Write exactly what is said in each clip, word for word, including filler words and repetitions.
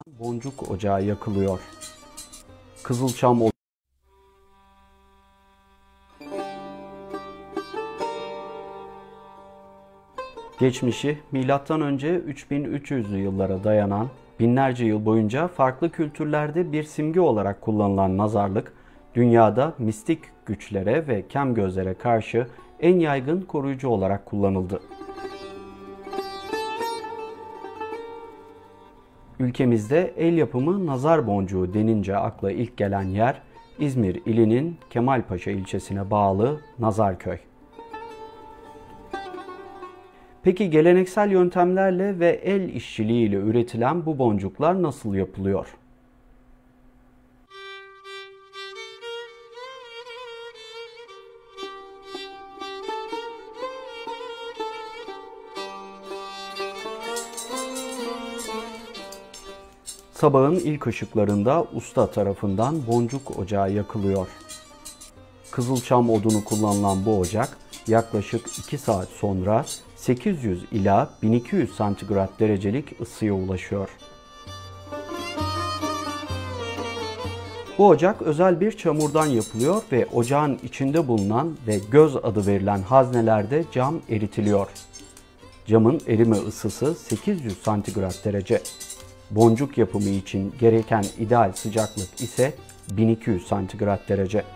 Boncuk ocağı yakılıyor. Kızılçam o- Geçmişi milattan önce üç bin üç yüzlü yıllara dayanan, binlerce yıl boyunca farklı kültürlerde bir simge olarak kullanılan nazarlık, dünyada mistik güçlere ve kem gözlere karşı en yaygın koruyucu olarak kullanıldı. Ülkemizde el yapımı nazar boncuğu denince akla ilk gelen yer İzmir ilinin Kemalpaşa ilçesine bağlı Nazarköy. Peki geleneksel yöntemlerle ve el işçiliğiyle üretilen bu boncuklar nasıl yapılıyor? Sabahın ilk ışıklarında usta tarafından boncuk ocağı yakılıyor. Kızılçam odunu kullanılan bu ocak yaklaşık iki saat sonra sekiz yüz ila bin iki yüz santigrat derecelik ısıya ulaşıyor. Bu ocak özel bir çamurdan yapılıyor ve ocağın içinde bulunan ve göz adı verilen haznelerde cam eritiliyor. Camın erime ısısı sekiz yüz santigrat derece. Boncuk yapımı için gereken ideal sıcaklık ise bin iki yüz santigrat derece.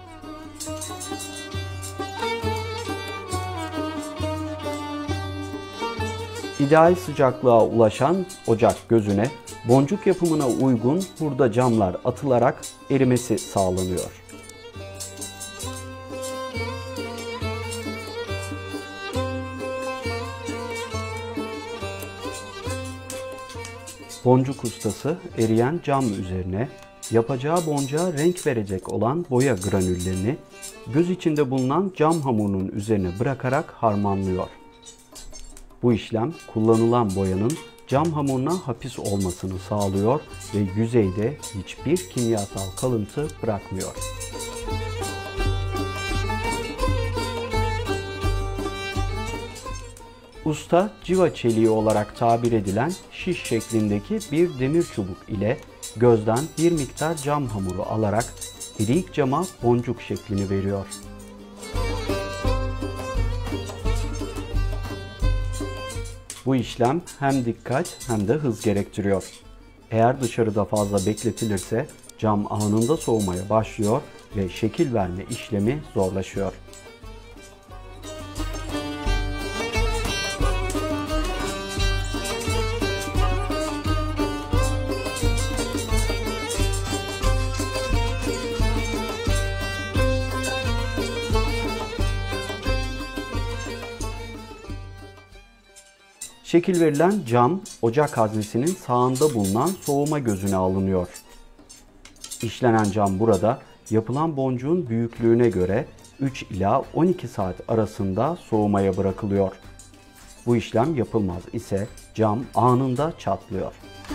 İdeal sıcaklığa ulaşan ocak gözüne boncuk yapımına uygun hurda camlar atılarak erimesi sağlanıyor. Boncuk ustası eriyen cam üzerine yapacağı boncuğa renk verecek olan boya granüllerini göz içinde bulunan cam hamurunun üzerine bırakarak harmanlıyor. Bu işlem kullanılan boyanın cam hamuruna hapis olmasını sağlıyor ve yüzeyde hiçbir kimyasal kalıntı bırakmıyor. Usta, civa çeliği olarak tabir edilen şiş şeklindeki bir demir çubuk ile gözden bir miktar cam hamuru alarak erik cama boncuk şeklini veriyor. Bu işlem hem dikkat hem de hız gerektiriyor. Eğer dışarıda fazla bekletilirse cam anında soğumaya başlıyor ve şekil verme işlemi zorlaşıyor. Şekil verilen cam, ocak haznesinin sağında bulunan soğuma gözüne alınıyor. İşlenen cam burada yapılan boncuğun büyüklüğüne göre üç ila on iki saat arasında soğumaya bırakılıyor. Bu işlem yapılmaz ise cam anında çatlıyor.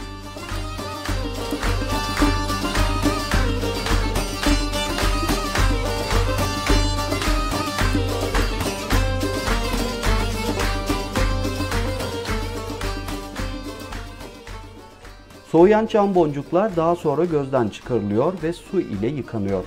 Soğuyan cam boncuklar daha sonra gözden çıkarılıyor ve su ile yıkanıyor.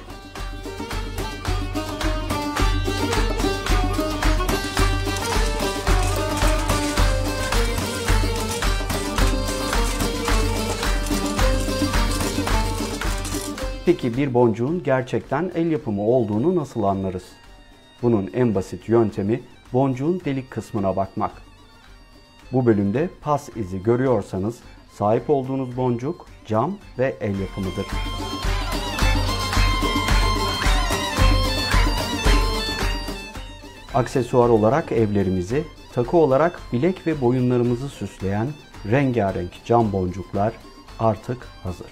Peki bir boncuğun gerçekten el yapımı olduğunu nasıl anlarız? Bunun en basit yöntemi boncuğun delik kısmına bakmak. Bu bölümde pas izi görüyorsanız sahip olduğunuz boncuk cam ve el yapımıdır. Aksesuar olarak evlerimizi, takı olarak bilek ve boyunlarımızı süsleyen rengarenk cam boncuklar artık hazır.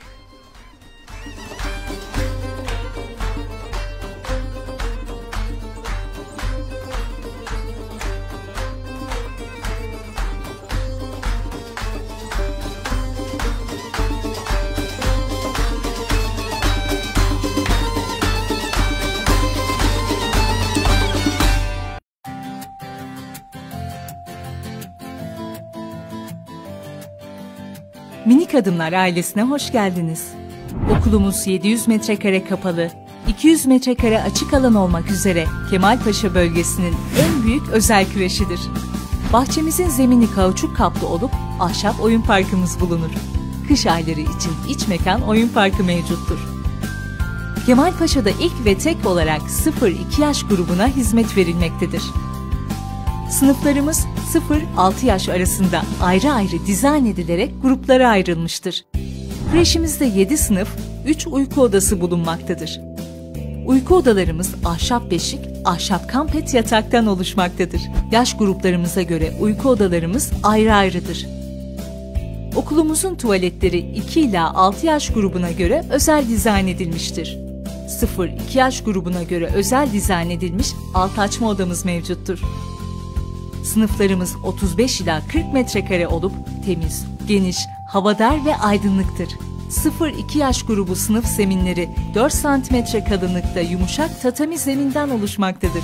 Minik Adımlar ailesine hoş geldiniz. Okulumuz yedi yüz metrekare kapalı, iki yüz metrekare açık alan olmak üzere Kemalpaşa bölgesinin en büyük özel kreşidir. Bahçemizin zemini kauçuk kaplı olup ahşap oyun parkımız bulunur. Kış ayları için iç mekan oyun parkı mevcuttur. Kemalpaşa'da ilk ve tek olarak sıfır iki yaş grubuna hizmet verilmektedir. Sınıflarımız sıfır altı yaş arasında ayrı ayrı dizayn edilerek gruplara ayrılmıştır. Kreşimizde yedi sınıf, üç uyku odası bulunmaktadır. Uyku odalarımız ahşap beşik, ahşap kampet yataktan oluşmaktadır. Yaş gruplarımıza göre uyku odalarımız ayrı ayrıdır. Okulumuzun tuvaletleri iki ila altı yaş grubuna göre özel dizayn edilmiştir. sıfır iki yaş grubuna göre özel dizayn edilmiş alt açma odamız mevcuttur. Sınıflarımız otuz beş ila kırk metrekare olup temiz, geniş, havadar ve aydınlıktır. sıfır iki yaş grubu sınıf zeminleri dört santimetre kalınlıkta yumuşak tatami zeminden oluşmaktadır.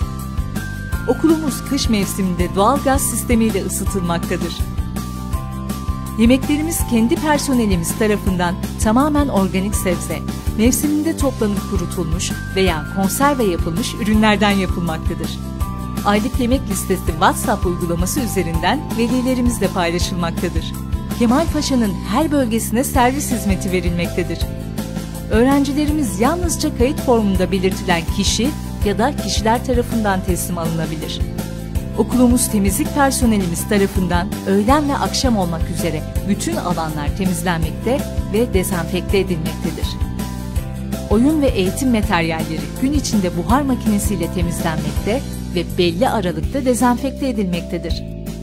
Okulumuz kış mevsiminde doğal gaz sistemiyle ısıtılmaktadır. Yemeklerimiz kendi personelimiz tarafından tamamen organik sebze, mevsiminde toplanıp kurutulmuş veya konserve yapılmış ürünlerden yapılmaktadır. Aylık yemek listesi WhatsApp uygulaması üzerinden velilerimizle paylaşılmaktadır. Kemalpaşa'nın her bölgesine servis hizmeti verilmektedir. Öğrencilerimiz yalnızca kayıt formunda belirtilen kişi ya da kişiler tarafından teslim alınabilir. Okulumuz temizlik personelimiz tarafından öğlen ve akşam olmak üzere bütün alanlar temizlenmekte ve dezenfekte edilmektedir. Oyun ve eğitim materyalleri gün içinde buhar makinesiyle temizlenmekte ve belli aralıkta dezenfekte edilmektedir.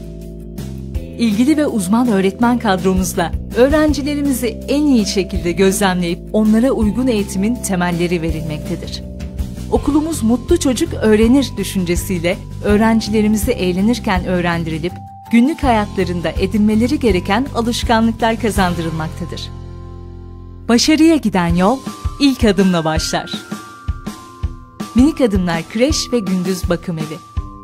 İlgili ve uzman öğretmen kadromuzla öğrencilerimizi en iyi şekilde gözlemleyip onlara uygun eğitimin temelleri verilmektedir. Okulumuz mutlu çocuk öğrenir düşüncesiyle öğrencilerimizi eğlenirken öğrendirilip günlük hayatlarında edinmeleri gereken alışkanlıklar kazandırılmaktadır. Başarıya giden yol ilk adımla başlar. Minik Adımlar Kreş ve Gündüz Bakım Evi.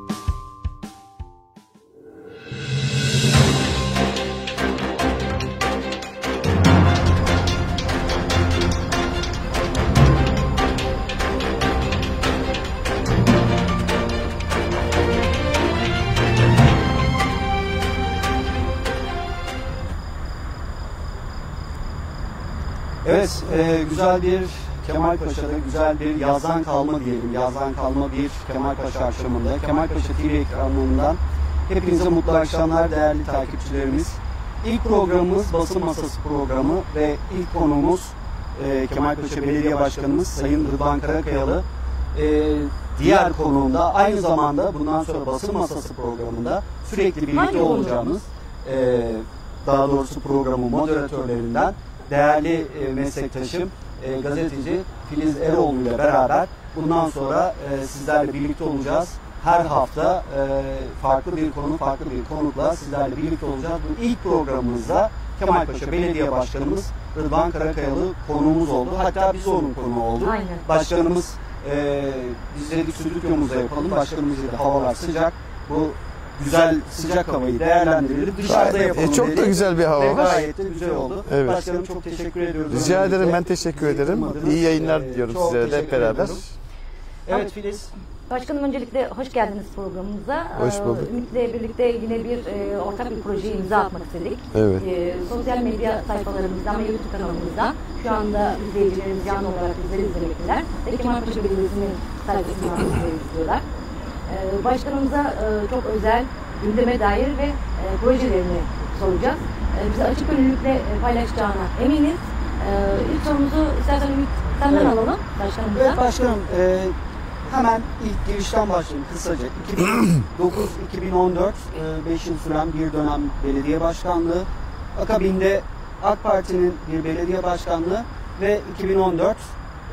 Evet, e, güzel bir Kemalpaşa'da güzel bir yazdan kalma diyelim, yazdan kalma bir Kemalpaşa akşamında, Kemalpaşa T V ekranlarından hepinize mutlu akşamlar değerli takipçilerimiz. İlk programımız basın masası programı ve ilk konuğumuz e, Kemalpaşa Belediye Başkanımız Sayın Rıdvan Karakayalı. E, diğer konuğumda aynı zamanda bundan sonra basın masası programında sürekli birlikte olacağımız, e, daha doğrusu programın moderatörlerinden değerli e, meslektaşım, e, gazeteci Filiz Eroğlu ile beraber bundan sonra e, sizlerle birlikte olacağız. Her hafta e, farklı bir konu, farklı bir konukla sizlerle birlikte olacağız. Bu ilk programımızda Kemalpaşa Belediye Başkanımız Rıdvan Karakayalı konuğumuz oldu. Hatta biz onun konuğu olduk. Aynen. Başkanımız e, biz dedik stüdyomuza yapalım. Başkanımız dedi havalar sıcak. Bu güzel sıcak havayı değerlendirelim. Dışarıda yapalım e, Çok dedi. da güzel bir hava Ve var. gayet de güzel oldu. Evet. Başkanım çok teşekkür ediyoruz. Rica ederim, Öncelikle ben teşekkür bizi ederim. kırmadınız. İyi yayınlar Ee, diliyorum çok sizlere de hep teşekkür beraber. ediyorum. Evet Filiz. Başkanım öncelikle hoş geldiniz programımıza. Hoş bulduk. Ee, Ümit'le birlikte yine bir e, ortak bir projeye imza atmak istedik. Evet. E, sosyal medya sayfalarımızdan ve YouTube kanalımızdan şu anda izleyicilerimiz canlı olarak bizleri izlemekteler. Ve Kemalpaşa Belediyesi'nin sayfasından bizleri izliyorlar. E, başkanımıza e, çok özel gündeme dair ve e, projelerini soracağız. E, bize açık önlülükle e, paylaşacağına eminiz. E, ilk sorumuzu istersen Ümit senden Evet. alalım başkanımıza. Evet başkanım, e, hemen ilk girişten başlayayım kısaca. iki bin dokuz iki bin on dört beş yıl süren bir dönem belediye başkanlığı. Akabinde AK Parti'nin bir belediye başkanlığı ve iki bin on dört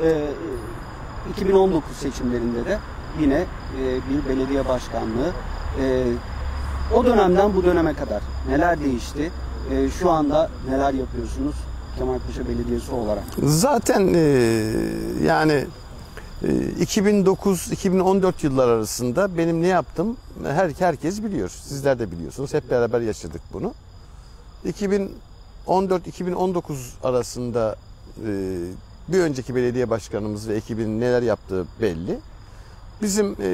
iki bin on dokuz seçimlerinde de yine e, bir belediye başkanlığı. E, o dönemden bu döneme kadar neler değişti? E, şu anda neler yapıyorsunuz Kemalpaşa Belediyesi olarak? Zaten e, yani e, iki bin dokuz iki bin on dört yıllar arasında benim ne yaptım her herkes biliyor. Sizler de biliyorsunuz. Hep beraber yaşadık bunu. iki bin on dört iki bin on dokuz arasında e, bir önceki belediye başkanımız ve ekibinin neler yaptığı belli. Bizim e,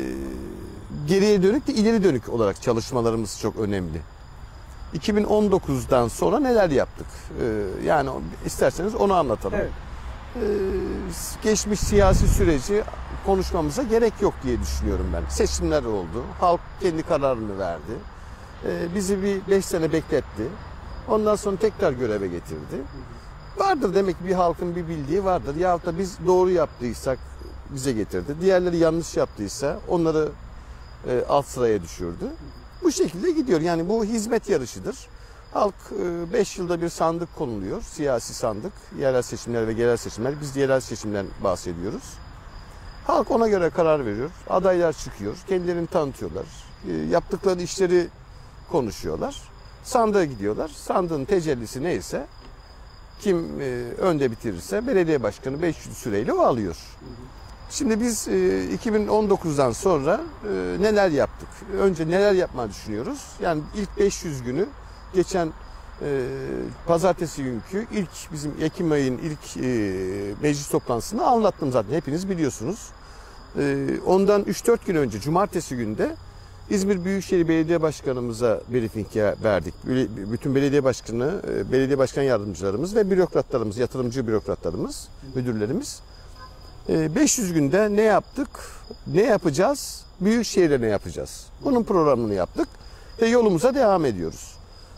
geriye dönük de ileri dönük olarak çalışmalarımız çok önemli. iki bin on dokuzdan sonra neler yaptık? E, yani isterseniz onu anlatalım. Evet. E, geçmiş siyasi süreci konuşmamıza gerek yok diye düşünüyorum ben. Seçimler oldu. Halk kendi kararını verdi. E, bizi bir beş sene bekletti. Ondan sonra tekrar göreve getirdi. Vardır demek ki bir halkın bir bildiği vardır. Yahut da biz doğru yaptıysak bize getirdi. Diğerleri yanlış yaptıysa onları e, alt sıraya düşürdü. Bu şekilde gidiyor. Yani bu hizmet yarışıdır. Halk beş yılda bir sandık konuluyor. Siyasi sandık. Yerel seçimler ve genel seçimler. Biz yerel seçimden bahsediyoruz. Halk ona göre karar veriyor. Adaylar çıkıyor. Kendilerini tanıtıyorlar. E, yaptıkları işleri konuşuyorlar. Sandığa gidiyorlar. Sandığın tecellisi neyse, kim e, önde bitirirse belediye başkanı beş yıl süreyle o alıyor. Şimdi biz e, iki bin on dokuzdan sonra e, neler yaptık? Önce neler yapmayı düşünüyoruz? Yani ilk beş yüz günü geçen e, pazartesi günkü ilk bizim Ekim ayının ilk e, meclis toplantısını anlattım zaten. Hepiniz biliyorsunuz. E, ondan üç dört gün önce cumartesi günde İzmir Büyükşehir Belediye Başkanımıza briefing verdik. Bütün belediye başkanı, belediye başkan yardımcılarımız ve bürokratlarımız, yatırımcı bürokratlarımız, müdürlerimiz. beş yüz günde ne yaptık, ne yapacağız, Büyükşehir'e ne yapacağız? Bunun programını yaptık ve yolumuza devam ediyoruz.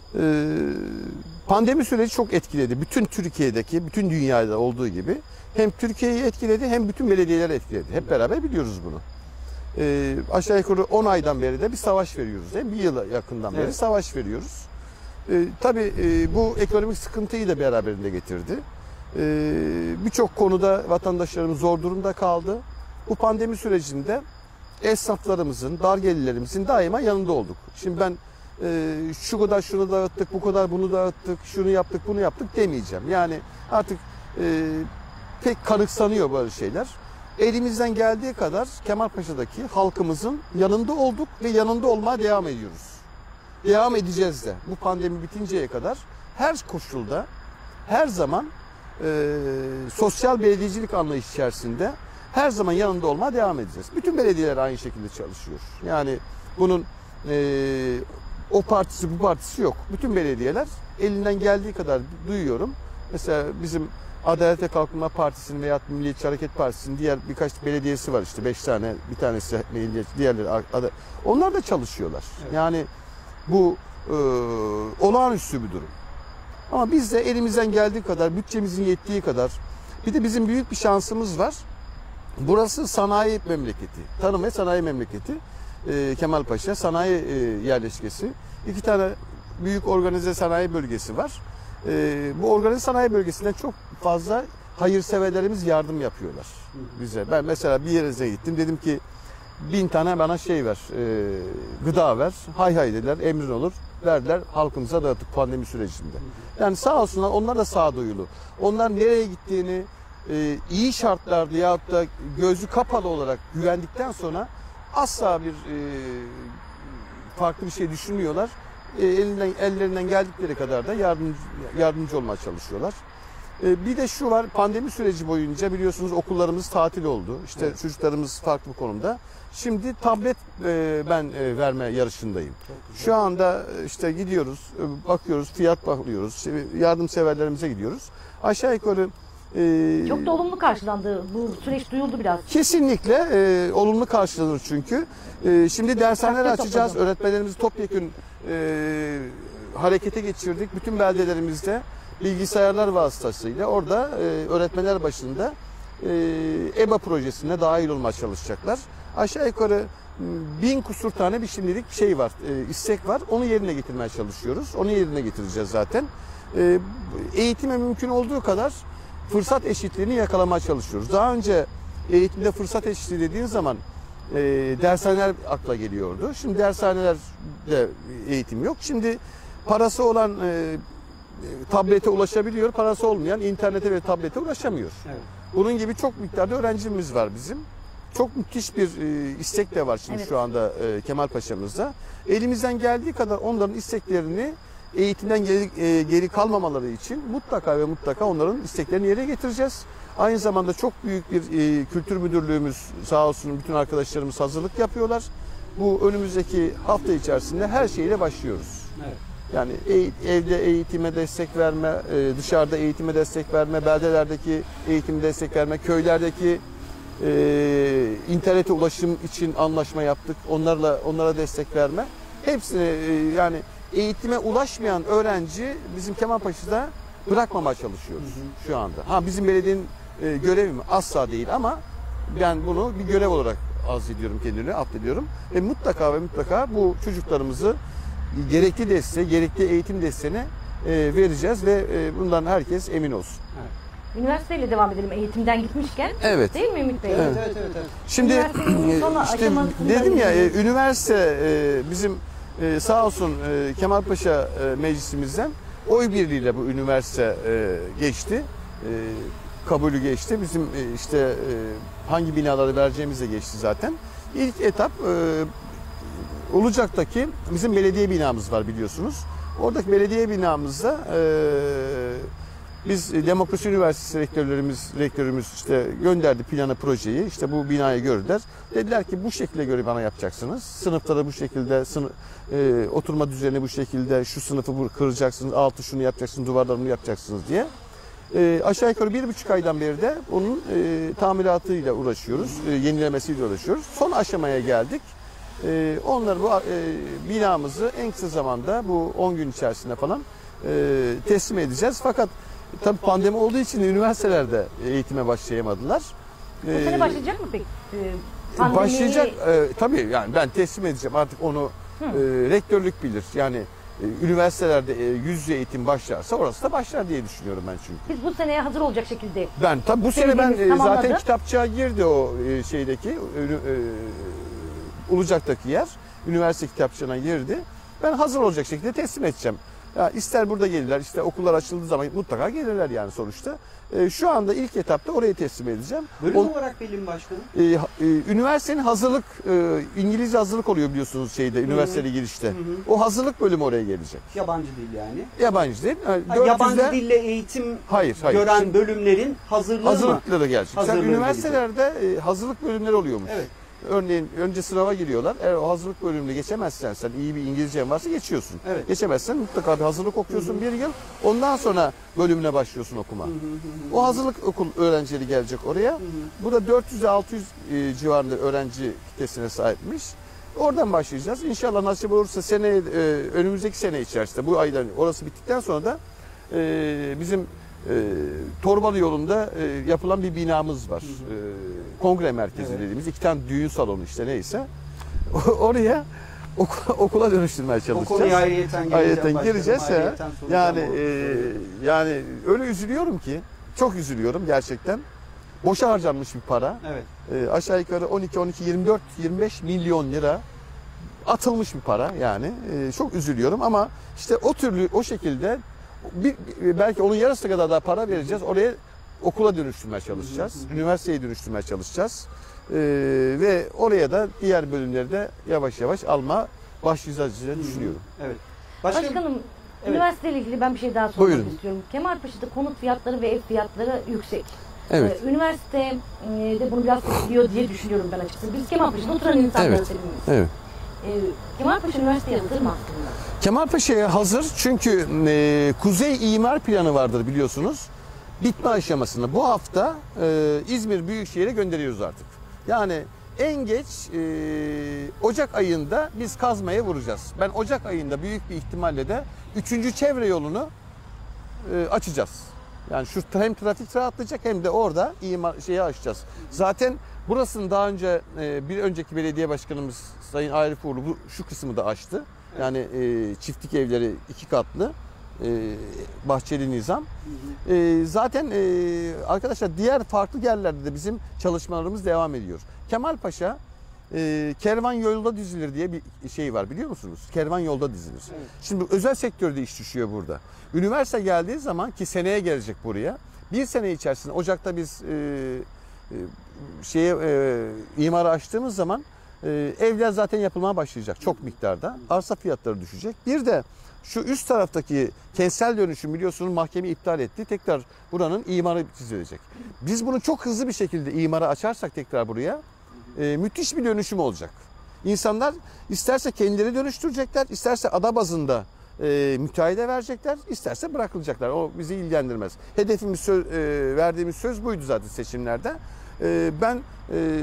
Pandemi süreci çok etkiledi. Bütün Türkiye'deki, bütün dünyada olduğu gibi hem Türkiye'yi etkiledi hem bütün belediyeleri etkiledi. Hep beraber biliyoruz bunu. E, aşağı yukarı on aydan beri de bir savaş veriyoruz. Hem bir yıla yakından beri evet. savaş veriyoruz. E, tabii e, bu ekonomik sıkıntıyı da beraberinde getirdi. E, Birçok konuda vatandaşlarımız zor durumda kaldı. Bu pandemi sürecinde esnaflarımızın, dar gelirlerimizin daima yanında olduk. Şimdi ben e, şu kadar şunu dağıttık, bu kadar bunu dağıttık, şunu yaptık, bunu yaptık demeyeceğim. Yani artık e, pek kanıksanıyor böyle şeyler. Elimizden geldiği kadar Kemalpaşa'daki halkımızın yanında olduk ve yanında olmaya devam ediyoruz. Devam edeceğiz de. Bu pandemi bitinceye kadar her koşulda, her zaman e, sosyal belediyecilik anlayışı içerisinde her zaman yanında olmaya devam edeceğiz. Bütün belediyeler aynı şekilde çalışıyor. Yani bunun e, o partisi bu partisi yok. Bütün belediyeler elinden geldiği kadar duyuyorum. Mesela bizim Adalet ve Kalkınma Partisi'nin veya Milliyetçi Hareket Partisi'nin diğer birkaç belediyesi var işte beş tane, bir tanesi milliyetçi, diğerleri ada. Onlar da çalışıyorlar. Evet. Yani bu e, olağanüstü bir durum. Ama biz de elimizden geldiği kadar, bütçemizin yettiği kadar, bir de bizim büyük bir şansımız var. Burası sanayi memleketi, tarım ve sanayi memleketi. E, Kemalpaşa sanayi e, yerleşkesi. İki tane büyük organize sanayi bölgesi var. Ee, bu organize sanayi bölgesinden çok fazla hayırseverlerimiz yardım yapıyorlar bize. Ben mesela bir yere gittim, dedim ki bin tane bana şey ver, e, gıda ver. Hay hay dediler, emrin olur. Verdiler, halkımıza dağıttık pandemi sürecinde. Yani sağ olsunlar, onlar da sağduyulu. Onlar nereye gittiğini e, iyi şartlarda yahut da gözü kapalı olarak güvendikten sonra asla bir e, farklı bir şey düşünmüyorlar. Elinden, ellerinden geldikleri kadar da yardımcı, yardımcı olmaya çalışıyorlar. Bir de şu var, pandemi süreci boyunca biliyorsunuz okullarımız tatil oldu. İşte evet. Çocuklarımız farklı konuda. Şimdi tablet ben verme yarışındayım. Şu anda işte gidiyoruz, bakıyoruz, fiyat bakıyoruz, yardımseverlerimize gidiyoruz. Aşağı yukarı Ee, Çok da olumlu karşılandı. Bu süreç duyuldu biraz. Kesinlikle e, olumlu karşılanır çünkü. E, şimdi dershaneler açacağız. Topladım. Öğretmenlerimizi topyekün e, harekete geçirdik. Bütün beldelerimizde bilgisayarlar vasıtasıyla orada e, öğretmenler başında e, E B A projesine dahil olmaya çalışacaklar. Aşağı yukarı bin kusur tane bir şimdilik şey var, e, istek var. Onu yerine getirmeye çalışıyoruz. Onu yerine getireceğiz zaten. E, eğitime mümkün olduğu kadar fırsat eşitliğini yakalamaya çalışıyoruz. Daha önce eğitimde fırsat eşitliği dediğin zaman e, dershaneler akla geliyordu. Şimdi dershanelerde eğitim yok. Şimdi parası olan e, tablete ulaşabiliyor, parası olmayan internete ve tablete ulaşamıyor. Evet. Bunun gibi çok miktarda öğrencimiz var bizim. Çok müthiş bir e, istek de var şimdi evet. şu anda e, Kemalpaşa'mızda. Elimizden geldiği kadar onların isteklerini eğitimden geri, e, geri kalmamaları için mutlaka ve mutlaka onların isteklerini yerine getireceğiz. Aynı zamanda çok büyük bir e, kültür müdürlüğümüz sağ olsun bütün arkadaşlarımız hazırlık yapıyorlar. Bu önümüzdeki hafta içerisinde her şeyle başlıyoruz. Evet. Yani e, evde eğitime destek verme, e, dışarıda eğitime destek verme, beldelerdeki eğitime destek verme, köylerdeki e, internete ulaşım için anlaşma yaptık. Onlarla onlara destek verme. Hepsini e, yani eğitime ulaşmayan öğrenci bizim Kemalpaşa'da bırakmamaya çalışıyoruz hı hı. şu anda. Ha bizim belediyenin e, görevi mi? Asla değil ama ben bunu bir görev olarak arz ediyorum kendini, affediyorum. Ve mutlaka ve mutlaka bu çocuklarımızı gerekli desteği, gerekli eğitim desteğini e, vereceğiz ve e, bundan herkes emin olsun. Evet. Üniversiteyle devam edelim eğitimden gitmişken. Evet. Değil mi Ümit Bey? Evet, evet, evet, evet. Şimdi işte dedim ya e, üniversite e, bizim e, sağ olsun e, Kemalpaşa e, meclisimizden oy birliğiyle bu üniversite e, geçti. E, kabulü geçti. Bizim e, işte e, hangi binaları vereceğimiz de geçti zaten. İlk etap e, Ulucak'taki bizim belediye binamız var biliyorsunuz. Oradaki belediye binamızda e, biz Demokrasi Üniversitesi rektörlerimiz, rektörümüz işte gönderdi planı projeyi. İşte bu binayı gördüler. Dediler ki bu şekilde göre bana yapacaksınız. Sınıfları bu şekilde, sınıf, e, oturma düzeni bu şekilde, şu sınıfı bu kıracaksınız, altı şunu yapacaksınız, duvarlarını yapacaksınız diye. E, aşağı yukarı bir buçuk aydan beri de onun e, tamiratıyla uğraşıyoruz, e, yenilemesiyle uğraşıyoruz. Son aşamaya geldik. E, onları bu e, binamızı en kısa zamanda bu on gün içerisinde falan e, teslim edeceğiz. Fakat tabii pandemi olduğu için üniversitelerde eğitime başlayamadılar. Bu sene başlayacak mı peki? Pandemiyi... Başlayacak e, tabii yani ben teslim edeceğim artık onu e, rektörlük bilir. Yani e, üniversitelerde e, yüz yüze eğitim başlarsa orası da başlar diye düşünüyorum ben çünkü. Biz bu seneye hazır olacak şekilde. Ben tabii bu sene ben e, zaten kitapçığa girdi o e, şeydeki e, e, Ulucak'taki yer. Üniversite kitapçığına girdi. Ben hazır olacak şekilde teslim edeceğim. Ya ister burada gelirler, ister okullar açıldığı zaman mutlaka gelirler yani sonuçta. E, şu anda ilk etapta oraya teslim edeceğim. Bölüm o, olarak Pelin Başkanım? E, e, üniversitenin hazırlık, e, İngilizce hazırlık oluyor biliyorsunuz şeyde, üniversiteye girişte. Hı hı. O hazırlık bölümü oraya gelecek. Yabancı dil yani? Yabancı dil. Ha, yabancı dille eğitim hayır, hayır. gören Şimdi, bölümlerin hazırlığı hazırlıkları mı? gelecek. Sen üniversitelerde e, hazırlık bölümleri oluyormuş. Evet. Örneğin önce sınava giriyorlar. Eğer o hazırlık bölümünde geçemezsen, sen iyi bir İngilizcen varsa geçiyorsun. Evet. Geçemezsen mutlaka bir hazırlık okuyorsun hı hı. bir yıl. Ondan sonra bölümüne başlıyorsun okuma. Hı hı hı. O hazırlık okul öğrencileri gelecek oraya. Hı hı. Bu da dört yüz altı yüz e, civarında öğrenci kitlesine sahipmiş. Oradan başlayacağız. İnşallah nasip olursa sene e, önümüzdeki sene içerisinde bu aydan orası bittikten sonra da e, bizim E, Torbalı yolunda e, yapılan bir binamız var. E, kongre merkezi evet. dediğimiz iki tane düğün salonu işte neyse. Oraya okula, okula dönüştürmeye çalışacağız. O konuya ayrıyeten gireceğiz. Ayrıyeten yani e, yani öyle üzülüyorum ki çok üzülüyorum gerçekten. Boşa harcanmış bir para. Evet. E, aşağı yukarı on iki on iki yirmi dört yirmi beş milyon lira atılmış bir para yani. E, çok üzülüyorum ama işte o türlü o şekilde Bir, belki onun yarısı kadar daha para vereceğiz. Oraya okula dönüştürmeye çalışacağız. Üniversiteye dönüştürmeye çalışacağız. Ee, ve oraya da diğer bölümleri de yavaş yavaş alma başlayacağız diye düşünüyorum. Evet. Başkanım, Başkanım evet. üniversiteyle ilgili ben bir şey daha sormak Buyurun. istiyorum. Kemalpaşa'da konut fiyatları ve ev fiyatları yüksek. Evet. Ee, üniversite de bunu biraz etkiliyor diye düşünüyorum ben açıkçası. Biz Kemalpaşa'da oturan insanlarız evet. hepimiz. Evet. Kemalpaşa Üniversitesi'ye hazır mı aslında? Kemalpaşa'ya hazır çünkü e, Kuzey İmar Planı vardır biliyorsunuz. Bitme aşamasında. Bu hafta e, İzmir Büyükşehir'e gönderiyoruz artık. Yani en geç e, Ocak ayında biz kazmaya vuracağız. Ben Ocak ayında büyük bir ihtimalle de üçüncü çevre yolunu e, açacağız. Yani şu hem trafik rahatlayacak hem de orada imar şeyi açacağız. Zaten burasının daha önce e, bir önceki belediye başkanımız Sayın Arif Uğurlu bu şu kısmı da açtı. Yani e, çiftlik evleri iki katlı, e, bahçeli nizam. E, zaten e, arkadaşlar diğer farklı yerlerde de bizim çalışmalarımız devam ediyor. Kemalpaşa e, kervan yolda dizilir diye bir şey var biliyor musunuz? Kervan yolda dizilir. Evet. Şimdi özel sektörde iş düşüyor burada. Üniversite geldiği zaman ki seneye gelecek buraya. Bir sene içerisinde Ocak'ta biz e, e, şeye e, imarı açtığımız zaman Ee, evler zaten yapılmaya başlayacak çok miktarda. Arsa fiyatları düşecek. Bir de şu üst taraftaki kentsel dönüşüm biliyorsunuz mahkeme iptal etti. Tekrar buranın imarı çizilecek. Biz bunu çok hızlı bir şekilde imara açarsak tekrar buraya e, müthiş bir dönüşüm olacak. İnsanlar isterse kendileri dönüştürecekler, isterse ada bazında e, müteahhide verecekler, isterse bırakılacaklar. O bizi ilgilendirmez. Hedefimiz, söz, e, verdiğimiz söz buydu zaten seçimlerde. E, ben e,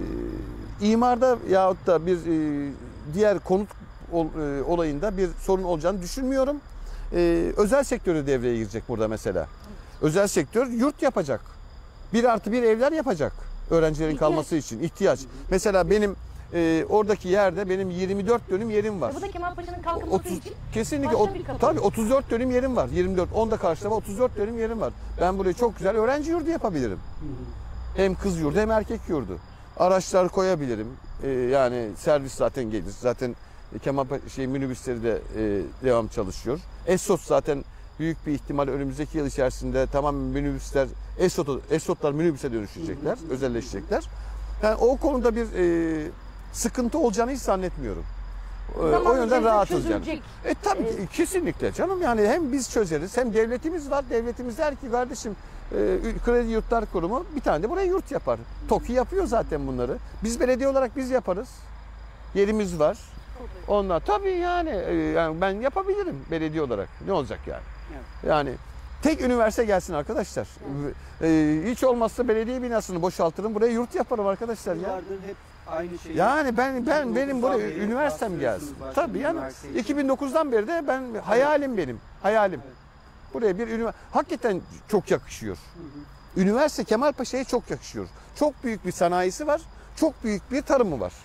imarda yahut da bir e, diğer konut ol, e, olayında bir sorun olacağını düşünmüyorum. E, özel sektörü devreye girecek burada mesela. Özel sektör yurt yapacak. Bir artı bir evler yapacak. Öğrencilerin İhtiyaç. kalması için ihtiyaç. Mesela benim e, oradaki yerde benim yirmi dört dönüm yerim var. Bu da Kemalpaşa'nın kalkınması otuz için kesinlikle başka o, bir kapı. tabii otuz dört dönüm yerim var. yirmi dört onda karşılama otuz dört dönüm yerim var. Ben burayı çok güzel öğrenci yurdu yapabilirim. Hem kız yurdu hem erkek yurdu. Araçlar koyabilirim. Ee, yani servis zaten gelir. Zaten Kemal şey minibüsleri de e, devam çalışıyor. Esot zaten büyük bir ihtimal önümüzdeki yıl içerisinde tamamen minibüsler Esot Esotlar minibüse dönüşecekler, özelleşecekler. Yani o konuda bir e, sıkıntı olacağını hiç zannetmiyorum. E, o Zaman yönden içerisinde rahatız yani. çözülecek. E tabii ki, kesinlikle canım yani hem biz çözeriz hem devletimiz var. Devletimiz der ki kardeşim e, Kredi Yurtlar Kurumu bir tane de buraya yurt yapar. TOKİ yapıyor zaten bunları. Biz belediye olarak biz yaparız. Yerimiz var. Onlar tabii yani, e, yani ben yapabilirim belediye olarak. Ne olacak yani? Evet. Yani tek üniversite gelsin arkadaşlar. E, hiç olmazsa belediye binasını boşaltırım. Buraya yurt yaparım arkadaşlar ya. Yıllardır hep aynı şey. Yani ben ben benim buraya beri üniversitem gelsin. bahsediyorsunuz, Tabii yani üniversiteyi. iki bin dokuzdan beri de ben hayalim benim. Hayalim. Evet. Buraya bir üniversite hakikaten çok yakışıyor. Üniversite Kemalpaşa'ya çok yakışıyor. Çok büyük bir sanayisi var. Çok büyük bir tarımı var.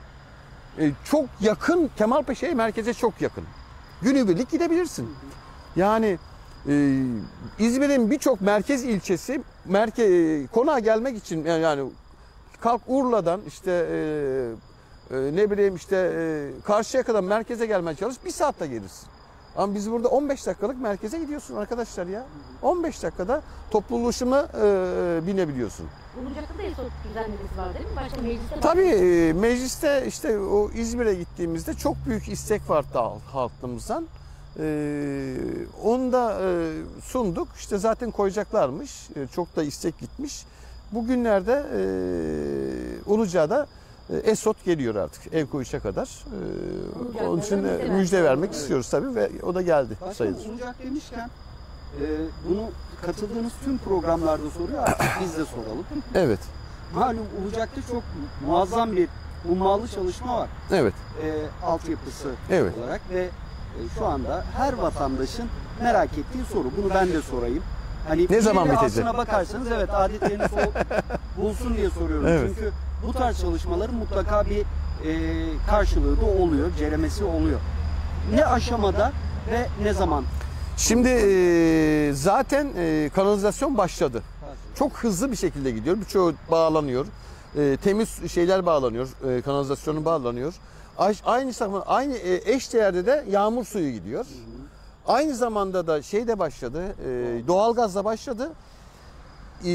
E, çok yakın Kemalpaşa'ya, merkeze çok yakın. Günübirlik gidebilirsin. Yani e, İzmir'in birçok merkez ilçesi merke e, konağa gelmek için yani, yani kalk Urla'dan işte e, e, ne bileyim işte e, Karşıyaka'dan merkeze gelmeye çalış bir saatte gelirsin. Ama biz burada on beş dakikalık merkeze gidiyorsun arkadaşlar ya. on beş dakikada toplu ulaşıma e, binebiliyorsun. Bulacak'ta da Esot düzenlemesi var değil mi? Başka mecliste Tabii e, mecliste işte o İzmir'e gittiğimizde çok büyük istek vardı halk- halkımızdan. E, onu da e, sunduk. İşte zaten koyacaklarmış. E, çok da istek gitmiş. Bugünlerde e, Uluca'da e, Esot geliyor artık ev koyuşa kadar. E, onun için e, müjde vermek istiyoruz tabii ve o da geldi sayılır. Başkanım Ulucak demişken e, bunu katıldığınız tüm programlarda soruyor artık biz de soralım. Evet. Malum Ulucak'ta çok muazzam bir hummalı çalışma var. Evet. E, altyapısı Evet. olarak ve e, şu anda her vatandaşın merak ettiği soru. Bunu ben de sorayım. Hani Ne zaman birileri bitecek? aslına bakarsanız evet adetlerini so- bulsun diye soruyorum. Evet. Çünkü bu tarz çalışmaların mutlaka bir e, karşılığı da oluyor, ceremesi oluyor. Ne aşamada ve ne zaman? Şimdi e, zaten e, kanalizasyon başladı. Çok hızlı bir şekilde gidiyor. Birçoğu bağlanıyor. E, temiz şeyler bağlanıyor. E, kanalizasyonu bağlanıyor. Ay- Aynı zamanda aynı e, eş değerde de yağmur suyu gidiyor. Aynı zamanda da şey de başladı. E, doğalgaz da başladı. E,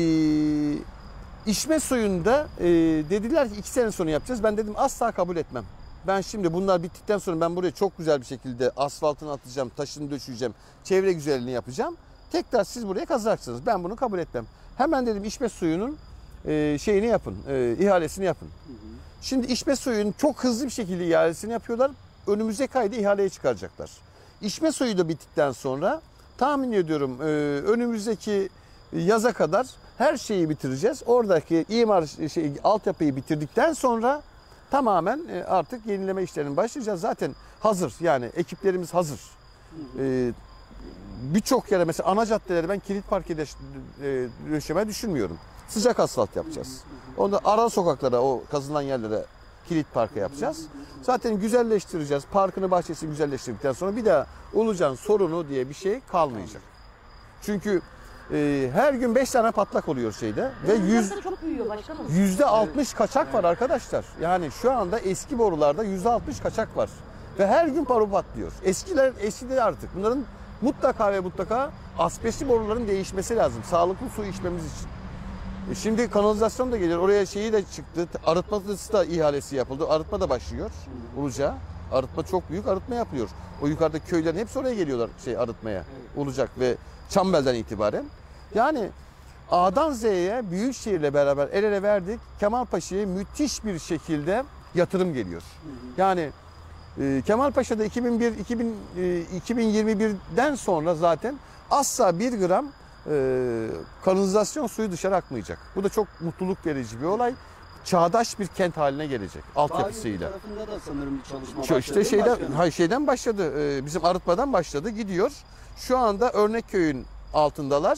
içme suyunda e, dediler ki iki sene sonra yapacağız. Ben dedim asla kabul etmem. Ben şimdi bunlar bittikten sonra ben buraya çok güzel bir şekilde asfaltını atacağım, taşını döşeyeceğim, çevre güzelliğini yapacağım. Tekrar siz buraya kazacaksınız. Ben bunu kabul etmem. Hemen dedim içme suyunun e, şeyini yapın, e, ihalesini yapın. Şimdi içme suyunun çok hızlı bir şekilde ihalesini yapıyorlar. Önümüzdeki ayda ihaleye çıkaracaklar. İçme suyu da bittikten sonra tahmin ediyorum e, önümüzdeki yaza kadar her şeyi bitireceğiz. Oradaki imar şey, altyapıyı bitirdikten sonra tamamen e, artık yenileme işlerine başlayacağız. Zaten hazır yani ekiplerimiz hazır. E, Birçok yere mesela ana caddeleri ben kilit parke de- e, döşeme düşünmüyorum. Sıcak asfalt yapacağız. Onda ara sokaklara o kazılan yerlere kilit parke yapacağız. Zaten güzelleştireceğiz. Parkını bahçesini güzelleştirdikten sonra bir daha Ulucak'ın sorunu diye bir şey kalmayacak. Çünkü e, her gün beş tane patlak oluyor şeyde ve yüz Bulacak'ta çok büyüyor başkanım. yüzde altmış kaçak var arkadaşlar. Yani şu anda eski borularda yüzde altmış kaçak var. Ve her gün boru patlıyor. Eskiler eskide artık. Bunların mutlaka ve mutlaka asbestli boruların değişmesi lazım. Sağlıklı su içmemiz için. E şimdi kanalizasyon da gelir. Oraya şeyi de çıktı. Arıtması da ihalesi yapıldı. Arıtma da başlıyor Uluca. Arıtma çok büyük arıtma yapılıyor. O yukarıdaki köylerin hepsi oraya geliyorlar şey arıtmaya. Olacak ve Çambel'den itibaren. Yani A'dan Z'ye Büyükşehir'le beraber el ele verdik. Kemalpaşa'ya müthiş bir şekilde yatırım geliyor. Yani e, Kemalpaşa'da iki bin bir iki bin, e, iki bin yirmi birden sonra zaten asla bir gram e, kanalizasyon suyu dışarı akmayacak. Bu da çok mutluluk verici bir olay. Çağdaş bir kent haline gelecek altyapısıyla. Bağyoğlu tarafında da sanırım bir çalışma Şu başladı. işte değil mi şeyden başkanım? hayır şeyden başladı. Ee, bizim arıtmadan başladı. Gidiyor. Şu anda Örnekköy'ün altındalar.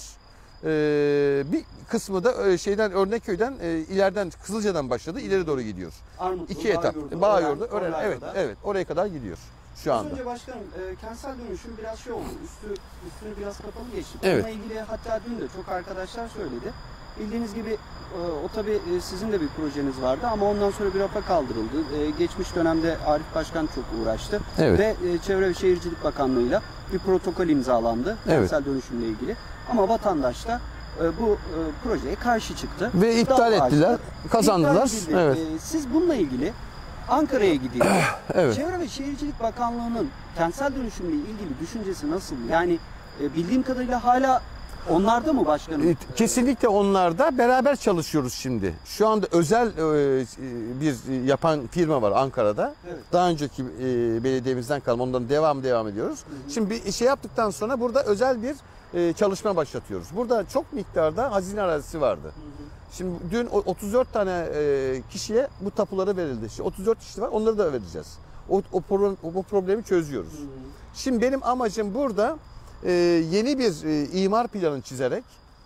Ee, bir kısmı da e, şeyden Örnekköy'den e, ileriden Kızılca'dan başladı. İleri doğru gidiyor. Armutlu, İki etap. Bağyoğlu, Bağyoğlu, Ören, Ören, evet, Oray'da. evet. Oraya kadar gidiyor şu Az anda. önce başkanım e, kentsel dönüşüm biraz şey oldu. Üstü, üstünü biraz kapalı geçti. Evet. Bununla ilgili hatta dün de çok arkadaşlar söyledi. Bildiğiniz gibi e, o tabii e, sizin de bir projeniz vardı ama ondan sonra bir rafa kaldırıldı. E, geçmiş dönemde Arif Başkan çok uğraştı. Evet. Ve e, Çevre ve Şehircilik Bakanlığı'yla bir protokol imzalandı. Evet. Kentsel dönüşümle ilgili. Ama vatandaş da e, bu e, projeye karşı çıktı. Ve iptal Dava ettiler. açtı. Kazandılar. İptal edildi. Evet. E, siz bununla ilgili Ankara'ya gidiyor. Evet. Çevre ve Şehircilik Bakanlığı'nın kentsel dönüşümle ilgili düşüncesi nasıl? Yani e, bildiğim kadarıyla hala onlarda mı başkanım? E, Kesinlikle onlarda beraber çalışıyoruz şimdi. Şu anda özel e, bir yapan firma var Ankara'da. Evet. Daha önceki e, belediyemizden kalma ondan devam devam ediyoruz. Hı hı. Şimdi bir şey yaptıktan sonra burada özel bir e, çalışma başlatıyoruz. Burada çok miktarda hazine arazisi vardı. Hı hı. Şimdi dün o otuz dört tane e, kişiye bu tapuları verildi. Şimdi otuz dört kişi var, onları da vereceğiz. O, o, problem, o problemi çözüyoruz. Hı hı. Şimdi benim amacım burada e, yeni bir e, imar planı çizerek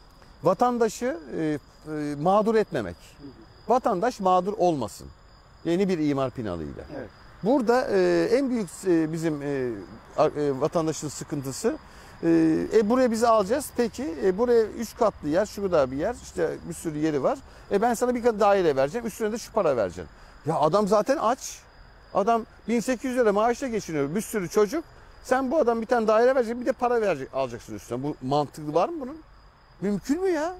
vatandaşı e, e, mağdur etmemek. Vatandaş mağdur olmasın. Yeni bir imar planıyla. Evet. Burada e, en büyük e, bizim e, a- e, vatandaşın sıkıntısı e, e, buraya bizi alacağız. Peki e, buraya üç katlı yer, şu kadar bir yer, işte bir sürü yeri var. E ben sana bir kadar daire vereceğim. Üstüne de şu para vereceğim. Ya adam zaten aç. Adam bin sekiz yüz lira maaşla geçiniyor. Bir sürü çocuk. Sen bu adam bir tane daire vereceksin, bir de para verecek, alacaksın üstüne. Bu mantıklı var mı bunun? Mümkün mü ya?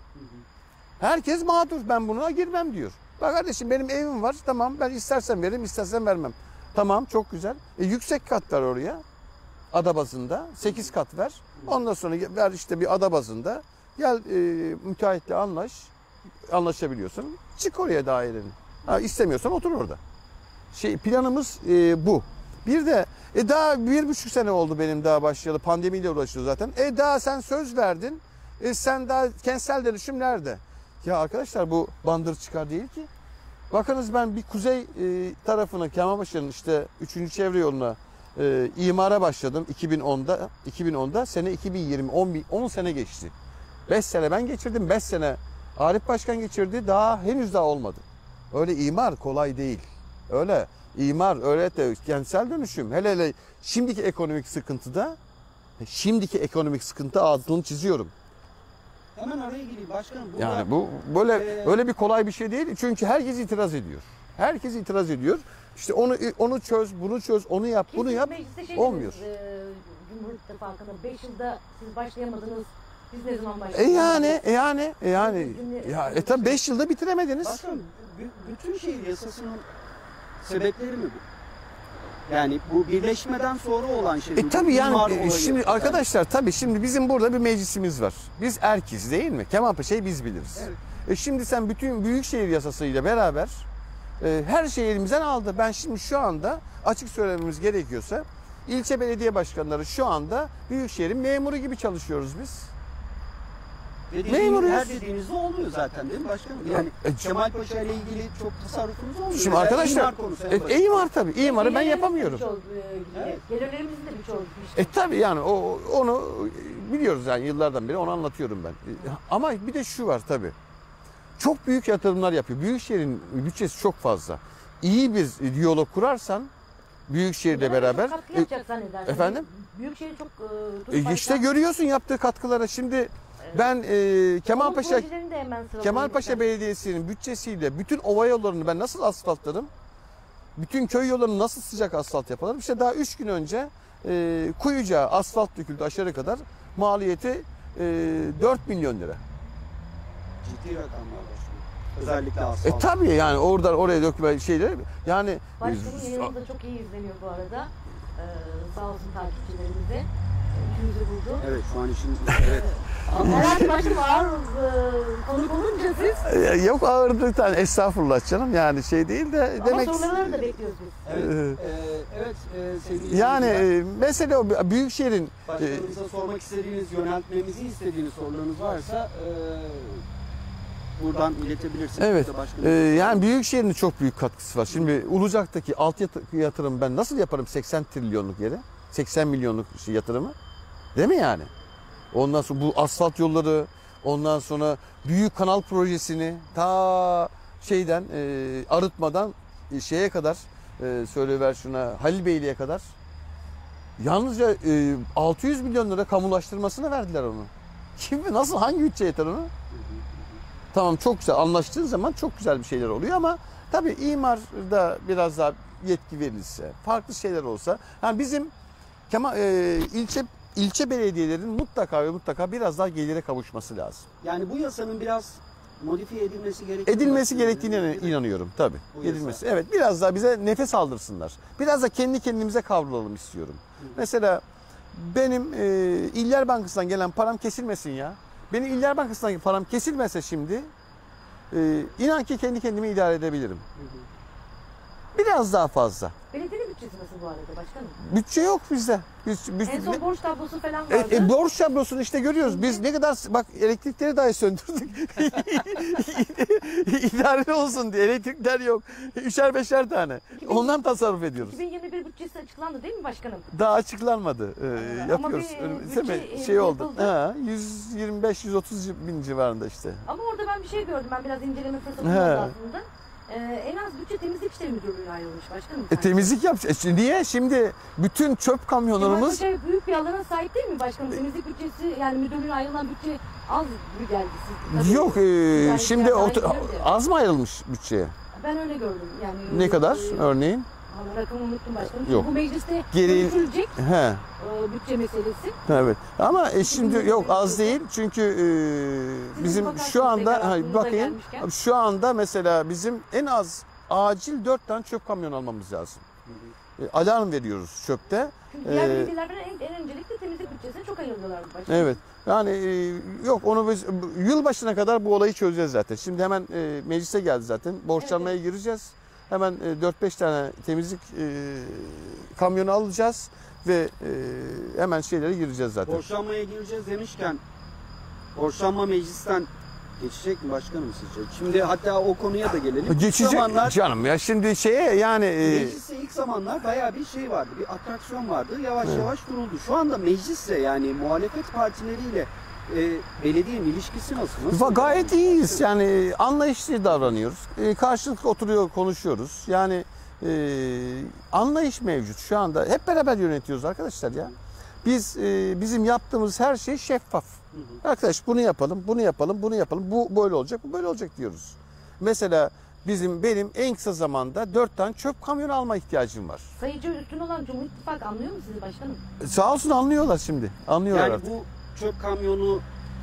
Herkes mağdur. Ben buna girmem diyor. Bak kardeşim benim evim var. Tamam ben istersen veririm, istersen vermem. Tamam çok güzel. E, yüksek kat ver oraya. Ada bazında. sekiz kat ver. Ondan sonra ver işte bir ada bazında. Gel e, müteahhitle anlaş. Anlaşabiliyorsun. Çık oraya daireni. Ha, istemiyorsan otur orada. Şey planımız e, bu. Bir de e daha bir buçuk sene oldu benim daha başlayalı. Pandemiyle uğraşıyoruz zaten. E daha sen söz verdin. E sen daha kentsel dönüşüm nerede? Ya arkadaşlar bu bandır çıkar değil ki. Bakınız ben bir kuzey e, tarafına Kemalpaşa'nın işte üçüncü çevre yoluna e, imara başladım iki bin onda. iki bin onda sene iki bin yirmi on, on sene geçti. beş sene ben geçirdim. beş sene Arif Başkan geçirdi. Daha henüz daha olmadı. Öyle imar kolay değil. Öyle imar, öyle de kentsel dönüşüm. Hele hele şimdiki ekonomik sıkıntıda şimdiki ekonomik sıkıntı altını çiziyorum. Hemen araya gireyim başkanım. Burada, Yani bu böyle Ee, öyle bir kolay bir şey değil. Çünkü herkes itiraz ediyor. Herkes itiraz ediyor. İşte onu onu çöz, bunu çöz, onu yap, bunu Siz yap. mecliste şey olmuyor. dediniz, e, Cumhur İttifakı'nda beş yılda siz başlayamadınız. Biz ne zaman E başlayacağız? yani, e yani, e yani. Ya e tabii beş yılda bitiremediniz. başkanım bü- bütün şehir yasasının sebepleri mi bu? Yani bu birleşmeden sonra olan şey. E bu tabii imar yani e, olayı. şimdi arkadaşlar tabii şimdi bizim burada bir meclisimiz var. Biz erkiz değil mi? Kemalpaşa'yı biz biliriz. Evet. E şimdi sen bütün büyükşehir yasasıyla beraber e, her şeyi elimizden aldı. Ben şimdi şu anda açık söylememiz gerekiyorsa ilçe belediye başkanları şu anda büyükşehirin memuru gibi çalışıyoruz biz. Dediğiniz, memuruz. her dediğinizde olmuyor zaten değil mi başkanım? Yani E, Kemalpaşa ile ilgili çok tasarrufunuz olmuyor. Şimdi Mesela arkadaşlar imar konusu en e, basit. imar tabii. İmarı ben Gelirlerimizin de yapamıyorum. birçoğu, e, gidiyor. Evet. Gelirlerimizin de birçoğu E gitmişti. tabii yani o onu biliyoruz yani yıllardan beri onu anlatıyorum ben. E, Ama bir de şu var tabii. Çok büyük yatırımlar yapıyor. Büyükşehir'in bütçesi çok fazla. İyi bir diyalog kurarsan Büyükşehir'le Bunlara beraber çok katkı e, yapacak zannedersem. efendim? Büyükşehir çok e, e, işte görüyorsun yaptığı katkılara. Şimdi ben e, Kemalpaşa Kemalpaşa Belediyesi'nin bütçesiyle bütün ova yollarını ben nasıl asfaltladım? Bütün köy yollarını nasıl sıcak asfalt yapalım? İşte daha üç gün önce e, Kuyucağa asfalt döküldü aşağı kadar. Maliyeti e, dört milyon lira. ciddi rakamlar başkanım. Özellikle E asfalt. tabii yani oradan oraya dökme şeyler yani Başkanın yayınımız da çok iyi izleniyor bu arada. Ee, sağ olsun takipçilerimiz de. Üçümüzü buldu. Evet şu an işin evet. Herhalde başkanım ağır e, konuk olunca siz. e, yok ağırlık tane estağfurullah canım yani şey değil de Ama demek soruları da bekliyoruz biz. Evet, e, evet e, sevgili yani izleyiciler, e, mesele o Büyükşehir'in e, başkanımıza sormak istediğiniz, yöneltmemizi istediğiniz sorularınız varsa e, buradan iletebilirsiniz. evet Biz de e, başkanımıza- yani Büyükşehir'in çok büyük katkısı var. Şimdi Ulucak'taki alt yat- yatırım ben nasıl yaparım seksen trilyonluk yere? seksen milyonluk şey yatırımı. Değil mi yani? Ondan sonra bu asfalt yolları, ondan sonra büyük kanal projesini ta şeyden e, arıtmadan e, şeye kadar e, söyleyiver şuna Halil Beyli'ye kadar yalnızca e, altı yüz milyon lira kamulaştırmasına verdiler onu. Kim nasıl hangi bütçe yeter onu? Tamam çok güzel anlaştığın zaman çok güzel bir şeyler oluyor ama tabii imarda biraz daha yetki verilse, farklı şeyler olsa yani bizim Kemal, e, ilçe ilçe belediyelerin mutlaka ve mutlaka biraz daha gelire kavuşması lazım. Yani bu yasanın biraz modifiye edilmesi gerektiğini Edilmesi gerektiğine inanıyorum tabii. Bu yasa. Edilmesi. Evet biraz daha bize nefes aldırsınlar. Biraz da kendi kendimize kavrulalım istiyorum. Mesela benim e, İller Bankası'ndan gelen param kesilmesin ya. Benim İller Bankası'ndan param kesilmese şimdi e, inan ki kendi kendimi idare edebilirim. Biraz daha fazla. Belediyenin bütçesi nasıl bu arada başkanım? Bütçe yok bizde. Biz, biz, En son borç tablosu falan E, vardı. e, borç tablosunu işte görüyoruz. Biz ne kadar bak elektrikleri dahi söndürdük. İdare olsun diye elektrikler yok. Üçer beşer tane. Ondan tasarruf ediyoruz. iki bin yirmi bir bütçesi açıklandı değil mi başkanım? Daha açıklanmadı. Ee, Ama yapıyoruz. bir Önümüzde mi? bütçe, Şey e, oldu. yapıldı. Ha, yüz yirmi beş yüz otuz bin civarında işte. Ama orada ben bir şey gördüm. Ben biraz inceleme fırsatım He. oldu aslında. Ee, en az bütçe temizlik işleri müdürlüğüne ayrılmış başkanım. E, temizlik yapacağız. E, niye? Şimdi bütün çöp kamyonlarımız Kemalpaşa büyük bir alana sahip değil mi başkanım? Temizlik bütçesi yani müdürlüğüne ayrılan bütçe az mı geldi siz? Tabii, yok. e, güzel şimdi fiyatlara oto- gidiyor da. az mı ayrılmış bütçeye? Ben öyle gördüm. Yani Ne kadar e, örneğin? Ama rakamı unuttum başkanım. Yok. Bu mecliste Geri- görüşülecek He. e, bütçe meselesi. Evet. Ama e, şimdi yok az değil. Çünkü e, bizim bakarsınız şu anda tekrar ha, aklınıza bakayım. gelmişken. Şu anda mesela bizim en az acil dört tane çöp kamyonu almamız lazım. E, alarm veriyoruz çöpte. Çünkü diğer Ee, belediyeler falan en, en öncelikle temizlik bütçesine çok ayırıyorlar başkanım. Evet. Yani e, yok onu biz yıl başına kadar bu olayı çözeceğiz zaten. Şimdi hemen e, meclise geldi zaten. Borçlanmaya gireceğiz. Hemen e, dört beş tane temizlik e, kamyonu alacağız ve e, hemen şeylere gireceğiz zaten. Borçlanmaya gireceğiz demişken borçlanma meclisten geçecek mi başkanım sizce? Şimdi hatta o konuya da gelelim. İlk Geçecek zamanlar canım ya şimdi şeye yani e, mecliste ilk zamanlar bayağı bir şey vardı. Bir atraksiyon vardı. Yavaş yavaş duruldu. Şu anda meclisle yani muhalefet partileriyle e, belediyenin ilişkisi nasıl? nasıl? Va- gayet iyiyiz yani anlayışlı davranıyoruz. E, karşılıklı oturuyor konuşuyoruz. Yani e, anlayış mevcut şu anda. Hep beraber yönetiyoruz arkadaşlar ya. Biz e, bizim yaptığımız her şey şeffaf. Arkadaş bunu yapalım, bunu yapalım, bunu yapalım. Bu böyle olacak, bu böyle olacak diyoruz. Mesela bizim benim en kısa zamanda dört tane çöp kamyonu alma ihtiyacım var. Sayıcı üstün olan Cumhur İttifakı anlıyor mu sizi başkanım? Sağ olsun anlıyorlar şimdi. Anlıyorlar Yani artık. bu çöp kamyonu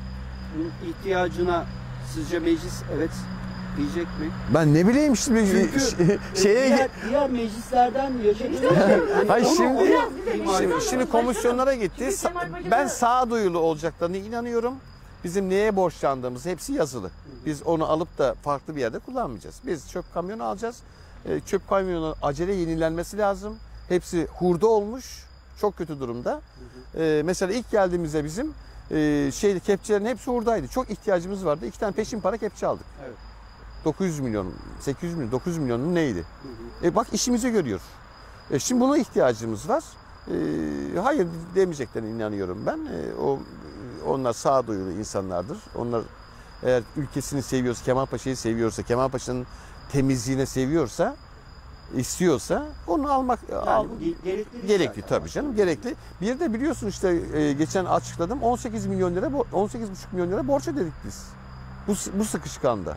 ihtiyacına sizce meclis evet diyecek mi? Ben ne bileyim şimdi Çünkü şey- e, şeye diğer, diğer meclislerden yaşadığımız Hayır, Onu- şimdi- onu Biraz bize ima Şimdi, ediyorum. şimdi komisyonlara gitti. Çünkü Sa- Kemal Paşa'da- Ben sağduyulu olacaklarına inanıyorum. Bizim neye borçlandığımız hepsi yazılı. Biz onu alıp da farklı bir yerde kullanmayacağız. Biz çöp kamyonu alacağız. E, çöp kamyonu acele yenilenmesi lazım. Hepsi hurda olmuş. Çok kötü durumda. E, mesela ilk geldiğimizde bizim e, şey kepçelerin hepsi hurdaydı. Çok ihtiyacımız vardı. İki tane peşin para kepçe aldık. Evet. dokuz yüz milyon, sekiz yüz milyon, dokuz yüz milyonun neydi? E, bak işimize görüyor. E, şimdi buna ihtiyacımız var. E, hayır demeyeceklerine inanıyorum ben. E, o onlar sağduyulu insanlardır. Onlar eğer ülkesini seviyorsa, Kemalpaşa'yı seviyorsa, Kemalpaşa'nın temizliğine seviyorsa, istiyorsa onu almak Yani al, bu ge- gerekli değil gerekli zaten. tabii canım gerekli. Bir de biliyorsun işte e, geçen açıkladım on sekiz milyon lira bo- on sekiz buçuk milyon lira borç ödedik biz. Bu bu sıkışkanda.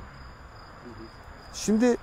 Şimdi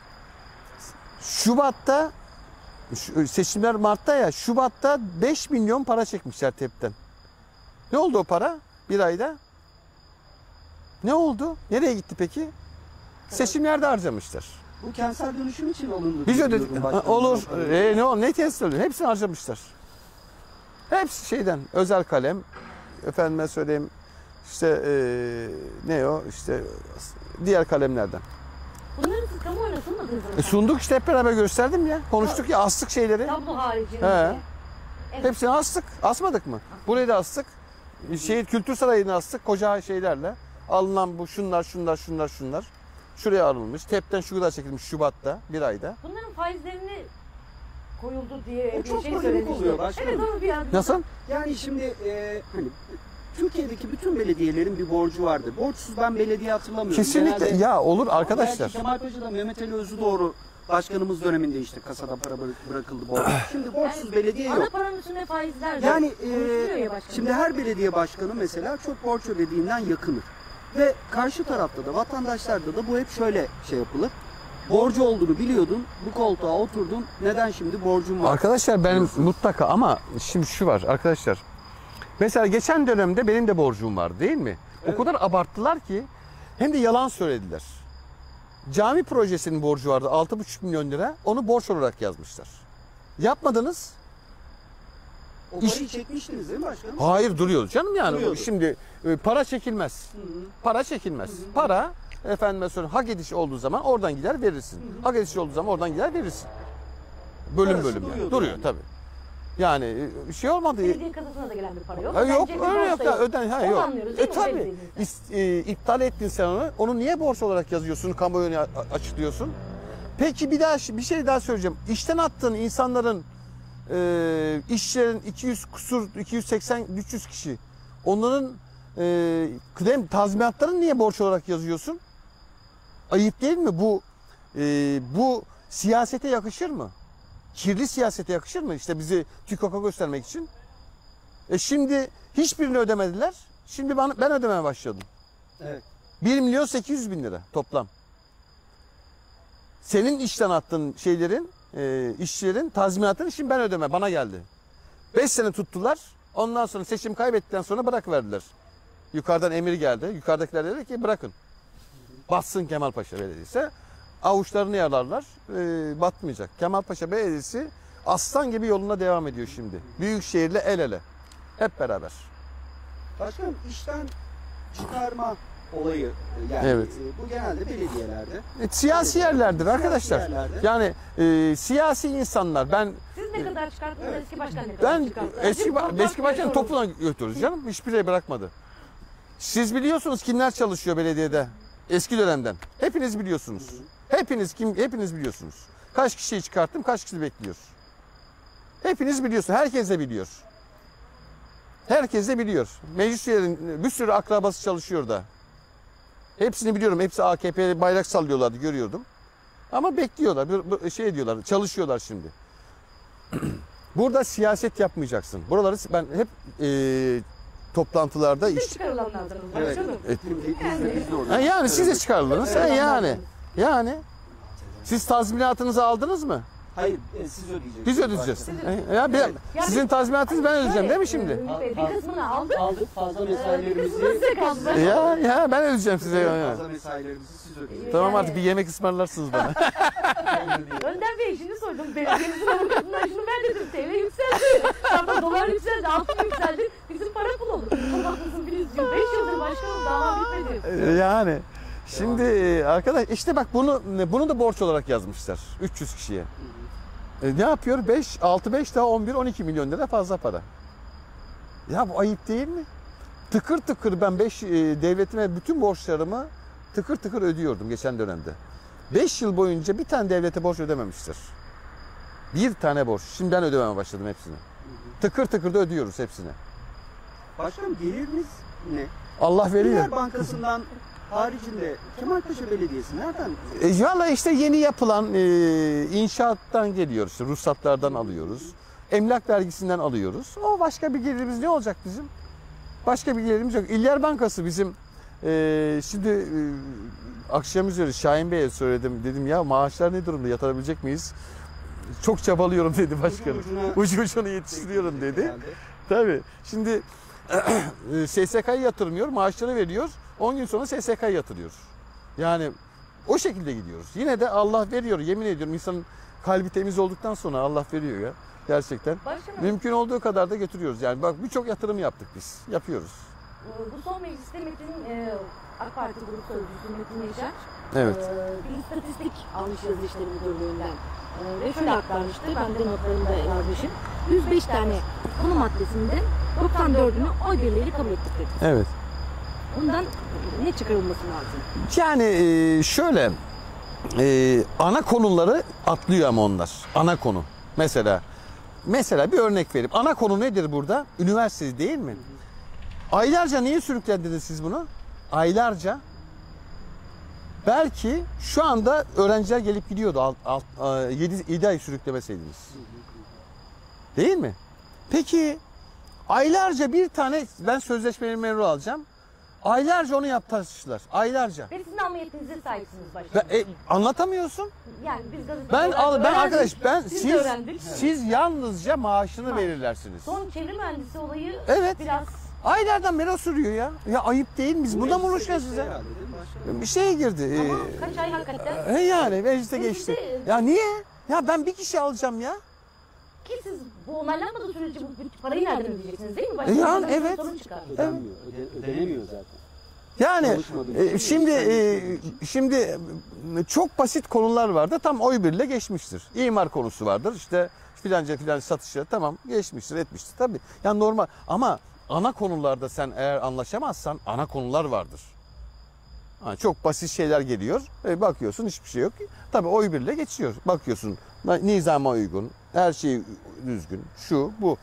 Şubat'ta şu- seçimler Mart'ta ya Şubat'ta beş milyon para çekmişler T E P'ten. Ne oldu o para bir ayda? Ne oldu? Nereye gitti peki? Seçimlerde harcamışlar. Bu kentsel dönüşüm için alındı. Biz diye ödedik. biliyorum Ha, başkanım. olur. E, ne o? Ne kentsel dönüşüm? Hepsini harcamışlar. Hepsi şeyden. Özel kalem. Efendime söyleyeyim. İşte e, ne o? İşte diğer kalemlerden. Bunları siz kamuoyuna sunmadınız mı? E, sunduk işte hep beraber gösterdim ya. Konuştuk ya, astık şeyleri. Tablo haricinde. He. Evet. Hepsini astık. Asmadık mı? Burayı da astık. Şehir Kültür Sarayı'nı astık. Koca şeylerle. Alınan bu şunlar şunlar şunlar şunlar. Şuraya alınmış. Tepten şu kadar çekilmiş Şubat'ta. Bir ayda. Bunların faizlerini koyuldu diye O bir çok şey polemik söylemişti. oluyor başkanım. Evet onu bir an. Nasıl? Yani şimdi e, hani Türkiye'deki bütün belediyelerin bir borcu vardı. Borçsuz ben belediye hatırlamıyorum. Kesinlikle. Genelde- Ya olur Ama arkadaşlar. belki Kemalpaşa'da Mehmet Ali Özüdoğru başkanımız döneminde işte kasada para bırak- bırakıldı borç. Şimdi borçsuz belediye Ana yok. paranın üstüne faizler de Yani konuşuluyor ya e, başkanım. şimdi her belediye başkanı mesela çok borç ödediğinden yakınır. Ve karşı tarafta da vatandaşlarda da bu hep şöyle şey yapılır. Borcu olduğunu biliyordun, bu koltuğa oturdun, neden şimdi borcun var? Arkadaşlar benim mutlaka ama şimdi şu var arkadaşlar. Mesela geçen dönemde benim de borcum var değil mi? Evet. O kadar abarttılar ki hem de yalan söylediler. Cami projesinin borcu vardı altı buçuk milyon lira. Onu borç olarak yazmışlar. Yapmadınız. O iş- parayı çekmiştiniz değil mi başkanım? Hayır duruyordu canım yani. Duruyordu. Şimdi e, para çekilmez. Hı hı. Para çekilmez. Para efendime söyleyeyim hak ediş olduğu zaman oradan gider verirsin. Hak ediş olduğu zaman oradan gider verirsin. Bölüm Parası bölüm yani. duruyordu Duruyor yani. tabii. Yani e, şey olmadı. Belediye kasasına da gelen bir para yok. Ha, yok Bence bir öyle borç yok da da öden ha Onu yok. anlıyoruz E değil mi tabii. belediyenizden? İst- e, iptal ettin sen onu. Onu niye borç olarak yazıyorsun? Kamuoyuna a- açıklıyorsun. Peki bir daha bir şey daha söyleyeceğim. İşten attığın insanların e, işçilerin iki yüz kusur iki yüz seksen üç yüz kişi. Onların e, kıdem tazminatlarını niye borç olarak yazıyorsun? Ayıp değil mi? Bu e, bu siyasete yakışır mı? Kirli siyasete yakışır mı? İşte bizi tükaka göstermek için. E şimdi hiçbirini ödemediler. Şimdi ben, ben ödemeye başladım. Evet. bir milyon sekiz yüz bin lira toplam. Senin işten attığın şeylerin, e, işçilerin tazminatını şimdi ben ödeme bana geldi. beş sene tuttular. Ondan sonra seçim kaybettikten sonra bırakıverdiler. Yukarıdan emir geldi. Yukarıdakiler dedi ki bırakın. Batsın Kemalpaşa Belediyesi. Avuçlarını yalarlar. E, batmayacak. Kemalpaşa Belediyesi aslan gibi yoluna devam ediyor şimdi. Büyükşehir'le el ele. Hep beraber. Başkanım işten çıkarma olayı yani Evet. e, bu genelde belediyelerde. E, siyasi yerlerdir arkadaşlar. Siyasi yerlerde. Yani e, siyasi insanlar. Ben Siz ne kadar çıkarttınız, eski başkan ne kadar ben çıkarttı? eski Bir ba- kontrol eski başkanı sorun. topuna götürürüz canım. Hiçbir şey bırakmadı. Siz biliyorsunuz kimler çalışıyor belediyede eski dönemden. Hepiniz biliyorsunuz. Hepiniz kim hepiniz biliyorsunuz. Kaç kişiyi çıkarttım, kaç kişi bekliyor. Hepiniz biliyorsunuz. Herkes de biliyor. Herkes de biliyor. Meclis üyelerinin bir sürü akrabası çalışıyor da. Hepsini biliyorum. Hepsi A K P bayrak sallıyorlardı görüyordum. Ama bekliyorlar. Bir, bir şey diyorlar. Çalışıyorlar şimdi. Burada siyaset yapmayacaksın. Buraları ben hep e, toplantılarda Siz iş. çıkarılanlardanız Evet. başkanım. E, Biz de, biz de orada. Ha, yani siz de çıkarıldınız. Ha, Evet. yani. Yani. Siz tazminatınızı aldınız mı? Hayır e, siz ödeyeceksiniz. Biz ödeyeceğiz. E, Ya, bir- Yani sizin tazminatınızı ben ödeyeceğim değil mi şimdi? Ümit Bey, Bir kısmını aldık. Aldık fazla Bir mesailerimizi. kısmını size kaldı. Ya ya ben ödeyeceğim size. Ya. Fazla mesailerimizi siz ödeyeceksiniz. Tamam artık bir yemek ısmarlarsınız bana. Önder Bey şimdi sordum. Belediyenizin avukatından şunu ben dedim. T L yükseldi. Sonra dolar yükseldi. Altın yükseldi. Bizim para pul olur. Çok haklısın Filiz. beş yıldır başkanım dava bitmedi. Yani şimdi arkadaş işte bak bunu bunu da borç olarak yazmışlar üç yüz kişiye. E, ne yapıyor? beş, altı, beş daha on bir, on iki milyon lira fazla para. Ya bu ayıp değil mi? Tıkır tıkır ben beş devletime bütün borçlarımı tıkır tıkır ödüyordum geçen dönemde. beş yıl boyunca bir tane devlete borç ödememiştir. Bir tane borç. Şimdi ben ödemeye başladım hepsini. Tıkır tıkır da ödüyoruz hepsini. Başkanım geliriniz ne? Allah veriyor. Ünlüler Bankası'ndan haricinde Kemalpaşa Belediyesi nereden? E, valla işte yeni yapılan e, inşaattan geliyor işte ruhsatlardan alıyoruz. Emlak vergisinden alıyoruz. O başka bir gelirimiz ne olacak bizim? Başka bir gelirimiz yok. İller Bankası bizim e, şimdi e, akşam üzeri Şahin Bey'e söyledim. Dedim ya maaşlar ne durumda yatırabilecek miyiz? Çok çabalıyorum dedi başkanım. Ucu ucuna- Ucu ucuna yetiştiriyorum dedi. Herhalde. Tabii. Şimdi S S K'yı yatırmıyor, maaşları veriyor. on gün sonra S S K'ya yatırıyoruz. Yani o şekilde gidiyoruz. Yine de Allah veriyor, yemin ediyorum, insanın kalbi temiz olduktan sonra Allah veriyor ya. Gerçekten. Başkanım. Mümkün olduğu kadar da götürüyoruz. Yani bak birçok yatırım yaptık biz. Yapıyoruz. Bu son mecliste Metin e, AK Parti Grup Sözcüsü Metin Yaşar Evet. e, bir istatistik almış yazı işleri müdürlüğünden. E, ve şöyle aktarmıştı, ben de notlarımda yazmışım. yüz beş tane konu maddesinde doksan dördünü oy birliğiyle kabul ettik dedi. Evet. Bundan ne çıkarılması lazım? Yani e, şöyle e, ana konuları atlıyor ama onlar. Ana konu. Mesela mesela bir örnek vereyim. Ana konu nedir burada? Üniversite değil mi? Aylarca niye sürüklendiniz siz bunu? Aylarca. Belki şu anda öğrenciler gelip gidiyordu yedi ay sürüklemeseydiniz. Değil mi? Peki aylarca bir tane ben sözleşmeli memuru alacağım. Aylarca onu yaptılar. Aylarca. Ve sizin alma yetkinize sahipsiniz başkanım. Ben, e, anlatamıyorsun. Yani biz gazeteci Ben olarak al ben öğrendik. arkadaş ben Biz siz de öğrendik. siz yalnızca maaşını Ha. verirlersiniz. Son çevre mühendisi olayı Evet. biraz Aylardan beri o sürüyor ya. Ya ayıp değil mi? Biz buna mı uğraşacağız size? Herhalde değil mi başkanım? Bir şeye girdi. ama Ee, kaç ay hakikaten. He yani meclise Mecliste- geçti. Ya niye? Ya ben bir kişi alacağım ya. Ki siz bu onaylanmadığı sürece bu bu parayı nereden ödeyeceksiniz değil mi? E yani Başkanım, evet. sorun çıkar. Ödenmiyor. Öde, ödenemiyor zaten. Yani Çalışmadığı e, için şimdi işten e, şimdi e, çok basit konular vardı. Tam oy birle geçmiştir. İmar konusu vardır. İşte filanca filan satışı tamam geçmiştir, etmiştir tabii. Yani normal ama ana konularda sen eğer anlaşamazsan ana konular vardır. Ha, çok basit şeyler geliyor. E, bakıyorsun hiçbir şey yok. Tabii oy birle geçiyor. Bakıyorsun nizama uygun, her şey düzgün, şu bu.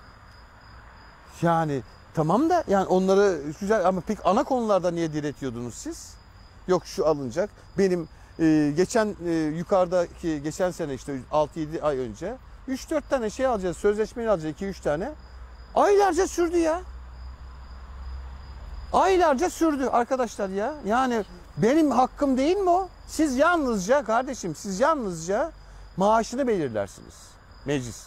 Yani tamam da yani onları güzel ama pek ana konularda niye diretiyordunuz siz? Yok şu alınacak. Benim e, geçen e, yukarıdaki geçen sene işte altı yedi ay önce üç dört tane şey alacağız. Sözleşmeyi alacağız iki üç tane. Aylarca sürdü ya. Aylarca sürdü arkadaşlar ya. Yani benim hakkım değil mi o? Siz yalnızca kardeşim siz yalnızca maaşını belirlersiniz. Meclis.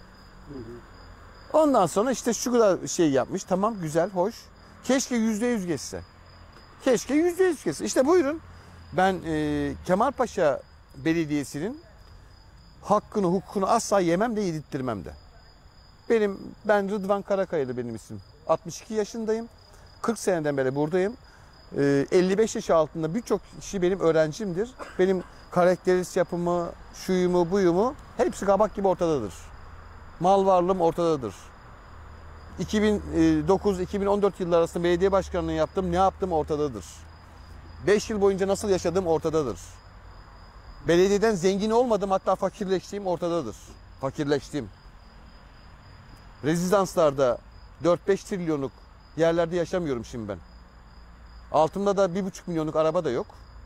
Ondan sonra işte şu kadar şey yapmış. Tamam güzel, hoş. Keşke yüzde yüz geçse. Keşke yüzde yüz geçse. İşte buyurun. Ben e, Kemalpaşa Belediyesi'nin hakkını, hukukunu asla yemem de yedirttirmem de. Benim, ben Rıdvan Karakaya'lı benim isim. altmış iki yaşındayım. kırk seneden beri buradayım. E, elli beş yaş altında birçok kişi benim öğrencimdir. Benim karakterist yapımı, şuyumu, buyumu hepsi kabak gibi ortadadır. Mal varlığım ortadadır. iki bin dokuz iki bin on dört yılları arasında belediye başkanlığı yaptım. Ne yaptım ortadadır. beş yıl boyunca nasıl yaşadığım ortadadır. Belediyeden zengin olmadım, hatta fakirleştiğim ortadadır. Fakirleştim. Rezidanslarda dört beş trilyonluk yerlerde yaşamıyorum şimdi ben. Altımda da bir buçuk milyonluk araba da yok.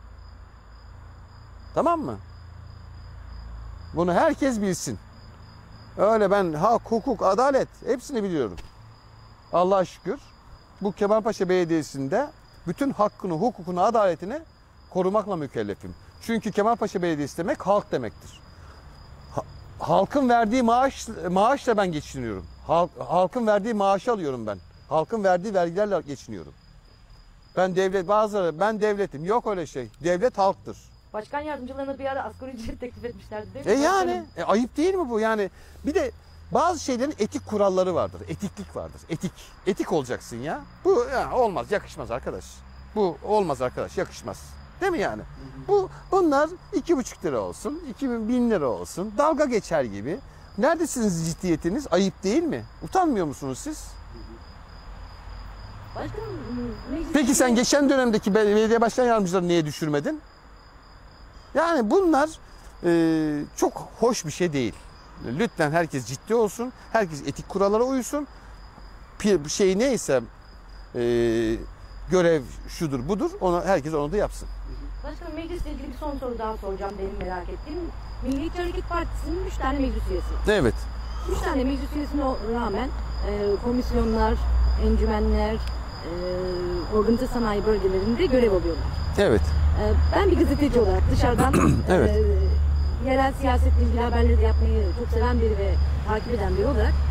Tamam mı? Bunu herkes bilsin. Öyle ben hak, hukuk, adalet hepsini biliyorum. Allah'a şükür bu Kemalpaşa Belediyesi'nde bütün hakkını, hukukunu, adaletini korumakla mükellefim. Çünkü Kemalpaşa Belediyesi demek halk demektir. Ha, halkın verdiği maaş maaşla ben geçiniyorum. Halk, halkın verdiği maaşı alıyorum ben. Halkın verdiği vergilerle geçiniyorum. Ben devlet, bazıları ben devletim. Yok öyle şey. Devlet halktır. Başkan yardımcılarına bir ara asgari ücret teklif etmişlerdi değil mi? E yani Başkanım? e, ayıp değil mi bu? Yani bir de bazı şeylerin etik kuralları vardır. Etiklik vardır. Etik. Etik olacaksın ya. Bu ya, olmaz, yakışmaz arkadaş. Bu olmaz arkadaş, yakışmaz. Değil mi yani? Bu bunlar iki buçuk lira olsun, iki bin lira olsun. Dalga geçer gibi. Neredesiniz ciddiyetiniz? Ayıp değil mi? Utanmıyor musunuz siz? Başkanım, meclis- Peki sen geçen dönemdeki belediye başkan yardımcılarını niye düşürmedin? Yani bunlar e, çok hoş bir şey değil. Lütfen herkes ciddi olsun. Herkes etik kurallara uysun. Bir şey neyse e, görev şudur budur. Onu, herkes onu da yapsın. Başkanım, meclisle ilgili bir son soru daha soracağım benim merak ettiğim. Milliyetçi Hareket Partisi'nin üç tane meclis üyesi. Evet. üç tane meclis üyesine rağmen e, komisyonlar, encümenler, e, organize sanayi bölgelerinde görev alıyorlar. Evet. E, ben bir gazeteci olarak dışarıdan Evet. e, yerel siyasetle ilgili haberleri de yapmayı çok seven biri ve takip eden biri olarak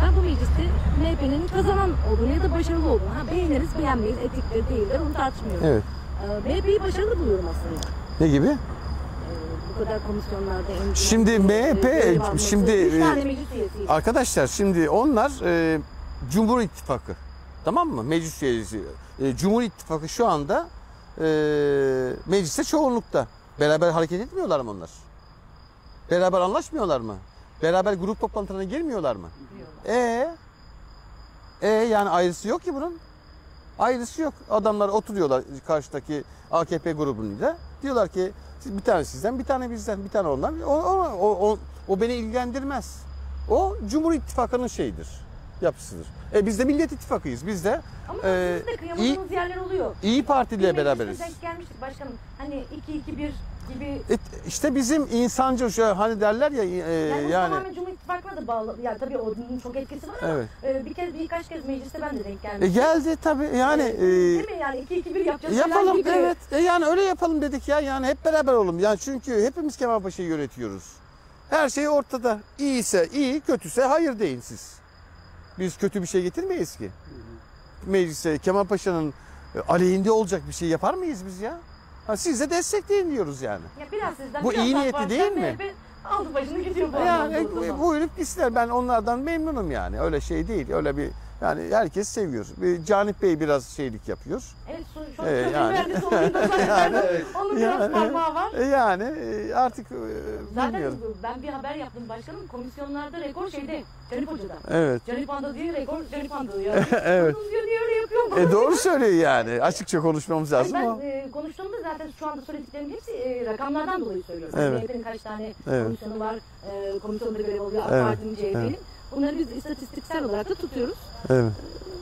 Ben bu mecliste M H P'nin kazanan olduğunu ya da başarılı olduğunu, ha, beğeniriz beğenmeyiz, etikleri değildir, onu tartışmıyorum. Evet. Ee, M H P'yi başarılı buluyorum aslında. Ne gibi? Ee, bu kadar komisyonlarda en Şimdi M H P, şimdi üç tane e, meclis üyesi. arkadaşlar şimdi onlar e, Cumhur İttifakı. Tamam mı? Meclis üyesi. E, Cumhur İttifakı şu anda e, mecliste çoğunlukta. Beraber hareket etmiyorlar mı onlar? Beraber anlaşmıyorlar mı? Beraber grup toplantılarına girmiyorlar mı? E e yani ayrısı yok ki bunun. Ayrısı yok. Adamlar oturuyorlar karşıdaki A K P grubuyla. Diyorlar ki bir tane sizden, bir tane bizden, bir tane ondan. O, o, o, o, o beni ilgilendirmez. O Cumhur İttifakı'nın şeyidir, yapısıdır. E biz de Millet İttifakı'yız. Biz de Ama e, siz de iyi, kıyamadığınız yerler oluyor. İyi Parti ile Bir beraberiz. mecliste denk gelmiştik başkanım. Hani iki iki bir gibi. E, işte bizim insanca şu hani derler ya e, Yani, bu yani tamamen Cumhur İttifakı'na da bağlı. Ya tabii onun çok etkisi var ama Evet. e, bir kez birkaç kez mecliste ben de denk e, gelmiştim. geldi tabii yani E, e, değil mi yani iki iki bir yapacağız falan yapalım gibi. evet e, yani öyle yapalım dedik ya yani hep beraber olalım yani çünkü hepimiz Kemalpaşa'yı yönetiyoruz. Her şey ortada. İyiyse iyi, kötüse hayır deyin siz. Biz kötü bir şey getirmeyiz ki. Meclise Kemalpaşa'nın aleyhinde olacak bir şey yapar mıyız biz ya? Ha, siz de destekleyin diyoruz yani. Ya biraz sizden, Bu biraz iyi daha niyetli farklı. değil mi? M H P aldı başını gidiyor bu Yani anlamda o zaman. buyurup gitsinler. Ben onlardan memnunum yani. Öyle şey değil. Öyle bir yani herkes seviyor. Bir Canip Bey biraz şeylik yapıyor. Evet, şu, şu, Ee, şu yani. mühendis olduğunda zaten onun biraz Yani, parmağı var. E, Yani e, artık e, Zaten bilmiyorum. ben bir haber yaptım başkanım. Komisyonlarda rekor şeyde. Canip Hoca'da. Evet. Canip Anda diye rekor Canip Anda diyor. Evet. Onun diyor niye öyle yapıyor? E, doğru söylüyor yani. Açıkça konuşmamız lazım Ben ama. e, konuştuğumda zaten şu anda söylediklerimin hepsi e, rakamlardan dolayı söylüyorum. Evet. M H P'nin kaç tane Evet. komisyonu var, e, komisyonda görev alıyor, AK Evet. Parti'nin, C H P'nin. Evet. Bunları biz istatistiksel olarak da tutuyoruz. Evet.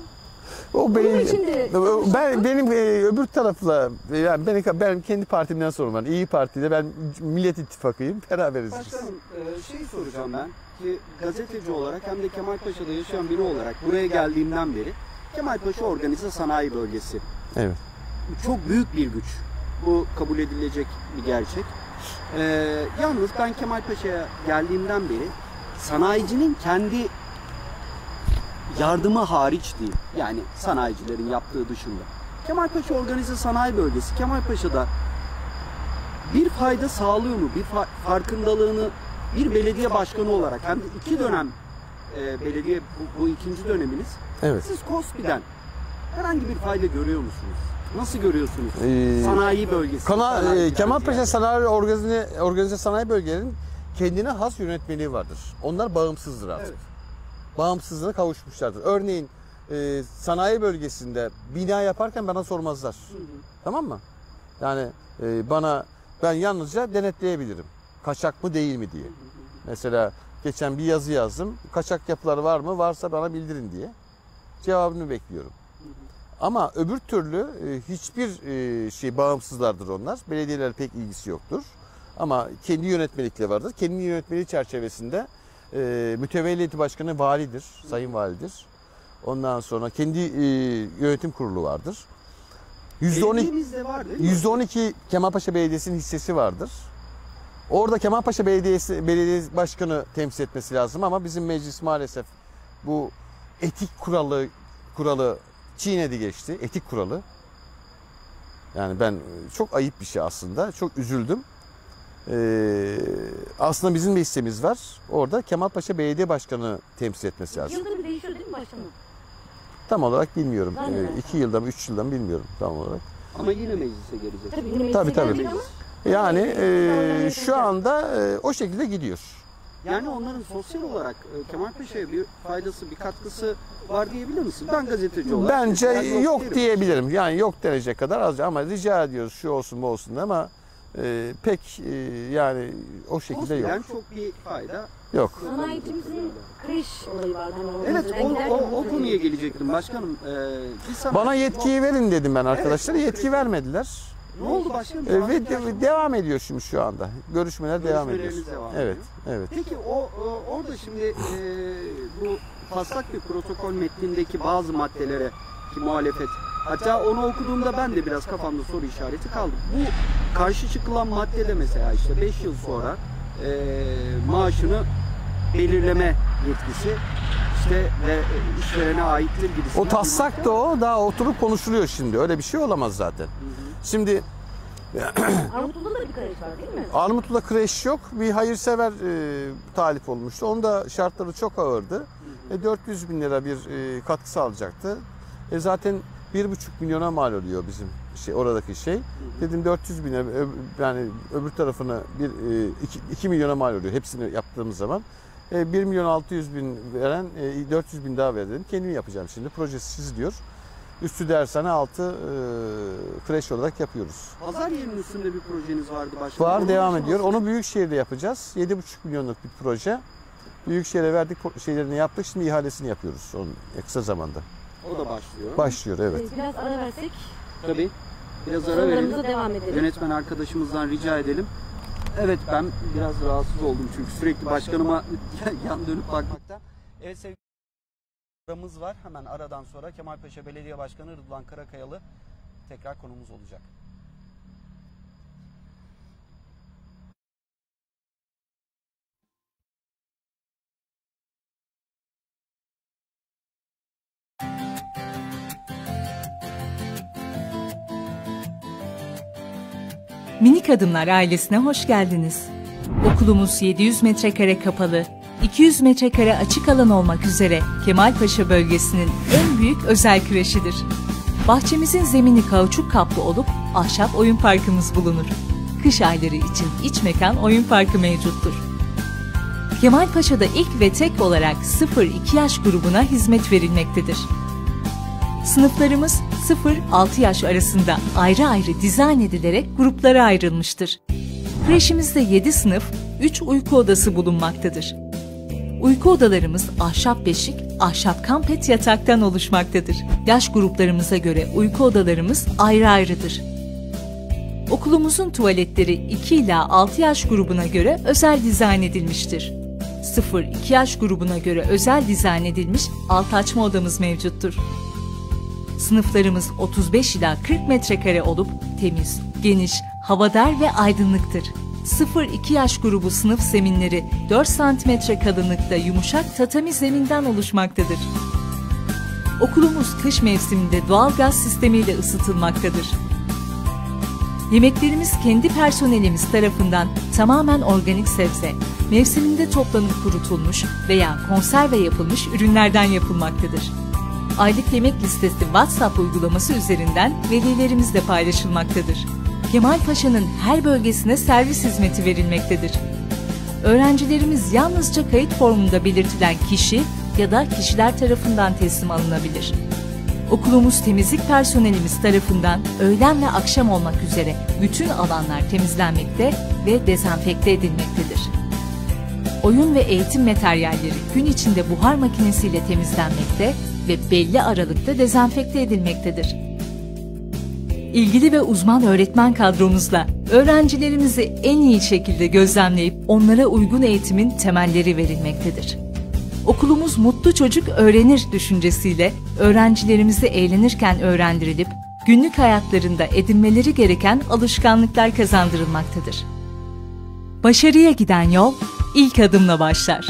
O benim, için de- ben benim e, öbür tarafla yani ben, ben kendi partimden sorumluyum. Yani İyi Parti'de ben Millet İttifakı'yım. Beraberiz biz. Başkanım e, şey soracağım ben ki gazeteci olarak hem de Kemalpaşa'da yaşayan biri olarak buraya geldiğimden beri Kemalpaşa Organize Sanayi Bölgesi Evet. çok büyük bir güç. Bu kabul edilecek bir gerçek. E, yalnız ben Kemalpaşa'ya geldiğimden beri sanayicinin kendi yardımı hariç değil. Yani sanayicilerin yaptığı dışında. Kemalpaşa Organize Sanayi Bölgesi Kemalpaşa'da bir fayda sağlıyor mu? Bir fa- farkındalığını bir belediye başkanı olarak hem de iki dönem e, belediye bu, bu ikinci döneminiz. Evet. Siz KOSBİ'den herhangi bir fayda görüyor musunuz? Nasıl görüyorsunuz? Ee, sanayi bölgesi. Kana, e, sanayiciler Kemalpaşa yani. Sanayi Organize, Organize Sanayi Bölgelerinin kendine has yönetmeliği vardır. Onlar bağımsızdır artık. Evet. Bağımsızlığına kavuşmuşlardır. Örneğin e, sanayi bölgesinde bina yaparken bana sormazlar. Hı hı. Tamam mı? Yani e, bana ben yalnızca denetleyebilirim. Kaçak mı değil mi diye. Mesela geçen bir yazı yazdım. Kaçak yapıları var mı? Varsa bana bildirin diye. Cevabını bekliyorum. Ama öbür türlü e, hiçbir e, şey bağımsızlardır onlar. Belediyeler pek ilgisi yoktur. Ama kendi yönetmelikleri vardır. Kendi yönetmeliği çerçevesinde e, mütevelliyeti başkanı validir, sayın validir. Ondan sonra kendi e, yönetim kurulu vardır. yüzde on iki Belediyemizde var değil mi? yüzde on iki Kemalpaşa Belediyesi'nin hissesi vardır. Orada Kemalpaşa Belediyesi belediye başkanı temsil etmesi lazım ama bizim meclis maalesef bu etik kuralı kuralı çiğnedi geçti. Etik kuralı. Yani ben çok ayıp bir şey aslında. Çok üzüldüm. Ee, aslında bizim de hissemiz var. Orada Kemalpaşa Belediye Başkanı temsil etmesi lazım. Yılda bir değişiyor değil mi başkanım? Tam olarak bilmiyorum. Ben de. Ee, iki yılda mı, üç yılda mı bilmiyorum tam olarak. Ama yine meclise gelecek. Tabii yine Tabii, meclise tabii. geldik ama Yani Tabii, e, tabii. şu anda e, o şekilde gidiyor. Yani onların sosyal olarak e, Kemalpaşa'ya bir faydası, bir katkısı var diyebilir misin? Ben gazeteci olarak. Bence mesela yok derim. diyebilirim. Yani yok denecek kadar az ama rica ediyoruz şu olsun bu olsun ama e, pek e, yani o şekilde yok. KOSBİ'den çok bir fayda. Yok. sanayicimizin kreş olayı vardı. Hani Evet, organizeden o, o, giderken o bize- konuya gelecektim başkanım. Ee, bir sanayi- Bana yetkiyi verin dedim ben arkadaşlara. Evet, Yetki vermediler. Ne oldu başkanım? E, ve de- devam ediyor şimdi şu anda. Görüşmeler devam ediyor. Görüşmeleriniz devam Evet, ediyor. evet. Peki o, o orada şimdi e, bu taslak bir protokol metnindeki bazı maddelere ki muhalefet, hatta onu okuduğumda ben de biraz kafamda soru işareti kaldı. Bu karşı çıkılan maddede mesela işte beş yıl sonra e, maaşını belirleme yetkisi işte ve işverene aittir gibisinden. O taslak da o daha oturup konuşuluyor şimdi. Öyle bir şey olamaz zaten. Hı hı. Şimdi Armutlu'da da bir kreş var değil mi? Armutlu'da kreş yok. Bir hayırsever e, talip olmuştu. Onun da şartları çok ağırdı. Hı hı. E, dört yüz bin lira bir e, katkı sağlayacaktı. E, zaten bir buçuk milyona mal oluyor bizim şey oradaki şey. Hı hı. Dedim dört yüz bin lira, öb, yani öbür tarafına bir e, iki, iki milyona mal oluyor hepsini yaptığımız zaman. E, bir milyon altı yüz bin veren e, dört yüz bin daha verdim. Kendim yapacağım şimdi. Projesiz diyor. Üstü dershane, altı e, kreş olarak yapıyoruz. Pazar yerinin üstünde bir projeniz vardı başkanım. Var, Onu devam nasıl ediyor. nasıl? Onu Büyükşehir'de yapacağız. yedi buçuk milyonluk bir proje. Büyükşehir'e verdik, şeylerini yaptık. Şimdi ihalesini yapıyoruz onun kısa zamanda. O da başlıyor. Başlıyor, evet. Biraz ara versek Tabii. Biraz ara verelim. sorularımıza devam edelim. Yönetmen arkadaşımızdan rica edelim. Evet, ben biraz rahatsız oldum çünkü sürekli başkanıma yan dönüp bakmaktan. Evet sevgili aramız var. Hemen aradan sonra Kemalpaşa Belediye Başkanı Rıdvan Karakayalı tekrar konumuz olacak. Minik Adımlar ailesine hoş geldiniz. Okulumuz yedi yüz metrekare kapalı, iki yüz metrekare açık alan olmak üzere Kemalpaşa bölgesinin en büyük özel kreşidir. Bahçemizin zemini kauçuk kaplı olup ahşap oyun parkımız bulunur. Kış ayları için iç mekan oyun parkı mevcuttur. Kemalpaşa'da ilk ve tek olarak sıfır iki yaş grubuna hizmet verilmektedir. Sınıflarımız sıfır altı yaş arasında ayrı ayrı dizayn edilerek gruplara ayrılmıştır. Kreşimizde yedi sınıf, üç uyku odası bulunmaktadır. Uyku odalarımız ahşap beşik, ahşap kampet yataktan oluşmaktadır. Yaş gruplarımıza göre uyku odalarımız ayrı ayrıdır. Okulumuzun tuvaletleri iki ila altı yaş grubuna göre özel dizayn edilmiştir. sıfır iki yaş grubuna göre özel dizayn edilmiş alt açma odamız mevcuttur. Sınıflarımız otuz beş ila kırk metrekare olup temiz, geniş, havadar ve aydınlıktır. sıfır iki yaş grubu sınıf zeminleri dört santimetre kalınlıkta yumuşak tatami zeminden oluşmaktadır. Okulumuz kış mevsiminde doğal gaz sistemiyle ısıtılmaktadır. Yemeklerimiz kendi personelimiz tarafından tamamen organik sebze, mevsiminde toplanıp kurutulmuş veya konserve yapılmış ürünlerden yapılmaktadır. Aylık yemek listesi WhatsApp uygulaması üzerinden velilerimizle paylaşılmaktadır. Kemalpaşa'nın her bölgesine servis hizmeti verilmektedir. Öğrencilerimiz yalnızca kayıt formunda belirtilen kişi ya da kişiler tarafından teslim alınabilir. Okulumuz temizlik personelimiz tarafından öğlen ve akşam olmak üzere bütün alanlar temizlenmekte ve dezenfekte edilmektedir. Oyun ve eğitim materyalleri gün içinde buhar makinesiyle temizlenmekte ve belli aralıkta dezenfekte edilmektedir. İlgili ve uzman öğretmen kadromuzla öğrencilerimizi en iyi şekilde gözlemleyip onlara uygun eğitimin temelleri verilmektedir. Okulumuz mutlu çocuk öğrenir düşüncesiyle öğrencilerimizi eğlenirken öğrendirilip günlük hayatlarında edinmeleri gereken alışkanlıklar kazandırılmaktadır. Başarıya giden yol ilk adımla başlar.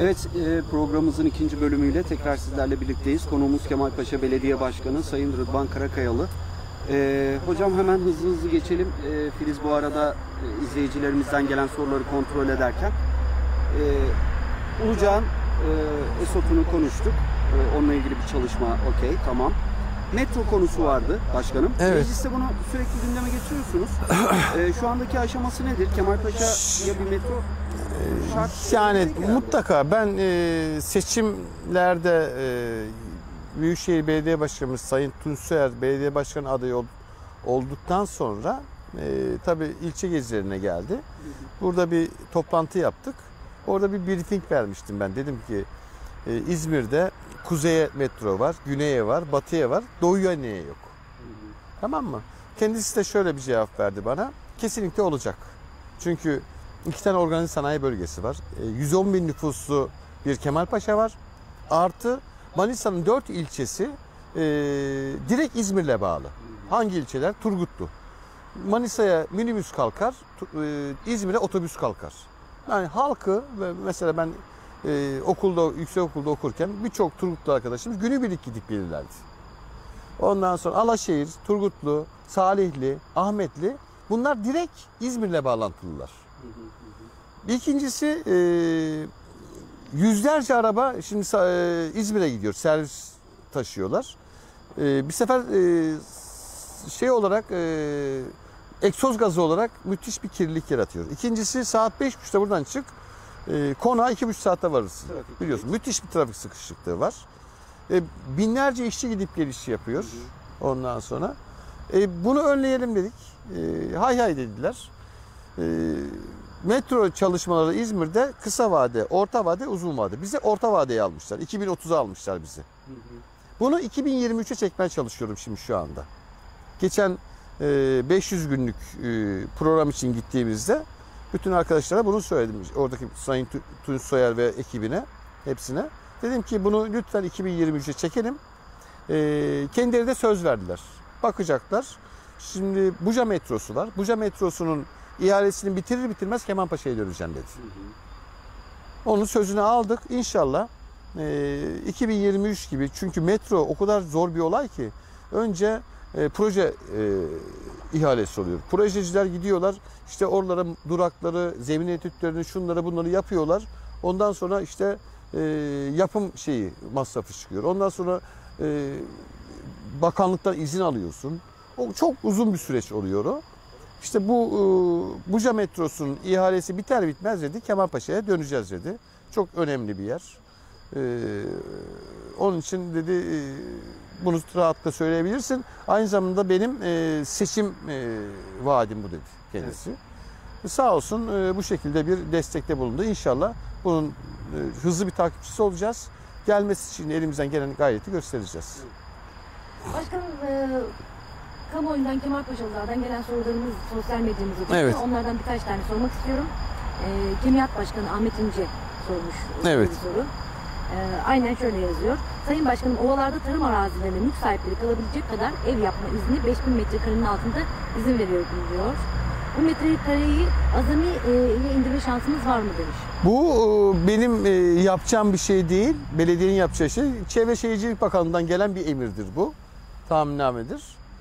Evet, e, programımızın ikinci bölümüyle tekrar sizlerle birlikteyiz. Konuğumuz Kemalpaşa Belediye Başkanı Sayın Rıdvan Karakayalı. E, hocam hemen hızlı hızlı geçelim. E, Filiz bu arada e, izleyicilerimizden gelen soruları kontrol ederken. E, Ulucağ'ın e, ESOT'unu konuştuk. E, onunla ilgili bir çalışma, okey, tamam. Metro konusu vardı başkanım. Evet. Mecliste bunu sürekli gündeme getiriyorsunuz. e, şu andaki aşaması nedir? Kemalpaşa'ya bir metro şart. Yani mutlaka ben e, seçimlerde e, Büyükşehir Belediye Başkanımız Sayın Tunç Soyer Belediye Başkanı adayı ol, olduktan sonra e, tabii ilçe gezilerine geldi. Burada bir toplantı yaptık. Orada bir briefing vermiştim ben. Dedim ki e, İzmir'de kuzeye metro var, güneye var, batıya var, doğuya niye yok? Tamam mı? Kendisi de şöyle bir cevap verdi bana. Kesinlikle olacak. Çünkü iki tane organize sanayi bölgesi var. yüz on bin nüfuslu bir Kemalpaşa var. Artı Manisa'nın dört ilçesi e, direkt İzmir'le bağlı. Hangi ilçeler? Turgutlu. Manisa'ya minibüs kalkar, e, İzmir'e otobüs kalkar. Yani halkı ve mesela ben e, okulda, yüksek okulda okurken birçok Turgutlu arkadaşımız günübirlik gidip gelirlerdi. Ondan sonra Alaşehir, Turgutlu, Salihli, Ahmetli bunlar direkt İzmir'le bağlantılılar. İkincisi e, yüzlerce araba şimdi e, İzmir'e gidiyor, servis taşıyorlar. E, bir sefer e, şey olarak e, egzoz gazı olarak müthiş bir kirlilik yaratıyor. İkincisi saat beş buçukta buradan çık, e, konağa iki buçuk saatte varırsın. Trafik biliyorsun, müthiş bir trafik sıkışıklığı var. E, binlerce işçi gidip geliş yapıyor. Hı hı. Ondan sonra e, bunu önleyelim dedik. E, hay hay dediler. E, metro çalışmaları İzmir'de kısa vade, orta vade, uzun vade. Bize orta vadeyi almışlar. iki bin otuza almışlar bizi. Hı hı. Bunu iki bin yirmi üçe çekmeye çalışıyorum şimdi şu anda. Geçen e, beş yüz günlük e, program için gittiğimizde bütün arkadaşlara bunu söyledim. Oradaki Sayın Tunç Soyer ve ekibine, hepsine. Dedim ki bunu lütfen iki bin yirmi üçe çekelim. E, kendileri de söz verdiler. Bakacaklar. Şimdi Buca metrosu var. Buca metrosunun ihalesini bitirir bitirmez Kemalpaşa'ya döneceğim dedi. Hı hı. Onun sözünü aldık. İnşallah e, iki bin yirmi üç gibi, çünkü metro o kadar zor bir olay ki önce e, proje e, ihalesi oluyor. Projeciler gidiyorlar, işte oralara durakları, zemin etütlerini, şunları bunları yapıyorlar. Ondan sonra işte e, yapım şeyi masrafı çıkıyor. Ondan sonra e, bakanlıktan izin alıyorsun. O çok uzun bir süreç oluyor o. İşte bu e, Buca metrosunun ihalesi biter bitmez dedi, Kemalpaşa'ya döneceğiz dedi. Çok önemli bir yer. E, onun için dedi e, bunu rahatlıkla söyleyebilirsin. Aynı zamanda benim e, seçim e, vaadim bu dedi kendisi. Evet. Sağ olsun e, bu şekilde bir destekte bulundu. İnşallah bunun e, hızlı bir takipçisi olacağız. Gelmesi için elimizden gelen gayreti göstereceğiz. Başkanım, e, kamuoyundan, Kemalpaşalılardan gelen sorularımız sosyal medyamıza çıktı. Evet. Onlardan birkaç tane sormak istiyorum. E, Kemiyat Başkanı Ahmet İnce sormuş evet. bir soru. E, aynen şöyle yazıyor. Sayın Başkanım, ovalarda tarım arazilerine mülk sahipleri kalabilecek kadar ev yapma izni beş bin metrekarenin altında izin veriyor diyor. Bu metrekareyi azamiye indirme şansımız var mı demiş. Bu benim yapacağım bir şey değil. Belediyenin yapacağı şey. Çevre Şehircilik Bakanlığı'ndan gelen bir emirdir bu. Tahminnamedir.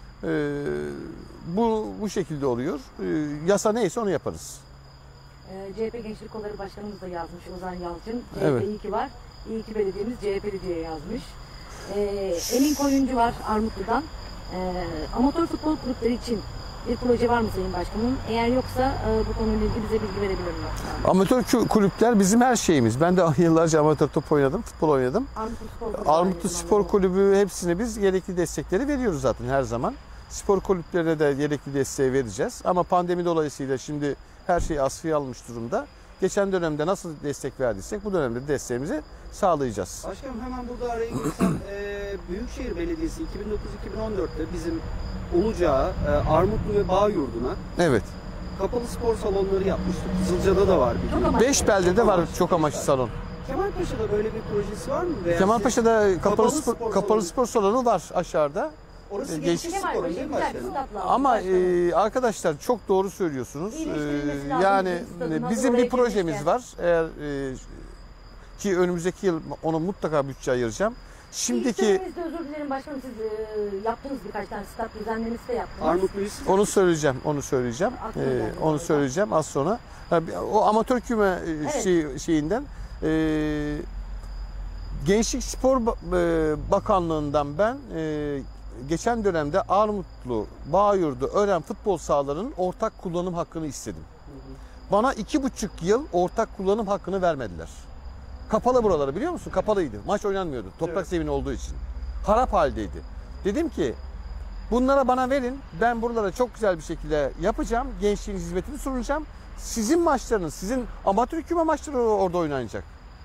Bu bu şekilde oluyor. Yasa neyse onu yaparız. C H P Gençlik Kolları Başkanımız da yazmış, Ozan Yalçın. C H P evet. iyi ki var. İyi ki belediyemiz C H P'li diye yazmış. Emin Koyuncu var Armutlu'dan. Amatör futbol kulüpleri için bir proje var mı Sayın Başkanım? Eğer yoksa bu konuyla ilgili bize bilgi verebilir mi? Amatör kulüpler bizim her şeyimiz. Ben de yıllarca amatör top oynadım, futbol oynadım. Armutlu Spor Kulübü, Armutlu Spor Kulübü hepsine biz gerekli destekleri veriyoruz zaten her zaman. Spor kulüplerine de gerekli desteği vereceğiz. Ama pandemi dolayısıyla şimdi her şey askıya almış durumda. Geçen dönemde nasıl destek verdiysek bu dönemde desteğimizi sağlayacağız. Başkanım hemen burada araya girsem, e, Büyükşehir Belediyesi iki bin dokuz iki bin on dörtte bizim Ulucağ'a, e, Armutlu ve Bağyurdu'na evet. kapalı spor salonları yapmıştık. Kızılca'da da var bir. Beşbelde'de var çok amaçlı salon. Kemalpaşa'da böyle bir projesi var mı? Veya Kemalpaşa'da kapalı, kapalı spor, spor kapalı salonu. spor salonu var aşağıda. Orası Genç gençlik sporu değil mi başkanım? Ama e, arkadaşlar çok doğru söylüyorsunuz. E, yani bizim bir projemiz var. Eğer e, ki önümüzdeki yıl ona mutlaka bütçe ayıracağım. Şimdiki İlk özür dilerim başkanım, siz e, yaptınız birkaç tane stat düzenlemesi de yaptınız. Armutluyuz. onu söyleyeceğim, onu söyleyeceğim. Aklıma Ee, geldi onu orada. söyleyeceğim az sonra. Ha, o amatör küme e, Evet. şey, şeyinden e, Gençlik Spor Ba- e, Bakanlığı'ndan ben e, geçen dönemde Armutlu, Bağyurdu, Ören futbol sahalarının ortak kullanım hakkını istedim. Bana iki buçuk yıl ortak kullanım hakkını vermediler. Kapalı buraları, biliyor musun? Kapalıydı. Maç oynanmıyordu. Toprak Evet. zemini olduğu için. Harap haldeydi. Dedim ki bunlara bana verin. Ben buralara çok güzel bir şekilde yapacağım. Gençliğin hizmetini sunacağım. Sizin maçlarınız, sizin amatör küme maçları orada oynanacak.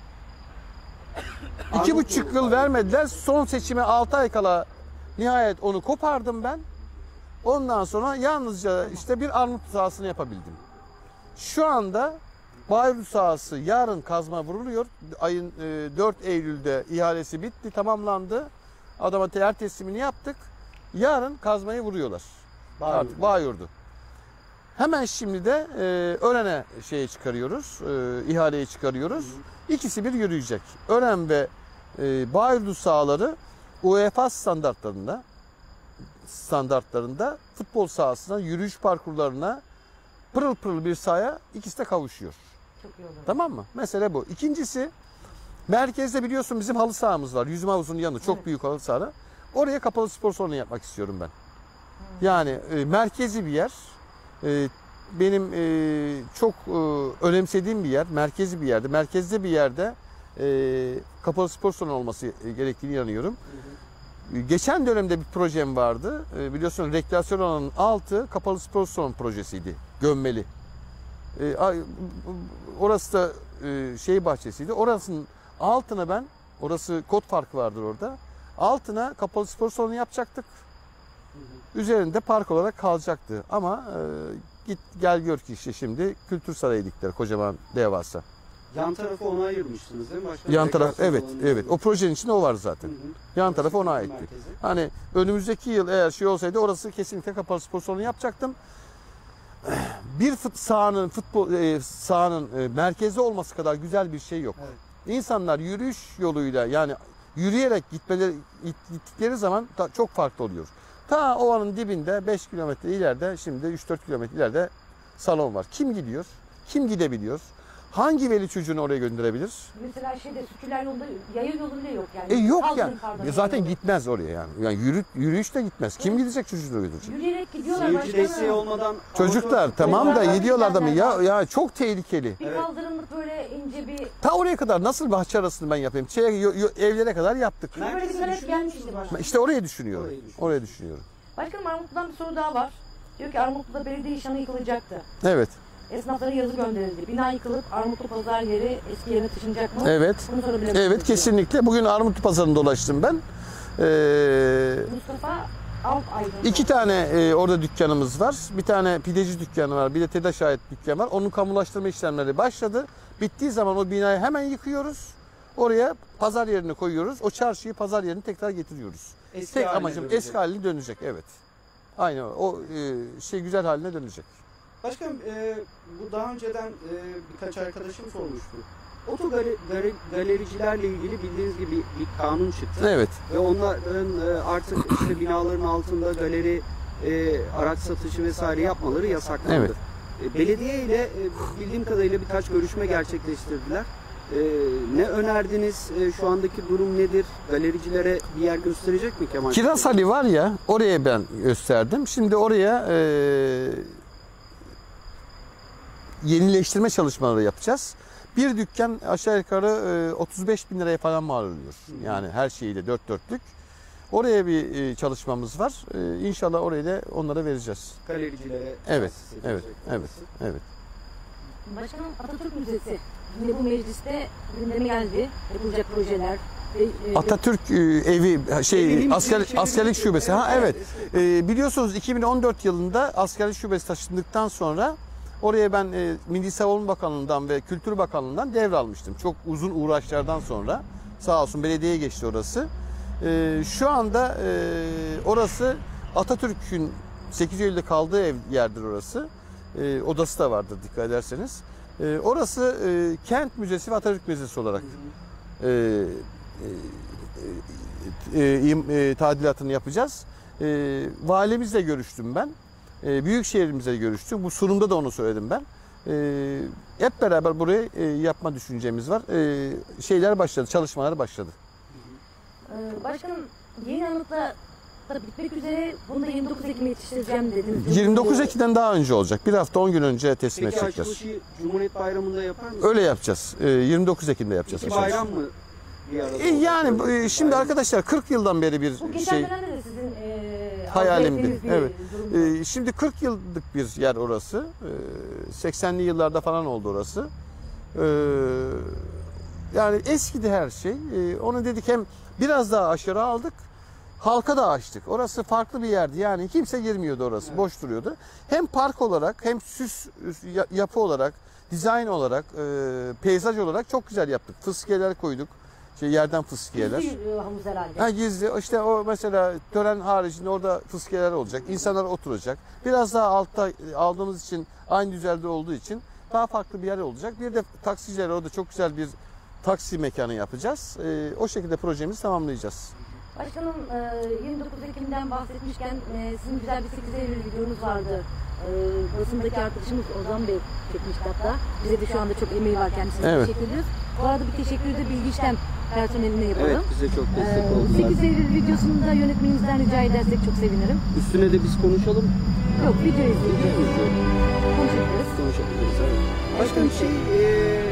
İki buçuk yıl vermediler. Son seçime altı ay kala nihayet onu kopardım ben. Ondan sonra yalnızca işte bir armut sahasını yapabildim. Şu anda Bağyurdu sahası yarın kazma vuruluyor. Ayın e, dört Eylül'de ihalesi bitti, tamamlandı. Adama ter teslimini yaptık. Yarın kazmayı vuruyorlar. Artık Bağyurdu. Hemen şimdi de e, Ören'e şeye çıkarıyoruz, e, ihaleye çıkarıyoruz. İkisi bir yürüyecek. Ören ve e, Bağyurdu sahaları UEFA standartlarında standartlarında futbol sahasına, yürüyüş parkurlarına, pırıl pırıl bir sahaya ikisi de kavuşuyor. Çok iyi olur. Tamam mı? Mesele bu. İkincisi, merkezde biliyorsun bizim halı sahamız var. Yüzme havuzunun yanı çok Evet. büyük halı saha. Oraya kapalı spor salonu yapmak istiyorum ben. Yani e, merkezi bir yer. E, benim e, çok e, önemsediğim bir yer. Merkezi bir yerde. Merkezde bir yerde e, kapalı spor salonu olması gerektiğini inanıyorum. Geçen dönemde bir projem vardı. E, biliyorsun rekreasyon alanının altı kapalı spor salonu projesiydi. Gömmeli. E, a- orası da e, şey bahçesiydi. Orasının altına ben, orası kod farkı vardır orada. Altına kapalı spor salonu yapacaktık. Üzerinde park olarak kalacaktı. Ama e, git gel gör ki işte şimdi kültür sarayı diktiler, kocaman devasa. Yan tarafı ona ayırmıştınız değil mi başkanım? Yan taraf, Rekreasyon evet, salonunu. evet. O projenin içinde o var zaten. Hı hı. Yan tarafı ona Merkezi. aitti. Hani önümüzdeki yıl eğer şey olsaydı orası kesinlikle kapalı spor salonu yapacaktım. Bir fut sahanın futbol e, sahanın e, merkezde olması kadar güzel bir şey yok. Evet. İnsanlar yürüyüş yoluyla, yani yürüyerek gitmeleri git- gittikleri zaman ta- çok farklı oluyor. Ta ovanın dibinde beş kilometre ileride, şimdi üç dört kilometre ileride salon var. Kim gidiyor? Kim gidebiliyor? Hangi veli çocuğunu oraya gönderebilir? Mesela şeyde Sütçüler yolunda, yayıl yolu bile yok yani. E yok Kaldırım yani. pardon, E zaten yayıl yolu. gitmez oraya yani. Yani yürü, yürüyüş de gitmez. Kim gidecek çocuğunu götürecek? Yürüyerek gidiyorlar Seyirci desteği başkanım. olmadan Çocuklar amatör tamam da Oradan gidiyorlar da mı? Ya gidenler ya çok tehlikeli. Bir Evet. kaldırımlık böyle ince bir... Ta oraya kadar nasıl bahçe arasını ben yapayım? Şey, yo- yo- evlere kadar yaptık. Merkezi Böyle bir talep düşünüyor gelmişti musunuz başkanım. İşte oraya düşünüyorum. Orayı düşünüyorsun. Oraya düşünüyorum. Başkanım Armutlu'dan bir soru daha var. Diyor ki Armutlu'da belediye işanı yıkılacaktı. Evet. Esnaflara yazı gönderildi. Bina yıkılıp Armutlu pazar yeri eski yerine taşınacak mı? Evet. Bunu sorabilir Evet, misiniz? kesinlikle. Bugün Armutlu Pazarı'nda dolaştım ben. Ee, Mustafa Alp Aydın. iki tane e, orada dükkanımız var. Bir tane pideci dükkanı var. Bir de TEDAŞ ait dükkan var. Onun kamulaştırma işlemleri başladı. Bittiği zaman o binayı hemen yıkıyoruz. Oraya pazar yerini koyuyoruz. O çarşıyı pazar yerini tekrar getiriyoruz. Eski Tek haline amacım dönecek. eski haline dönecek. Evet. Aynen öyle. O e, şey güzel haline dönecek. Başkanım e, bu daha önceden e, birkaç arkadaşım sormuştu. Otogalericilerle ilgili bildiğiniz gibi bir kanun çıktı. Evet. Ve onların e, artık işte binaların altında galeri, e, araç satışı vesaire yapmaları yasaklandı. Evet. E, belediye ile e, bildiğim kadarıyla birkaç görüşme gerçekleştirdiler. E, ne önerdiniz? E, şu andaki durum nedir? Galericilere bir yer gösterecek mi Kemal? Kiraz Ali var ya, oraya ben gösterdim. Şimdi oraya e, yenileştirme çalışmaları yapacağız. Bir dükkan aşağı yukarı e, otuz beş bin liraya falan mal oluyor. Yani her şeyiyle dört dörtlük. Oraya bir e, çalışmamız var. E, İnşallah orayı da onlara vereceğiz. Galericilere Evet, tahsis evet, edilecek evet, orası. evet. Başkanım Atatürk Müzesi. Yine bu mecliste gündeme geldi. Yapılacak projeler. Ve, e, Atatürk e, evi şey Evinin asker, içini askerlik çevirdik. şubesi. Ha Evet, evet. E, biliyorsunuz iki bin on dört yılında askerlik şubesi taşındıktan sonra oraya ben e, Milli Savunma Bakanlığı'ndan ve Kültür Bakanlığı'ndan devralmıştım. Çok uzun uğraşlardan sonra sağ olsun belediyeye geçti orası. E, şu anda e, orası Atatürk'ün sekiz Eylül'de kaldığı ev yerdir orası. E, odası da vardır dikkat ederseniz. E, orası e, Kent Müzesi ve Atatürk Müzesi olarak e, e, e, e, tadilatını yapacağız. E, valimizle görüştüm ben. E, Büyükşehirimizle görüştüm. Bu sunumda da onu söyledim ben. E, hep beraber burayı e, yapma düşüncemiz var. E, şeyler başladı, çalışmalar başladı. Ee, Başkanım, yeni anıtla da bitmek üzere. Bunu da yirmi dokuz Ekim'e yetiştireceğim dediniz. yirmi dokuz Ekim'den daha önce olacak. Bir hafta on gün önce teslim Peki edecekler. açılışı Cumhuriyet Bayramı'nda yapar mısınız? Öyle yapacağız. E, yirmi dokuz Ekim'de yapacağız. İki açılışı. bayram mı? Bir arada E, yani olacak? e, şimdi arkadaşlar kırk yıldan beri bir Bu geçen şey dönemde de sizin e, hayalimdi. arzu ettiğiniz bir Evet. durumdu. E, şimdi kırk yıllık bir yer orası. E, seksenli yıllarda falan oldu orası. E, yani eskidi her şey. E, onu dedik hem biraz daha aşağı aldık. Halka da açtık. Orası farklı bir yerdi. Yani kimse girmiyordu orası. Evet. Boş duruyordu. Hem park olarak hem süs yapı olarak, dizayn olarak, e, peyzaj olarak çok güzel yaptık. Fıskiyeler koyduk. Şey, yerden fıskiyeler. Gizli havuz herhalde. Ha, gizli. İşte o mesela tören haricinde orada fıskiyeler olacak. İnsanlar oturacak. Biraz daha altta aldığımız için aynı düzelde olduğu için daha farklı bir yer olacak. Bir de taksiciler orada çok güzel bir taksi mekanı yapacağız. E, o şekilde projemizi tamamlayacağız. Başkanım, yirmi dokuz Ekim'den bahsetmişken sizin güzel bir sekiz Eylül videonuz vardı. Basındaki arkadaşımız Ozan Bey çekmişti hatta. Bize de şu anda çok emeği var, kendisine Evet. teşekkür ediyoruz. Bu arada bir teşekkür de Bilgi İşlem personeline yapalım. Evet, bize çok destek oldular. sekiz Eylül videosunu da yönetmenimizden rica edersek çok sevinirim. Üstüne de biz konuşalım. Yok, video Video izleyeceğiz. izleyelim. Konuşabiliriz. Konuşabiliriz. Evet. Başka bir şey, e,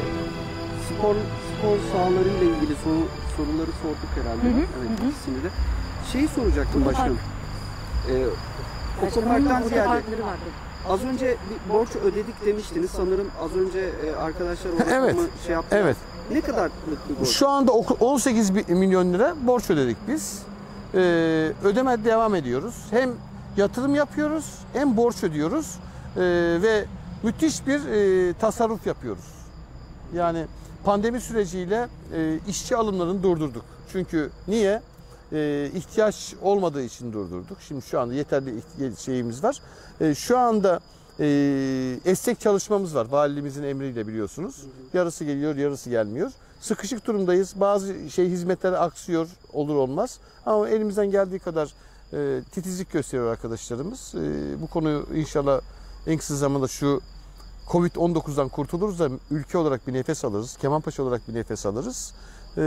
spor spor sahalarıyla ilgili soru, soruları sorduk herhalde. Hı hı, Evet, hı hı. ikisini de. Şeyi soracaktım Otopark. başkanım. E, Başkanımın otoparktan ziyade otoparkları vardı. az önce bir borç ödedik demiştiniz. Sanırım az önce e, arkadaşlar o Evet. rakamı şey yaptılar. Evet. Ne kadarlık bir borç? Şu anda on sekiz milyon lira borç ödedik biz. Ee, ödeme devam ediyoruz. Hem yatırım yapıyoruz hem borç ödüyoruz. Ee, ve müthiş bir e, tasarruf yapıyoruz. Yani pandemi süreciyle e, işçi alımlarını durdurduk. Çünkü niye? E, ihtiyaç olmadığı için durdurduk. Şimdi şu anda yeterli şeyimiz var. E, şu anda e, esnek çalışmamız var. Valiliğimizin emriyle biliyorsunuz. Yarısı geliyor, yarısı gelmiyor. Sıkışık durumdayız. Bazı şey hizmetler aksıyor, olur olmaz. Ama elimizden geldiği kadar e, titizlik gösteriyor arkadaşlarımız. E, bu konuyu inşallah en kısa zamanda şu kovid on dokuzdan kurtuluruz da ülke olarak bir nefes alırız. Kemalpaşa olarak bir nefes alırız. Ee,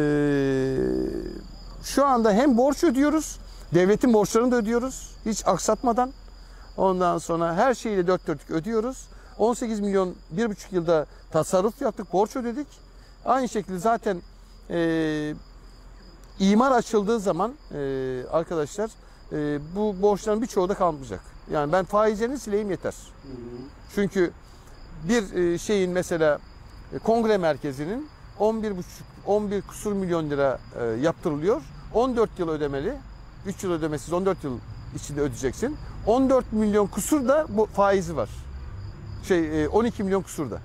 şu anda hem borç ödüyoruz, devletin borçlarını da ödüyoruz. Hiç aksatmadan. Ondan sonra her şeyiyle dört dörtlük ödüyoruz. on sekiz milyon bir buçuk yılda tasarruf yaptık, borç ödedik. Aynı şekilde zaten e, imar açıldığı zaman e, arkadaşlar e, bu borçların birçoğu da kalmayacak. Yani ben faizlerini sileyim yeter. Hı hı. Çünkü bir şeyin mesela kongre merkezinin on bir buçuk on bir kusur milyon lira yaptırılıyor. on dört yıl ödemeli. üç yıl ödemesiz on dört yıl içinde ödeyeceksin. on dört milyon kusur da bu faizi var. Şey on iki milyon kusur da.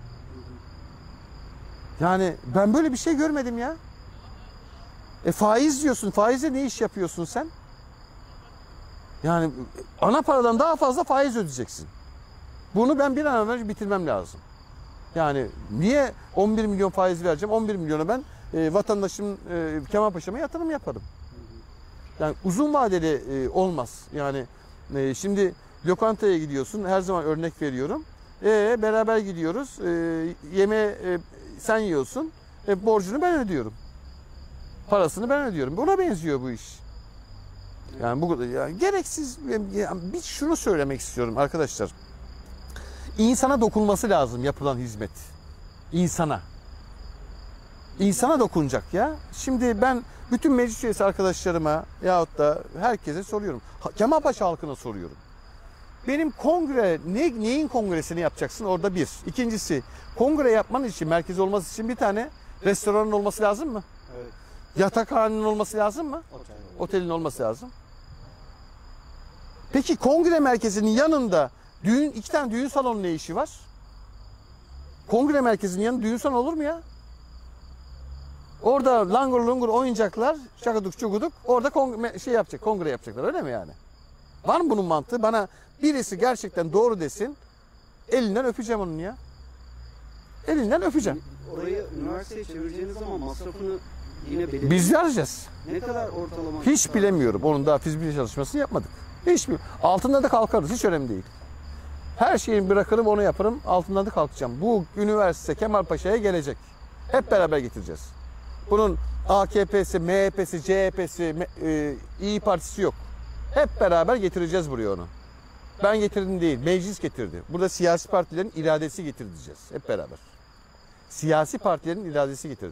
Yani ben böyle bir şey görmedim ya. E faiz diyorsun. Faizle ne iş yapıyorsun sen? Yani ana paradan daha fazla faiz ödeyeceksin. Bunu ben bir an önce bitirmem lazım. Yani niye on bir milyon faiz vereceğim? on bir milyona ben e, vatandaşım e, Kemalpaşa'ma yatırım yaparım. Yani uzun vadeli e, olmaz. Yani e, şimdi lokantaya gidiyorsun. Her zaman örnek veriyorum. E, beraber gidiyoruz. E, yemeğe e, sen yiyorsun. E, borcunu ben ödüyorum. Parasını ben ödüyorum. Buna benziyor bu iş. Yani bu yani gereksiz. Yani bir şunu söylemek istiyorum arkadaşlar. İnsana dokunması lazım yapılan hizmet. İnsana. İnsana dokunacak ya. Şimdi ben bütün meclis üyesi arkadaşlarıma yahut da herkese soruyorum. Kemalpaşa halkına soruyorum. Benim kongre, ne, neyin kongresini yapacaksın orada bir. İkincisi, kongre yapman için, merkez olması için bir tane restoranın olması lazım mı? Evet. Yatakhanenin olması lazım mı? Otel. Otelin olması lazım. Peki kongre merkezinin yanında düğün, iki tane düğün salonu ne işi var? Kongre merkezinin yanında düğün salonu olur mu ya? Orada langur lungur oyuncaklar, şakaduk çukuduk, orada kongre, şey yapacak, kongre yapacaklar, öyle mi yani? Var mı bunun mantığı? Bana birisi gerçekten doğru desin, elinden öpeceğim onun ya. elinden öpeceğim. Orayı üniversiteye çevireceğiniz zaman masrafını yine belirli. Biz vereceğiz. Ne kadar ortalama? Hiç bilemiyorum. Onun daha fizibilite çalışmasını yapmadık. Hiç bil- Altında da kalkarız. Hiç önemli değil. Her şeyi bırakırım, onu yaparım. Altından da kalkacağım. Bu üniversite Kemalpaşa'ya gelecek. Hep beraber getireceğiz. Bunun A K P'si, M H P'si, C H P'si, Me- e, İyi Partisi yok. Hep beraber getireceğiz buraya onu. Ben getirdim değil, meclis getirdi. Burada siyasi partilerin iradesi getireceğiz. Hep beraber. Siyasi partilerin iradesi getirdi.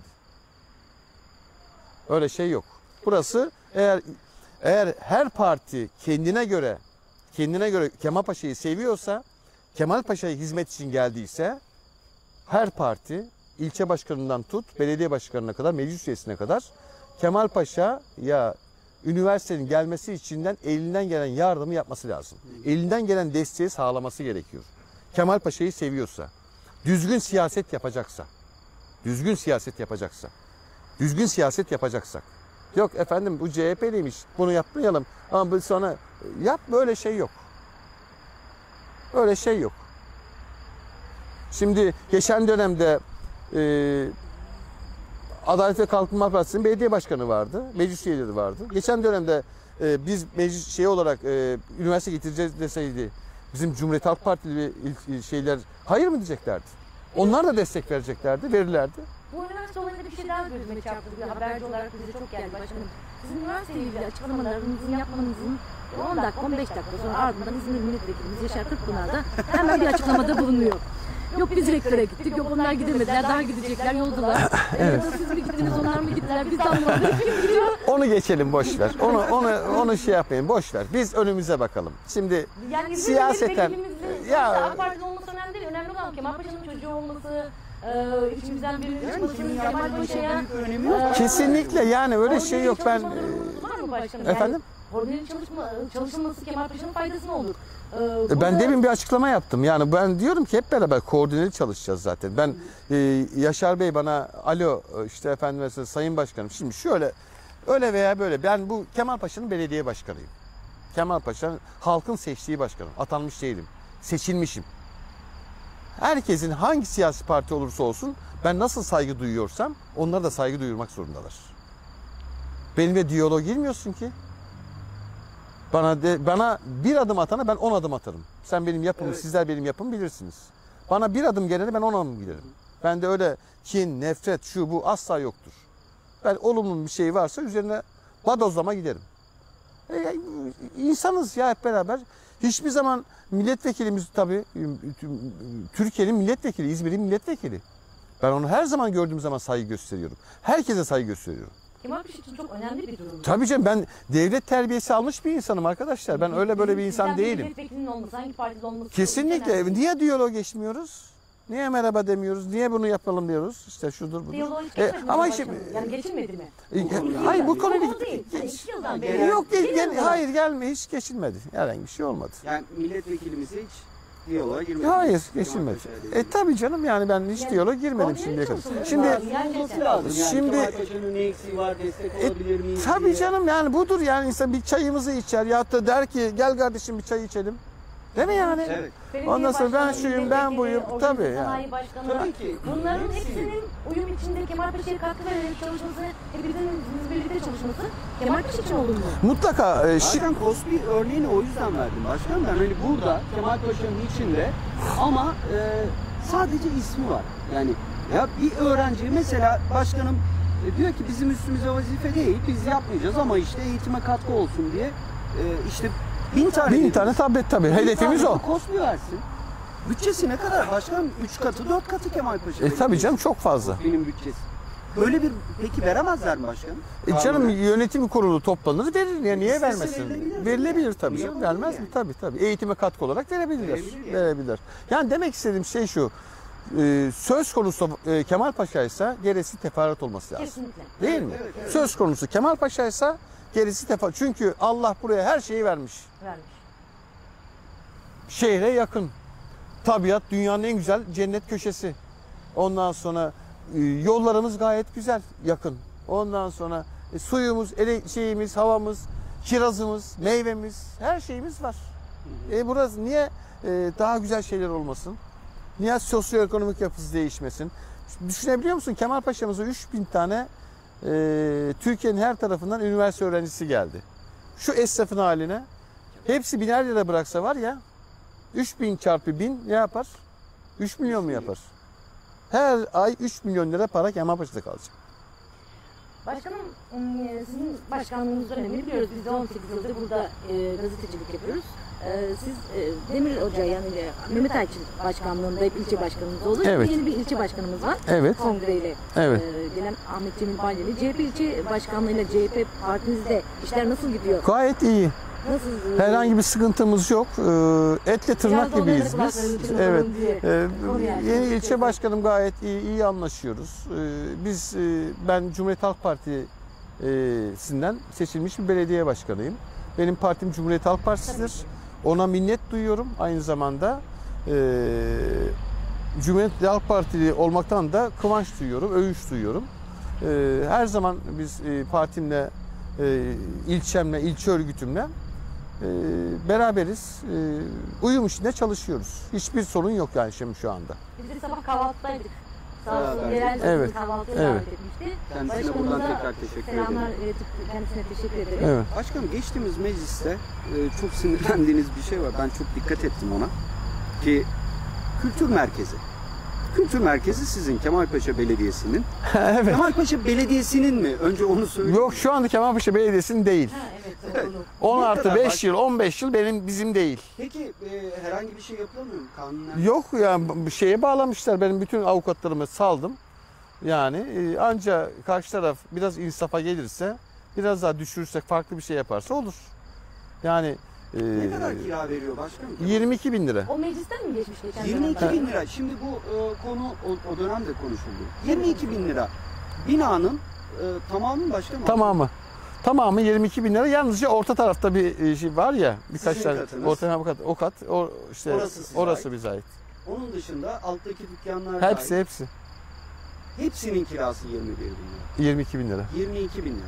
Öyle şey yok. Burası eğer eğer her parti kendine göre kendine göre Kemalpaşa'yı seviyorsa, Kemalpaşa'ya hizmet için geldiyse her parti ilçe başkanından tut belediye başkanına kadar, meclis üyesine kadar Kemalpaşa ya üniversitenin gelmesi içinden elinden gelen yardımı yapması lazım. Elinden gelen desteği sağlaması gerekiyor. Kemalpaşa'yı seviyorsa, düzgün siyaset yapacaksa, düzgün siyaset yapacaksa, düzgün siyaset yapacaksak. Yok efendim bu C H P'liymiş, bunu yapmayalım ama bu sonra yap, böyle şey yok. Öyle şey yok. Şimdi geçen dönemde e, Adalet ve Kalkınma Partisi'nin belediye başkanı vardı, meclis üyeleri vardı. Geçen dönemde e, biz meclis şey olarak e, üniversite getireceğiz deseydi bizim Cumhuriyet Halk Partili şeyler hayır mı diyeceklerdi? Onlar da destek vereceklerdi, verirlerdi. Bu üniversite olayında bir şey daha gözüme çarptı. Bir haberci olarak bize çok geldi başkanım. Sizin üniversiteyle ilgili açıklamalarınızın yapmanızın on dakika on beş dakika sonra ardından İzmir Milletvekilimiz Yaşar Kırkpınar'da hemen bir açıklamada bulunuyor. Yok biz rektöre gittik, yok onlar gidemediler, daha gidecekler, yoldular. Evet. Ee, siz mi gittiniz, onlar mı gittiler, biz de anlamadık, kim gidiyor? Onu geçelim, boş ver. Onu onu onu şey yapmayın, boş ver. Biz önümüze bakalım. Şimdi Yani siyaseten ya AK Parti'de olması önemli değil. Önemli olan Kemalpaşa'nın çocuğu olması, e, içimizden birinin çıkmasının Kemalpaşa'ya e, kesinlikle yani öyle şey yok. Ben var mı başkanım? efendim? Koordineli çalışma, çalışılması Kemalpaşa'nın faydası ne olur? Ee, ben demin bir açıklama yaptım. Yani ben diyorum ki hep beraber koordineli çalışacağız zaten. Ben e, Yaşar Bey bana alo işte efendim mesela Sayın Başkanım şimdi şöyle öyle veya böyle ben bu Kemalpaşa'nın belediye başkanıyım. Kemalpaşa'nın halkın seçtiği başkanım. Atanmış değilim. Seçilmişim. Herkesin hangi siyasi parti olursa olsun ben nasıl saygı duyuyorsam onlara da saygı duyurmak zorundalar. Benimle diyaloğa girmiyorsun ki. Bana de, bana bir adım atana ben on adım atarım. Sen benim yapımı, evet. Sizler benim yapımı bilirsiniz. Bana bir adım gelene ben on adım giderim. Ben de öyle kin, nefret, şu bu asla yoktur. Ben olumlu bir şey varsa üzerine badozlama giderim. E, insanız ya hep beraber. Hiçbir zaman milletvekilimiz tabii Türkiye'nin milletvekili, İzmir'in milletvekili. Ben onu her zaman gördüğüm zaman saygı gösteriyorum. Herkese saygı gösteriyorum. Kemalpaşa için çok önemli bir durum. Tabii canım ben devlet terbiyesi almış bir insanım arkadaşlar. Ben öyle böyle bir insan Sizden değilim. Milletvekilinin olması, hangi partide olması kesinlikle. Niye diyalog geçmiyoruz? Niye merhaba demiyoruz? Niye bunu yapalım diyoruz? İşte şudur budur. Diyaloğu hiç E, geçmedi mi ama başkanım? işte Yani geçilmedi mi? E, hayır bu konuyla Bu değil. Yani iki yıldan beri. yok gel, Genel gel, olarak. hayır gelme hiç geçilmedi. Herhangi bir şey olmadı. Yani milletvekilimize hiç diyaloğa girmedi. Hayır geçilmedi. E tabii canım yani ben hiç Yani, diyaloğa girmedim şimdiye kadar. Şimdi olması lazım. Yani Şimdi- Kemalpaşa'nın ne eksiği var, destek E, olabilir miyiz tabii diye. canım yani budur yani insan bir çayımızı içer ya da der ki gel kardeşim bir çay içelim. Değil mi yani? Evet. Belediye Ondan sonra ben başkanı, şuyum, ben milletvekili, buyum. organize Tabii yani. sanayi başkanı. Tabii ki. Bunların hepsinin uyum içinde Kemalpaşa'ya katkı vererek çalışması, hepimizin birlikte çalışması Kemalpaşa için olur mu? Mutlaka e, şi- Zaten Cosby örneğini o yüzden verdim başkanım. Ben hani burada Kemalpaşa'nın içinde ama e, sadece ismi var. Yani ya bir öğrenci mesela başkanım e, diyor ki bizim üstümüze vazife değil biz yapmayacağız ama işte eğitime katkı olsun diye e, işte bin tane bin değil. tane tablet tabii. Bin Hedefimiz tane o. Cosby versin. Bütçesi ne kadar başkanım? Üç katı dört katı Kemalpaşa. E tabii canım çok fazla. Benim bütçesi. Böyle bir peki veremezler mi başkanım? E canım Kanuna. yönetim kurulu toplanır verir ya niye İstese vermesin? verilebilir. Verilebilir tabii Niye canım. olmaz Vermez mi? yani? Tabii tabii. Eğitime katkı olarak verebilirler. Verebilir yani. Verebilir. Yani demek istediğim şey şu. e, Söz konusu e, Kemalpaşa ise gerisi teferruat olması lazım. Kesinlikle. Değil mi? Evet, evet. Söz konusu Kemalpaşa ise gerisi teferruat. Çünkü Allah buraya her şeyi vermiş. Vermiş. Şehre yakın. Tabiat dünyanın en güzel cennet köşesi. Ondan sonra e, yollarımız gayet güzel, yakın. Ondan sonra e, suyumuz, ele, şeyimiz, havamız, kirazımız, meyvemiz, her şeyimiz var. E burası niye e, daha güzel şeyler olmasın? Niye sosyoekonomik yapısı değişmesin? Düşünebiliyor musun? Kemalpaşa'mıza üç bin tane e, Türkiye'nin her tarafından üniversite öğrencisi geldi. Şu esnafın haline hepsi biner lira bıraksa var ya, üç bin çarpı bin ne yapar? üç milyon mu yapar? Her ay üç milyon lira para Kemalpaşa'da kalacak. Başkanım, e, sizin başkanlığınız dönemini biliyoruz. Biz de on sekiz yıldır burada e, gazetecilik yapıyoruz. E, siz e, Demir Hoca yani e, Mehmet Ayçil başkanlığında hep ilçe başkanımız olur. Evet. Yeni bir ilçe başkanımız var. Evet. Kongreyle Evet. e, gelen Ahmet Cemil Balyeli. C H P ilçe başkanlığıyla C H P partinizde işler nasıl gidiyor? Gayet iyi. Nasıl? Herhangi bir sıkıntımız yok. Ee, Etle tırnak Biraz da gibiyiz onların biz. kulaklarını çınlatalım Evet. diye. Ee, Onu yani Yeni çok ilçe seviyorum. başkanım gayet iyi, iyi anlaşıyoruz. Ee, Biz e, ben Cumhuriyet Halk Partisi'nden seçilmiş bir belediye başkanıyım. Benim partim Cumhuriyet Halk Partisi'dir. Ona minnet duyuyorum aynı zamanda. Ee, Cumhuriyet Halk Partili olmaktan da kıvanç duyuyorum, övünç duyuyorum. Ee, Her zaman biz e, partimle, e, ilçemle, ilçe örgütümle e, beraberiz. E, Uyum içinde çalışıyoruz. Hiçbir sorun yok yani şimdi şu anda. Biz de sabah kahvaltıdaydık. Sağ olsun Beraber. genel Evet. kahvaltıya Evet. davet etmişti. Kendisine Başkanımıza buradan tekrar teşekkür selamlar ederim. iletip kendisine teşekkür ederim. Evet. Başkanım, geçtiğimiz mecliste e, çok sinirlendiğiniz bir şey var. Ben çok dikkat ettim ona. Ki kültür merkezi. Kültür merkezi sizin Kemalpaşa Belediyesi'nin. Evet. Kemalpaşa Belediyesi'nin mi? Önce onu söyleyeyim. Yok, şu anda Kemalpaşa Belediyesi'nin değil. Ha, evet, onu. on Ne artı kadar beş baş- yıl, on beş yıl benim bizim değil. Peki e, herhangi bir şey yapılamıyor mu? Kanunen? Yok yani bir şeye bağlamışlar. Benim bütün avukatlarımı saldım. Yani e, anca karşı taraf biraz insafa gelirse, biraz daha düşürürsek, farklı bir şey yaparsa olur. Yani e, Ne kadar kira veriyor başkanım? yirmi iki bin lira. O meclisten mi geçmiş geçen yirmi iki dönemde? bin lira. Şimdi bu e, konu o, o dönemde konuşuldu. yirmi iki bin lira. Binanın e, tamamı mı başkanım? Tamamı. Tamamı yirmi iki bin lira. Yalnızca orta tarafta bir e, şey var ya, birkaç Sizin tane katınız. orta kat, o kat, o işte Orası size orası ait. bize ait. Onun dışında alttaki dükkanlar Hepsi dahil. hepsi. Hepsinin kirası yirmi bir bin lira. yirmi iki bin lira. yirmi iki bin lira.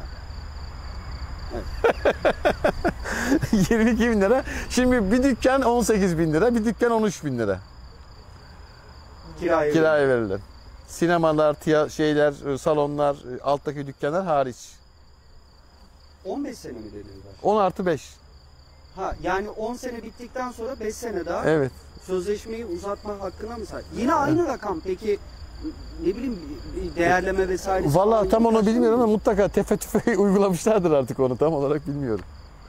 yirmi iki bin lira. Şimdi bir dükkan on sekiz bin lira, bir dükkan on üç bin lira. Kiraya, Kiraya verilen. Sinemalar, tiya şeyler, salonlar, alttaki dükkanlar hariç. on beş sene mi dediniz başkanım? on artı beş. Ha, yani on sene bittikten sonra beş sene daha Evet. sözleşmeyi uzatma hakkına mı sahip? Yine aynı rakam peki, ne bileyim bir değerleme vesaire. Vallahi tam onu bilmiyorum ama mutlaka tefe tüfe uygulamışlardır artık, onu tam olarak bilmiyorum.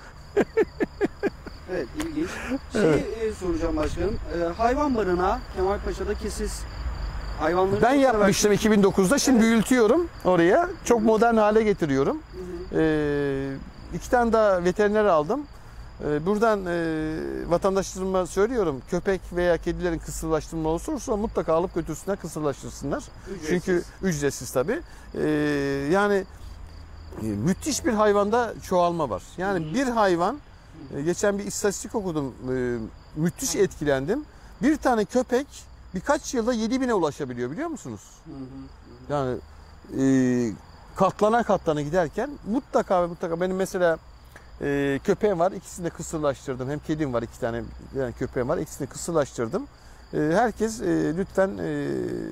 Evet, ilginç. Şey e, soracağım başkanım. E, hayvan barınağı Kemalpaşa'daki siz hayvanları Ben çok yapmıştım iki bin dokuzda. Şimdi Evet. büyütüyorum oraya. Çok modern hale getiriyorum. seversiniz. Hı hı. Ee, iki tane daha veteriner aldım. Ee, buradan e, vatandaşlarıma söylüyorum. Köpek veya kedilerin kısırlaştırma olursa mutlaka alıp götürsünler, kısırlaştırsınlar. Ücretsiz. Çünkü ücretsiz tabii. Ee, yani e, müthiş bir hayvanda çoğalma var. Yani bir hayvan, e, geçen bir istatistik okudum. E, müthiş etkilendim. Bir tane köpek birkaç yılda yedi bine ulaşabiliyor, biliyor musunuz? Hı hı. Yani e, katlana katlana giderken mutlaka ve mutlaka, benim mesela e, köpeğim var, ikisini de kısırlaştırdım. Hem kedim var, iki tane yani köpeğim var, ikisini de kısırlaştırdım. E, herkes e, lütfen e,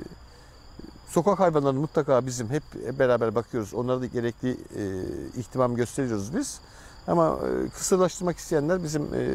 sokak hayvanlarını mutlaka bizim hep, hep beraber bakıyoruz. Onlara da gerekli e, ihtimam gösteriyoruz biz. Ama e, kısırlaştırmak isteyenler bizim e,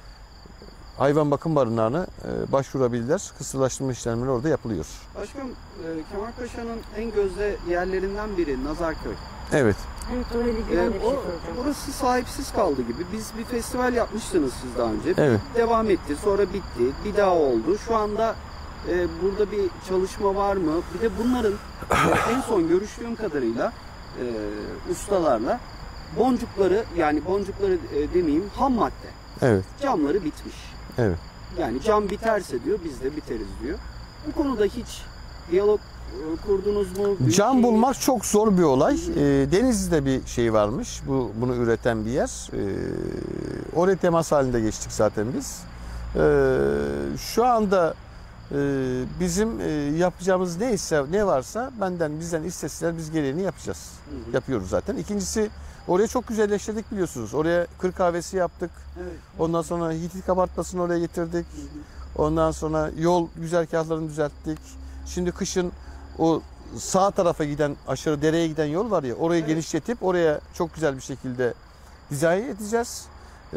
hayvan bakım barınağına e, başvurabilirler. Kısırlaştırma işlemleri orada yapılıyor. Başkanım, e, Kemalpaşa'nın en gözde yerlerinden biri Nazarköy. Evet. Evet, orayla ilgili E, ben de bir şey o, soracağım. orası sahipsiz kaldı gibi. Biz bir festival yapmıştınız siz daha önce. Evet. Devam etti, sonra bitti, bir daha oldu. Şu anda e, burada bir çalışma var mı? Bir de bunların e, en son görüştüğüm kadarıyla e, ustalarla boncukları, yani boncukları e, demeyeyim, ham madde. Evet. Camları bitmiş. Evet. Yani cam biterse diyor, biz de biteriz diyor. Bu konuda hiç diyalog e, kurdunuz mu? Bir Cam şey- bulmak çok zor bir olay. E, Denizli'de bir şey varmış. Bu bunu üreten bir yer. E, oraya temas halinde geçtik zaten biz. E, şu anda e, bizim e, yapacağımız neyse, ne varsa benden bizden isteseler biz gereğini yapacağız. Hı hı. Yapıyoruz zaten. İkincisi, oraya çok güzelleştirdik biliyorsunuz. Oraya kır kahvesi yaptık. Evet. Ondan sonra Hitit kabartmasını oraya getirdik. Hı hı. Ondan sonra yol güzergahlarını düzelttik. Şimdi kışın o sağ tarafa giden, aşağı dereye giden yol var ya, orayı evet. genişletip oraya çok güzel bir şekilde dizayn edeceğiz. Ee,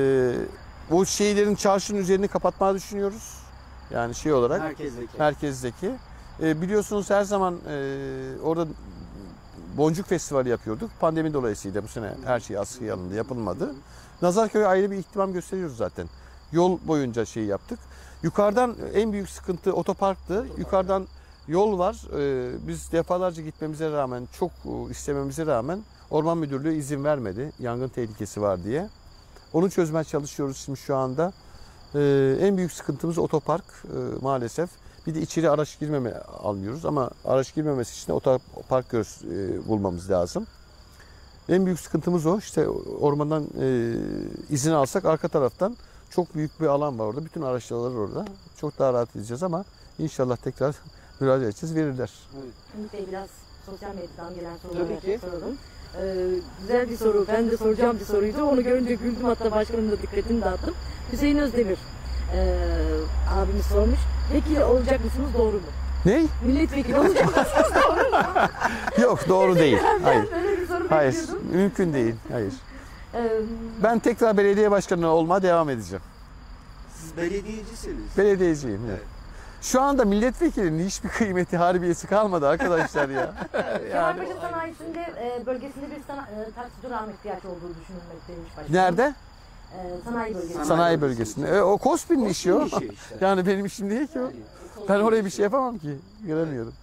bu şeylerin çarşının üzerini kapatmayı düşünüyoruz. Yani şey olarak. Merkezdeki. Merkezdeki. Ee, biliyorsunuz her zaman e, orada Boncuk Festivali yapıyorduk. Pandemi dolayısıyla bu sene her şey askıya alındı, yapılmadı. Nazarköy'e ayrı bir ihtimam gösteriyoruz zaten. Yol boyunca şey yaptık. Yukarıdan en büyük sıkıntı otoparktı. Yukarıdan yol var. Ee, biz defalarca gitmemize rağmen, çok istememize rağmen Orman Müdürlüğü izin vermedi. Yangın tehlikesi var diye. Onu çözmeye çalışıyoruz şimdi şu anda. Ee, en büyük sıkıntımız otopark e, maalesef. Bir de içeri araç girmeme almıyoruz ama araç girmemesi için otopark göz, e, bulmamız lazım. En büyük sıkıntımız o. İşte ormandan e, izin alsak arka taraftan çok büyük bir alan var orada. Bütün araçlar orada. Çok daha rahat edeceğiz ama inşallah tekrar müracaat edeceğiz, verirler. Evet. Ümit Bey, biraz sosyal medyadan gelen soruları soralım. Ee, güzel bir soru. Ben de soracağım bir soruydu. Onu görünce güldüm, hatta başkanın da dikkatini dağıttım. Hüseyin Özdemir ee, abimiz sormuş. Vekil olacak mısınız, doğru mu? Ne? Milletvekili olacak mısınız, doğru mu? Yok, doğru değil. Hayır. Hayır, bekliyordum. mümkün değil. Hayır. Ee, Ben tekrar belediye başkanı olmaya devam edeceğim. Siz belediyecisiniz. Belediyeciyim. Evet. Şu anda milletvekilinin hiçbir kıymeti, harbiyesi kalmadı arkadaşlar ya. Kemalpaşa sanayisinde e, bölgesinde bir sana, e, taksi durağına ihtiyaç olduğu düşünülmekteymiş başkanım. Nerede? E, sanayi bölgesinde. Sanayi bölgesinde. E, o KOSBİ'nin işi o. Işte. Yani benim işim değil ki o. Ben oraya bir şey yapamam ki. Göremiyorum.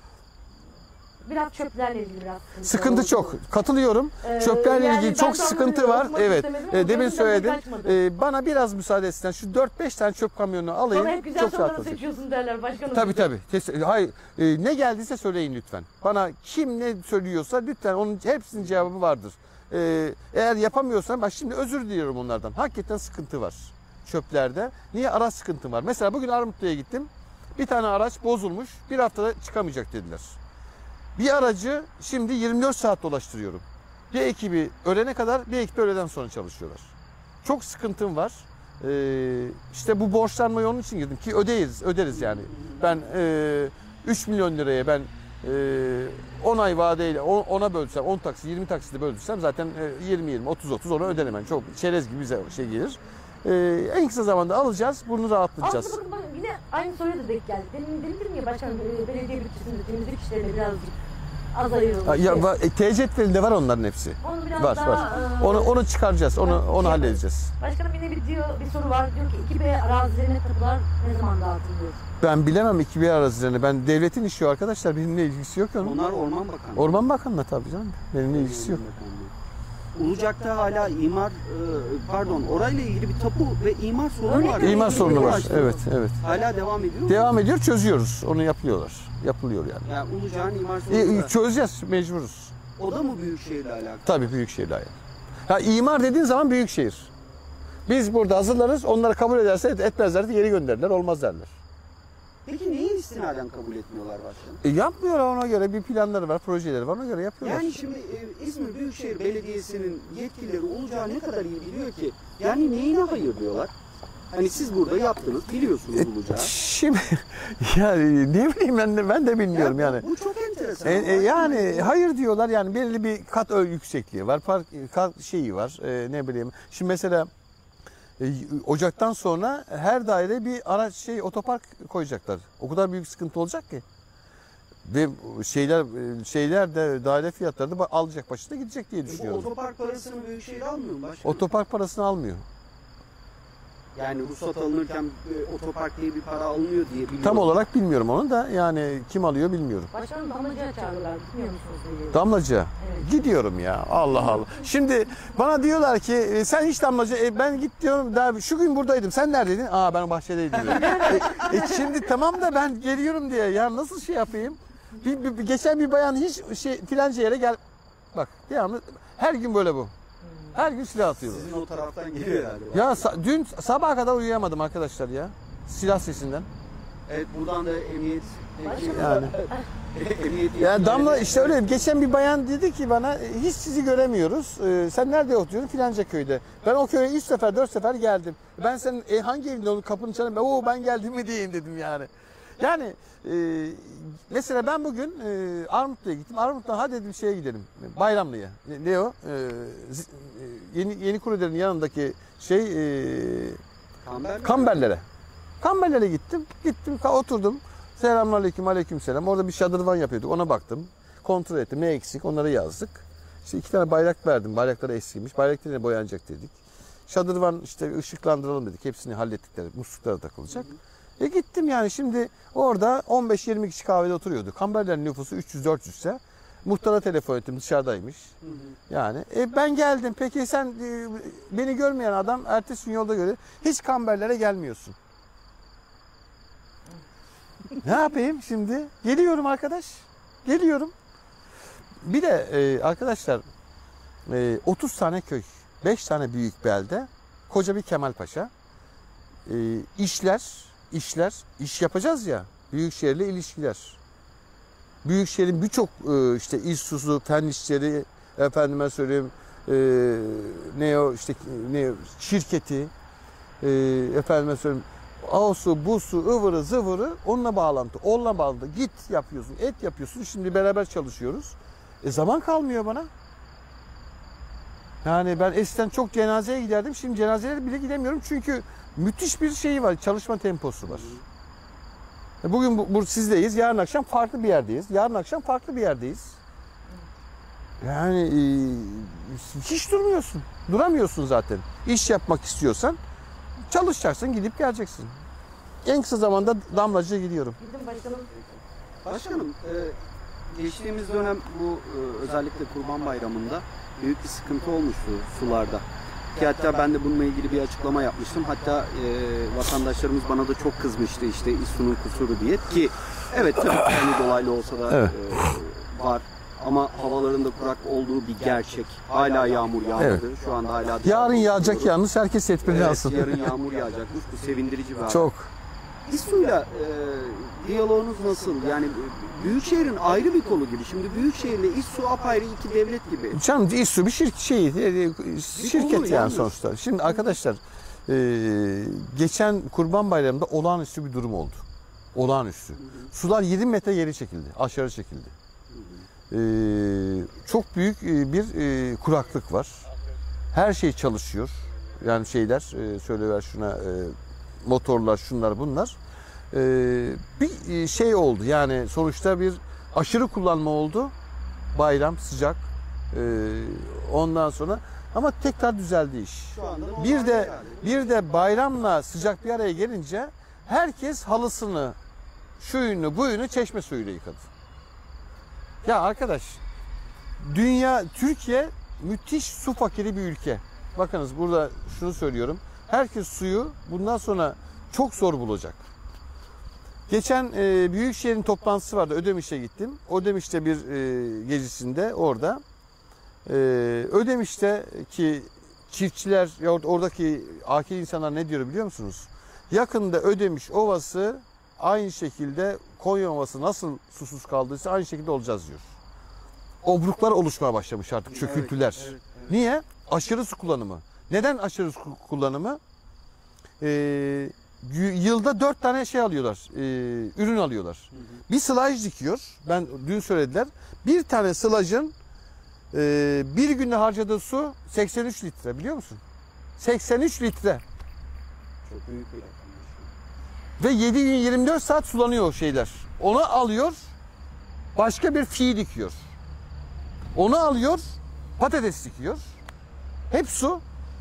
Biraz çöplerle ilgili biraz sıkıntı, sıkıntı çok. Katılıyorum. Ee, Çöplerle yani ilgili çok sıkıntı var. Evet. E, demin söyledim. E, bana biraz müsaade etsinler. Şu dört beş tane çöp kamyonunu alayım. Bana hep güzel çok soruları seçiyorsun derler başkanım. Tabii tabii. Hayır. E, ne geldiyse söyleyin lütfen. Bana kim ne söylüyorsa lütfen onun hepsinin cevabı vardır. E, eğer yapamıyorsam ben şimdi özür diliyorum onlardan. Hakikaten sıkıntı var çöplerde. Niye? Araç sıkıntı var. Mesela bugün Armutlu'ya gittim. Bir tane araç bozulmuş. Bir haftada çıkamayacak dediler. Bir aracı şimdi yirmi dört saat dolaştırıyorum. Bir ekibi öğlene kadar, bir ekip öğleden sonra çalışıyorlar. Çok sıkıntım var. Ee, işte bu borçlanmayı onun için girdim ki öderiz, öderiz yani. Ben e, üç milyon liraya ben e, on ay vadeyle ona bölsem, on taksi, yirmi takside böldürsem zaten e, yirmi yirmi, otuz otuz onu öderim ben. Çok çerez gibi bize şey gelir. Ee, en kısa zamanda alacağız, bunu rahatlatacağız. Aslında bakın, yine aynı soruya da denk geldi. Demin dedim ya başkanım, belediye bütçesinde temizlik işlerine birazcık az ayrılmış. Ya, ya T cetvelinde var onların hepsi. Onu biraz var daha, var. E, onu onu çıkaracağız. Onu şey onu halledeceğiz. Başkanım yine bir diyor bir soru var. Diyor ki iki B arazilerine tapular ne zaman dağıtılıyor? Ben bilemem iki B arazilerini. Ben devletin işi o arkadaşlar. Benimle ilgisi yok onun. Onlar Orman Bakanlığı. Orman Bakanlığı tabii canım. Benimle ilgisi yok. Ulucak'ta hala imar, pardon, orayla ilgili bir tapu ve imar sorunu var. İmar sorunu var. Evet, evet. Hala devam ediyor mu? Devam ediyor, çözüyoruz. Onu yapıyorlar. Yapılıyor yani. Yani Ulucak'ın imar sorunu E, var. çözeceğiz, mecburuz. O da mı Büyükşehir'le alakalı? Tabii Büyükşehir'le alakalı. Ha, imar dediğin zaman Büyükşehir. Biz burada hazırlarız. Onları kabul ederse etmezlerse geri gönderirler. Olmaz derler. Peki neyi istinaden kabul etmiyorlar başkanım? E, yapmıyorlar ona göre. Bir planları var, projeleri var. Ona göre yapıyorlar. Yani şimdi e, İzmir Büyükşehir Belediyesi'nin yetkilileri Ulucak'ı ne kadar iyi biliyor ki? Yani neyine hayır diyorlar? Hani siz burada yaptınız, biliyorsunuz E, Ulucak'ı. Şimdi yani ne bileyim ben de, ben de bilmiyorum Ya, yani. Bu çok enteresan. E, e, yani hayır diyorlar yani belirli bir kat ö- yüksekliği var, park kat şeyi var, e, ne bileyim. Şimdi mesela e, Ocak'tan sonra her daire bir araç şey otopark koyacaklar. O kadar büyük sıkıntı olacak ki. Ve şeyler şeyler de daire fiyatları da alacak başına gidecek diye Bu düşünüyorum. otopark parasını Büyükşehir almıyor mu başkanım? Otopark parasını almıyor. Yani ruhsat alınırken e, otopark diye bir para alınıyor diye biliyorum. Tam olarak bilmiyorum onu da yani kim alıyor bilmiyorum. Başkanım damlacıya çağırıyorlar. Gitmiyor musunuz? Diye. Damlacı. Evet. Gidiyorum ya. Allah Allah. Şimdi bana diyorlar ki e, sen hiç damlacı. E, ben git diyorum. Daha şu gün buradaydım. Sen neredeydin? Aa ben bahçedeydim. diyor. e, e, şimdi tamam da ben geliyorum diye. Ya nasıl şey yapayım? Bir, bir, bir- geçen bir bayan hiç şey filanca yere gel. Bak devamlı her gün böyle bu. Her gün silah atıyor. Sizin o taraftan geliyor herhalde. Ya sa- dün sabaha kadar uyuyamadım arkadaşlar ya. Silah sesinden. Evet, buradan da emniyet. Yani. emniyet Yani Damla işte öyle. Geçen bir bayan dedi ki bana hiç sizi göremiyoruz. Ee, sen nerede oturuyorsun? Filanca köyde. Ben o köye üç sefer dört sefer geldim. Ben senin e, hangi evinde olduğunu kapının çalayım. Oo ben geldim mi diyeyim dedim yani. Yani e, mesela ben bugün e, Armutlu'ya gittim. Armutlu'dan hadi dedim şeye gidelim. Bayramlı'ya. Ne, ne o? E, yeni yeni Kuruder'in yanındaki şey e, Kamber Kamberlere. Kamberlere gittim. Gittim oturdum. Selamünaleyküm, aleykümselam. Orada bir şadırvan yapıyorduk. Ona baktım. Kontrol ettim. Ne eksik? Onları yazdık. İşte iki tane bayrak verdim. Bayrakları eskiymiş. Bayrakları boyanacak dedik. Şadırvan işte ışıklandıralım dedik. Hepsini hallettikleri. Musluklara takılacak. E gittim yani şimdi orada on beş yirmi kişi kahvede oturuyordu. Kamberlerin nüfusu üç yüz dört yüz ise muhtara telefon ettim, dışarıdaymış. Hı hı. Yani e ben geldim. Peki sen e, beni görmeyen adam ertesi gün yolda görüyor. Hiç Kamberlere gelmiyorsun. Ne yapayım şimdi? Geliyorum arkadaş. Geliyorum. Bir de e, arkadaşlar e, otuz tane köy, beş tane büyük belde, koca bir Kemalpaşa. E, işler, işler, iş yapacağız ya. Büyükşehir'le ilişkiler. Büyükşehir'in birçok e, işte İSSU'su, fen işleri, efendime söyleyeyim e, ne o işte ne o, şirketi, e, efendime söyleyeyim Ağusu, busu, ıvırı, zıvırı onunla bağlantı. Onunla bağlantı. Git yapıyorsun, et yapıyorsun. Şimdi beraber çalışıyoruz. E zaman kalmıyor bana. Yani ben eskiden çok cenazeye giderdim. Şimdi cenazelere bile gidemiyorum. Çünkü müthiş bir şey var. Çalışma temposu var. E bugün bu, bu sizdeyiz. Yarın akşam farklı bir yerdeyiz. Yarın akşam farklı bir yerdeyiz. Yani e, hiç durmuyorsun. Duramıyorsun zaten. İş yapmak istiyorsan çalışacaksın, gidip geleceksin. En kısa zamanda Damlacı'ya gidiyorum. Bizim başkanım. Başkanım, e, geçtiğimiz dönem bu e, özellikle Kurban Bayramı'nda büyük bir sıkıntı olmuştu sularda. Ki hatta ben de bununla ilgili bir açıklama yapmıştım. Hatta e, vatandaşlarımız bana da çok kızmıştı işte İSSU'nun kusuru diye. Ki evet tabii hani dolaylı olsa da Evet. e, var. Ama havaların da kurak olduğu bir gerçek. Hala yağmur yağmadı. Evet. Şu anda hala... Yarın yağacak yalnız herkes tedbirini evet, alsın. yarın yağmur yağacakmış. Bu sevindirici bir haber. Çok. İSSU'yla e, diyaloğunuz nasıl? Yani e, Büyükşehir'in ayrı bir kolu gibi. Şimdi Büyükşehir'le İSSU apayrı iki devlet gibi. Canım İSSU bir şirket, şey, şirket yani yalnız. sonuçta. Şimdi arkadaşlar e, geçen Kurban Bayramı'nda olağanüstü bir durum oldu. Olağanüstü. Hı hı. Sular yedi metre geri çekildi. Aşağı çekildi. Hı hı. E, çok büyük bir e, kuraklık var. Her şey çalışıyor. Yani şeyler, e, söylever şuna e, motorlar, şunlar bunlar. E, bir şey oldu. Yani sonuçta bir aşırı kullanma oldu. Bayram sıcak. E, ondan sonra ama tekrar düzeldi iş. Şu anda Bir de bir de bayramla sıcak bir araya gelince herkes halısını, şuyunu, buyunu çeşme suyuyla yıkadı. Ya arkadaş, dünya, Türkiye müthiş su fakiri bir ülke. Bakınız burada şunu söylüyorum. Herkes suyu bundan sonra çok zor bulacak. Geçen e, Büyükşehir'in toplantısı vardı. Ödemiş'e gittim. Ödemiş'te bir e, gecesinde orada. E, Ödemiş'teki çiftçiler ya oradaki akil insanlar ne diyor biliyor musunuz? Yakında Ödemiş Ovası aynı şekilde Konya Ovası nasıl susuz kaldıysa aynı şekilde olacağız diyor. Obruklar oluşmaya başlamış artık, çöküntüler. Evet, evet, evet. Niye? Aşırı su kullanımı. Neden aşırı su kullanımı? Ee, yılda dört tane şey alıyorlar, e, ürün alıyorlar. Hı hı. Bir sılaj dikiyor, ben dün söylediler. Bir tane sılajın e, bir günde harcadığı su seksen üç litre, biliyor musun? seksen üç litre. Çok büyük bir rakam. Ve yedi gün yirmi dört saat sulanıyor o şeyler. Onu alıyor, başka bir fiil dikiyor. Onu alıyor, patates dikiyor. Hep su.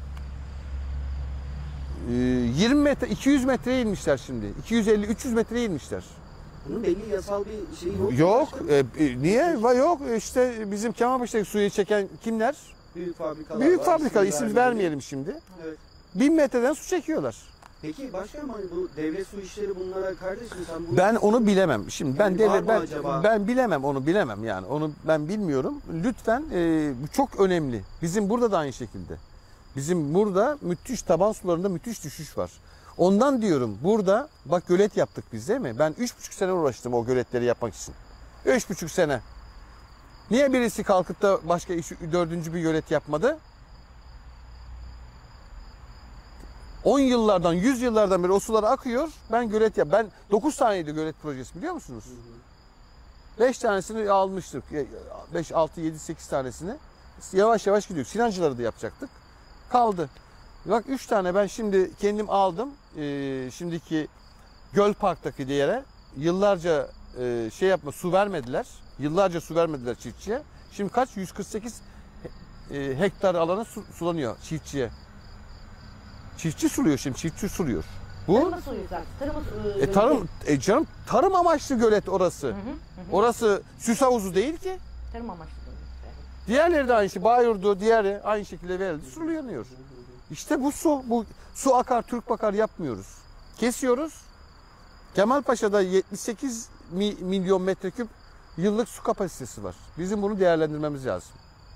yirmi metre, iki yüz metreye inmişler şimdi. iki yüz elli üç yüz metreye inmişler. Bunun belli yasal bir şey yok. Yok. E, niye? Yok. İşte bizim Kemalpaşa'daki suyu çeken kimler? Büyük fabrikalar Büyük var. fabrikalar. İsim vermeyelim şimdi. Evet. Bin metreden su çekiyorlar. Peki başkanım hani bu devlet su işleri bunlara kardeşim sen bu... Ben onu bilemem. Şimdi ben Yani devlet ben, acaba? ben bilemem onu bilemem yani. Onu ben bilmiyorum. Lütfen e, bu çok önemli. Bizim burada da aynı şekilde. Bizim burada müthiş taban sularında müthiş düşüş var. Ondan diyorum burada bak gölet yaptık biz değil mi? Ben üç buçuk sene uğraştım o göletleri yapmak için. Üç buçuk sene. Niye birisi kalkıp da başka üç, dördüncü bir gölet yapmadı? on yıllardan, yüz yıllardan beri o sular akıyor. Ben gölet yap. Ben dokuz taneydi gölet projesi biliyor musunuz? beş tanesini almıştık. beş, altı, yedi, sekiz tanesini. Yavaş yavaş gidiyor. Sinancıları da yapacaktık. Kaldı. Bak üç tane ben şimdi kendim aldım. Ee, şimdiki Göl Park'taki yere yıllarca e, şey yapma su vermediler. Yıllarca su vermediler çiftçiye. Şimdi kaç? yüz kırk sekiz e, hektar alana su, sulanıyor çiftçiye. Çiftçi suluyor şimdi. Çiftçi suluyor. Bu Tarım suyu zaten. Tarım, e, tarım e, canım tarım amaçlı gölet orası. Hı hı, hı. Orası süs havuzu değil ki. Tarım amaçlı. Diğerleri de aynı şey. Bayurdu, diğeri aynı şekilde verildi. Suluyanıyor. İşte bu su. Bu su akar, Türk bakar yapmıyoruz. Kesiyoruz. Kemalpaşa'da yetmiş sekiz mi, milyon metreküp yıllık su kapasitesi var. Bizim bunu değerlendirmemiz lazım.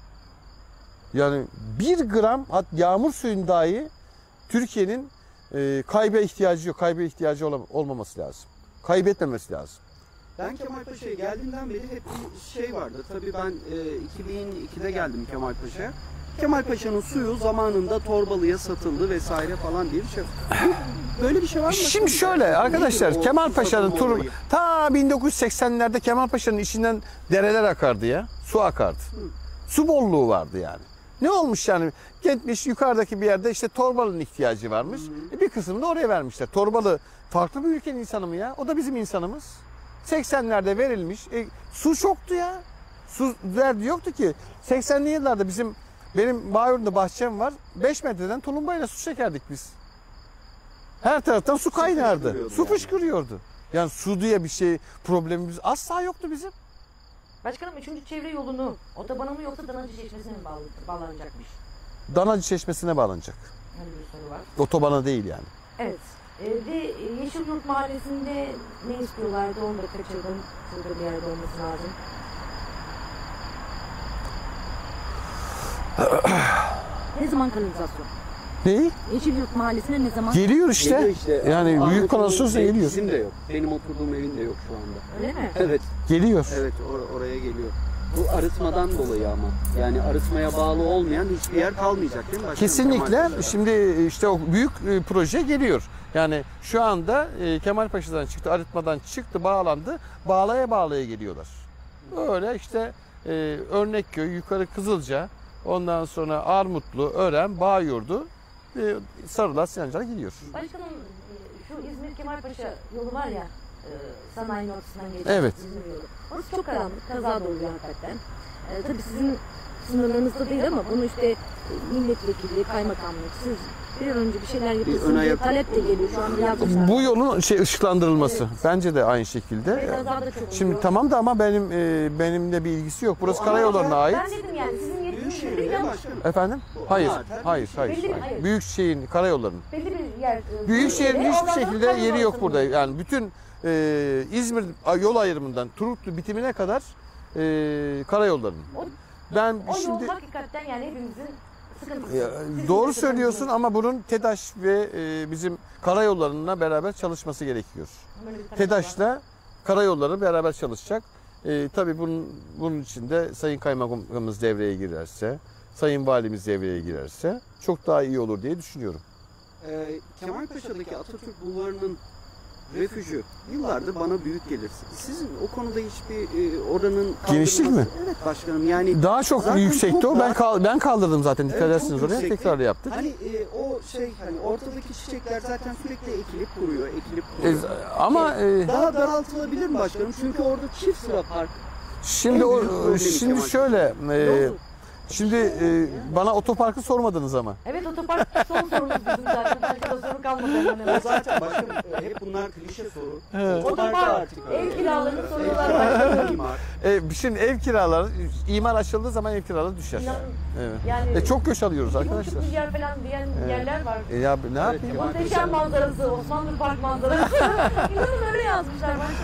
Yani bir gram yağmur suyun dahi Türkiye'nin e, kaybe ihtiyacı yok. Kaybe ihtiyacı ol, olmaması lazım. Kaybetmemesi lazım. Ben Kemalpaşa'ya geldiğimden beri hep bir şey vardı. Tabii ben e, iki bin ikide geldim Kemalpaşa'ya. Kemalpaşa'nın suyu zamanında Torbalı'ya satıldı vesaire falan diye bir şey. Böyle bir şey var mı? Şimdi şöyle arkadaşlar Kemalpaşa'nın turu ta bin dokuz yüz seksenlerde Kemalpaşa'nın içinden dereler akardı ya. Su akardı. Hı. Su bolluğu vardı yani. Ne olmuş yani? Gitmiş yukarıdaki bir yerde işte Torbalı'nın ihtiyacı varmış. E bir kısmını da oraya vermişler. Torbalı farklı bir ülkenin insanı mı ya? O da bizim insanımız. seksenlerde verilmiş. E, su çoktu ya. Su derdi yoktu ki. seksenli yıllarda bizim benim Bayur'da bahçem var. beş metreden tulumbayla su çekerdik biz. Her taraftan su kaynardı. Su fışkırıyordu. Yani su diye bir şey problemimiz asla yoktu bizim. Başkanım üçüncü çevre yolunu otobana mı yoksa Danacı Çeşmesi'ne mi bağlı- bağlanacakmış? Danacı Çeşmesi'ne bağlanacak. Öyle bir soru var. Otobana değil yani. Evet. Ee, ve Yeşilyurt Mahallesi'nde ne istiyorlardı onu da kaçırdım. Şurada bir yerde olması lazım. Ne zaman kanalizasyon? Neyi? Yeşilyurt Mahallesi'ne ne zaman? Geliyor işte. Geliyor işte. Yani Ahmet büyük kanalizasyon Bey, geliyor. Bizim de yok. Benim oturduğum evin de yok şu anda. Öyle mi? Evet. Geliyor. Evet or- oraya geliyor. Bu arıtmadan dolayı ama. Yani arıtmaya bağlı olmayan hiçbir yer kalmayacak değil mi? Başkanım? Kesinlikle. Kemalpaşa'da. Şimdi işte o büyük e, proje geliyor. Yani şu anda e, Kemalpaşa'dan çıktı, arıtmadan çıktı, bağlandı. Bağlaya bağlaya geliyorlar. Böyle işte e, Örnekköy, yukarı Kızılca, ondan sonra Armutlu, Ören, Bağyurdu, e, Sarılar, Sinancar gidiyor. Başkanım şu İzmir Kemalpaşa yolu var ya e, sanayinin ortasından geçiyor. Evet. İzmir yolu. Orası çok karanlık. Kaza da oluyor hakikaten. E, tabii sizin sınırlarınızda değil ama bunu işte e, milletvekili, kaymakamlık siz bir an önce bir şeyler yapılsın ön diye ayak- talep de geliyor. Şu anda yazmışlar. Bu yolun şey ışıklandırılması Evet. bence de aynı şekilde. Ve kaza da çok oluyor. Şimdi tamam da ama benim e, benimle bir ilgisi yok. Burası Ama karayollarına ait. Ben dedim yani sizin yetkiniz Büyükşehir değil değil mi ama başkanım? Efendim? Hayır, Ama hayır, hayır. Belli bir- hayır. hayır. Büyükşehir'in karayollarının. belli bir yer. e, Büyükşehir'in bölgede, hiçbir oradan şekilde karayolu yeri yok arasında burada. bulunuyor. Yani bütün e, İzmir yol ayrımından Turuklu bitimine kadar e, karayollarının. O, Ben o şimdi yol hakikaten yani hepimizin sıkıntısı. Ya, Sizin doğru de söylüyorsun sıkıntınız. ama bunun TEDAŞ ve e, bizim karayollarına beraber çalışması gerekiyor. Böyle bir tarafı var. TEDAŞ'la karayolları beraber çalışacak. E, tabii bunun bunun için de Sayın Kaymakamımız devreye girerse, Sayın Valimiz devreye girerse çok daha iyi olur diye düşünüyorum. Ee, Kemalpaşa'daki Atatürk Bulvarı'nın refüjü yıllardır bana büyük gelir. Sizin o konuda hiçbir e, oranın Genişlik mi? kaldırılması- Evet başkanım yani Daha çok zaten yüksekti çok o. Ben daha- kal- ben kaldırdım zaten. Dikkat Evet, edersiniz çok oraya. yüksekti. Tekrar yaptık. hani e, o şey hani ortadaki çiçekler zaten sürekli ekilip duruyor, ekilip E, duruyor. ama e, Daha daraltılabilir mi başkanım? Çünkü orada çift sıra park. şimdi en o büyük problemi şimdi Kemal şöyle e, Yol- şimdi e, bana otoparkı sormadınız ama. Evet otopark son sorumuz bizim zaten. Başka da soru kalmadı hemen O hemen. zaten başkanım e, hep bunlar klişe soru. Evet. Otopark, ev kiralarını soruyorlar başkanım. Mimar. E, şimdi ev kiraları, imar açıldığı zaman ev kiraları düşer. İnan- Evet. Yani E, çok göç alıyoruz iki buçuk arkadaşlar. milyar falan diyen yerler var. E, ya ne Evet, yapayım? Kemal- Muhteşem manzarası, Osmanlı Park manzarası. İnanın öyle yazmışlar başkanım.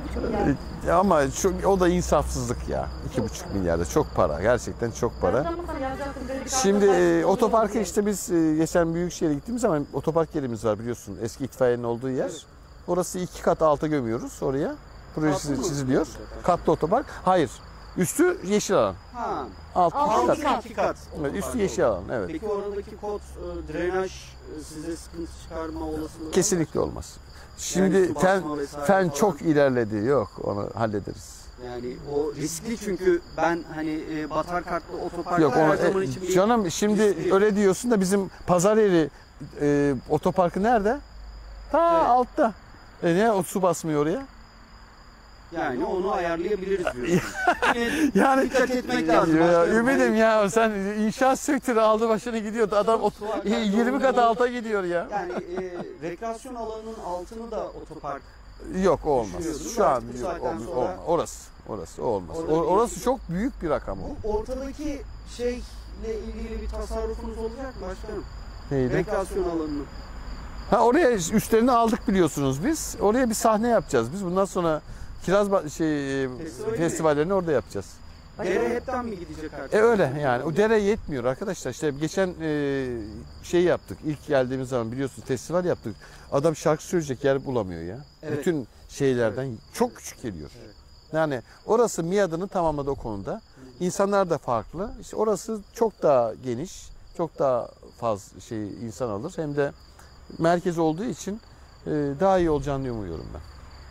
E, ama çok, o da insafsızlık ya. iki buçuk milyarda çok para. Gerçekten çok para. Şimdi e, otoparkı işte biz e, geçen Büyükşehir'e gittiğimiz zaman otopark yerimiz var biliyorsun. Eski itfaiyenin olduğu yer. Evet. Orası iki kat alta gömüyoruz oraya. Projesi Katlı mı? çiziliyor. Katlı otopark. Hayır. Üstü yeşil alan. Ha. Altı Altı iki kat. kat. İki kat. Evet, üstü yeşil alan. Evet. Peki oradaki kod, e, drenaj e, size sıkıntı çıkarma olasılığı Kesinlikle olmaz. Şimdi Yani su fen, basma vesaire fen falan. çok ilerledi. Yok onu hallederiz. Yani o riskli çünkü ben hani e, batar kartlı otoparklar Yok her onu, zaman e, için bir canım şimdi riskli. öyle diyorsun da bizim pazar yeri e, otoparkı nerede? Ta Evet. altta. E niye o su basmıyor oraya? Yani onu ayarlayabiliriz diyorsun. Yine Yani dikkat etmek lazım. ya, Başkanım. ümidim ya sen inşaat sektörü aldı başını gidiyordu. Adam ot- Su akar, yirmi kat yolda- alta gidiyor ya. Yani e, rekreasyon alanının altını da otopark. Yok o olmaz. Düşünüyorsunuz. Şu an Artık bu yok, saatten olmaz. sonra- Olmaz. Orası. Orası o olmaz. Orada O- bir- orası çok büyük bir rakam o. Bu ortadaki şeyle ilgili bir tasarrufunuz olacak mı başkanım? Neydi? Rekreasyon alanının. Ha oraya üstlerini aldık biliyorsunuz biz. Oraya bir sahne yapacağız biz. Bundan sonra kiraz ba- şey e, Festivali mi? festivallerini orada yapacağız. Dere hepten mi gidecek artık? E öyle yani. O dere yetmiyor arkadaşlar. İşte geçen e, şey yaptık. İlk geldiğimiz zaman biliyorsunuz festival yaptık. Adam şarkı söyleyecek yer bulamıyor ya. Evet. Bütün şeylerden çok küçük geliyor. Evet. Yani orası miadını tamamladı o konuda. İnsanlar da farklı. İşte orası çok daha geniş, çok daha fazla şey insan alır. Hem de merkez olduğu için e, daha iyi olacağını umuyorum ben.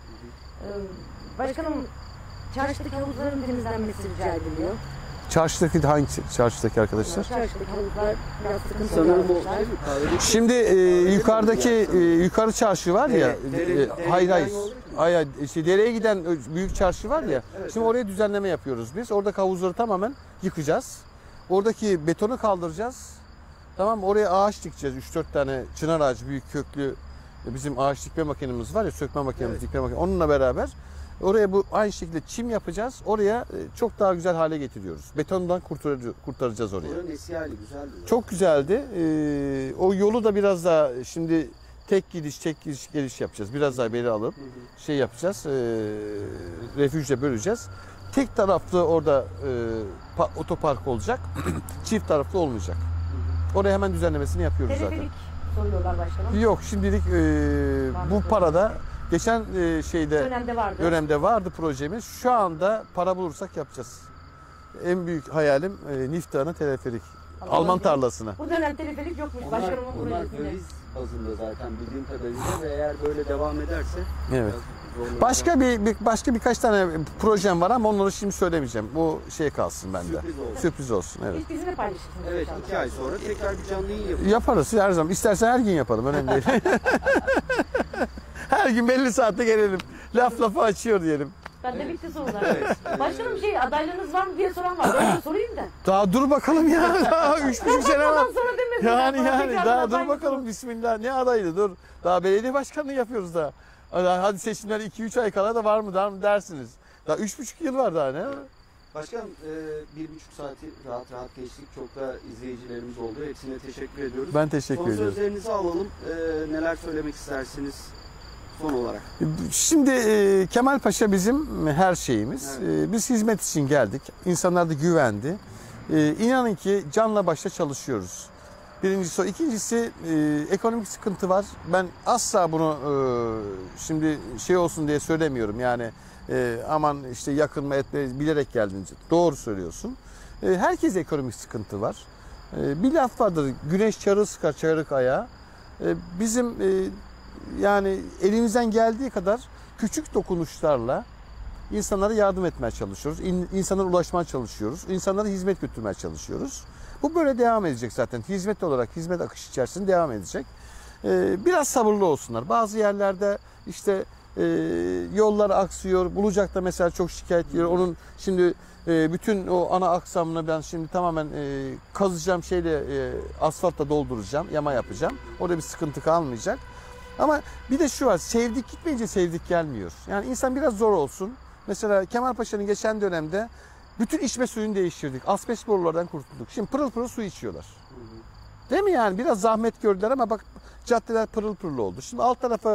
Ee, Başkanım, çarşıdaki havuzların temizlenmesi rica ediliyor. Çarşıdaki hangi çarşıdaki arkadaşlar? Çarşıdaki havuzlar biraz sıkıntı Sanırım o yapmışlar. değil mi? Kahvedeki- Şimdi e, yukarıdaki e, yukarı çarşı var ya. Dere- dere- e, dereye hayır giden hayır. yol değil mi? Hayır işte dereye giden ö- büyük çarşı var ya. Evet, evet, Şimdi evet. oraya düzenleme yapıyoruz biz. Oradaki havuzları tamamen yıkacağız. Oradaki betonu kaldıracağız. Tamam mı? Oraya ağaç dikeceğiz. üç dört tane çınar ağacı büyük köklü bizim ağaç dikme makinemiz var ya, sökme makinemiz, Evet. dikme makinemiz. Onunla beraber oraya bu aynı şekilde çim yapacağız. Oraya e, çok daha güzel hale getiriyoruz. Betondan kurtaracağız, kurtaracağız oraya. Oranın esiyali güzeldi. Çok güzeldi. Ee, o yolu da biraz daha şimdi tek gidiş tek gidiş geliş yapacağız. Biraz daha beri alıp Hı hı. şey yapacağız. E, refüjle böleceğiz. Tek taraflı orada e, pa- otopark olacak. Çift taraflı olmayacak. Oraya hemen düzenlemesini yapıyoruz zaten. Teleferik soruyorlar başkanım. Yok şimdilik e, bu parada geçen e, şeyde Dönemde vardı. dönemde vardı projemiz. Şu anda para bulursak yapacağız. En büyük hayalim e, Nifta'nın teleferik. Allah Alman razı tarlasına. Bu dönem teleferik yokmuş Onlar, başkanımın onlar projesinde. döviz bazında zaten bildiğim kadarıyla ve eğer böyle devam ederse Evet. biraz zorlanacak. Başka bir, bir başka birkaç tane projem var ama onları şimdi söylemeyeceğim. Bu şey kalsın bende. Sürpriz olsun. Sürpriz olsun. Evet. Biz bizimle paylaşırsınız. Evet inşallah. iki ay sonra tekrar bir canlı yayın yapacağız. Yaparız her zaman. İstersen her gün yapalım. Önemli değil. Her gün belli saatte gelelim. Laf lafı açıyor diyelim. Ben de bitti sorular. Evet. Başkanım şey adaylığınız var mı diye soran var. Ben de sorayım da. Daha dur bakalım ya. Daha üç buçuk sene var. Ondan sonra demesin. Yani Bana yani tekrar daha aday dur bakalım sorun. bismillah. Ne adaydı dur. Daha belediye başkanlığı yapıyoruz daha. Hadi, hadi seçimler iki üç ay kala da var mı var mı dersiniz. Daha üç buçuk yıl var daha ne? Başkanım e, bir buçuk saati rahat rahat geçtik. Çok da izleyicilerimiz oldu. Hepsine teşekkür ediyoruz. Ben teşekkür Son ediyorum. sözlerinizi alalım. E, neler söylemek istersiniz son olarak? Şimdi e, Kemal Paşa bizim her şeyimiz. Evet. E, biz hizmet için geldik. İnsanlar da güvendi. E, inanın ki canla başla çalışıyoruz. Birincisi o. İkincisi e, ekonomik sıkıntı var. Ben asla bunu e, şimdi şey olsun diye söylemiyorum. Yani e, aman işte yakınma etme bilerek geldiniz. Doğru söylüyorsun. E, herkes ekonomik sıkıntı var. E, bir laf vardır. Güneş çarığı sıkar çarık ayağa. E, bizim e, yani elimizden geldiği kadar küçük dokunuşlarla insanlara yardım etmeye çalışıyoruz. İn, insanlara ulaşmaya çalışıyoruz. İnsanlara hizmet götürmeye çalışıyoruz. Bu böyle devam edecek zaten. Hizmet olarak hizmet akışı içerisinde devam edecek. Ee, biraz sabırlı olsunlar. Bazı yerlerde işte e, yollar aksıyor. Bulacak'ta mesela çok şikayet ediyor. Onun şimdi e, bütün o ana aksamını ben şimdi tamamen e, kazacağım şeyle e, asfaltla dolduracağım. Yama yapacağım. Orada bir sıkıntı kalmayacak. Ama bir de şu var. Sevdik gitmeyince sevdik gelmiyor. Yani insan biraz zor olsun. Mesela Kemal Paşa'nın geçen dönemde bütün içme suyunu değiştirdik. Asbest borulardan kurtulduk. Şimdi pırıl pırıl su içiyorlar. Değil mi yani? Biraz zahmet gördüler ama bak caddeler pırıl pırıl oldu. Şimdi alt tarafa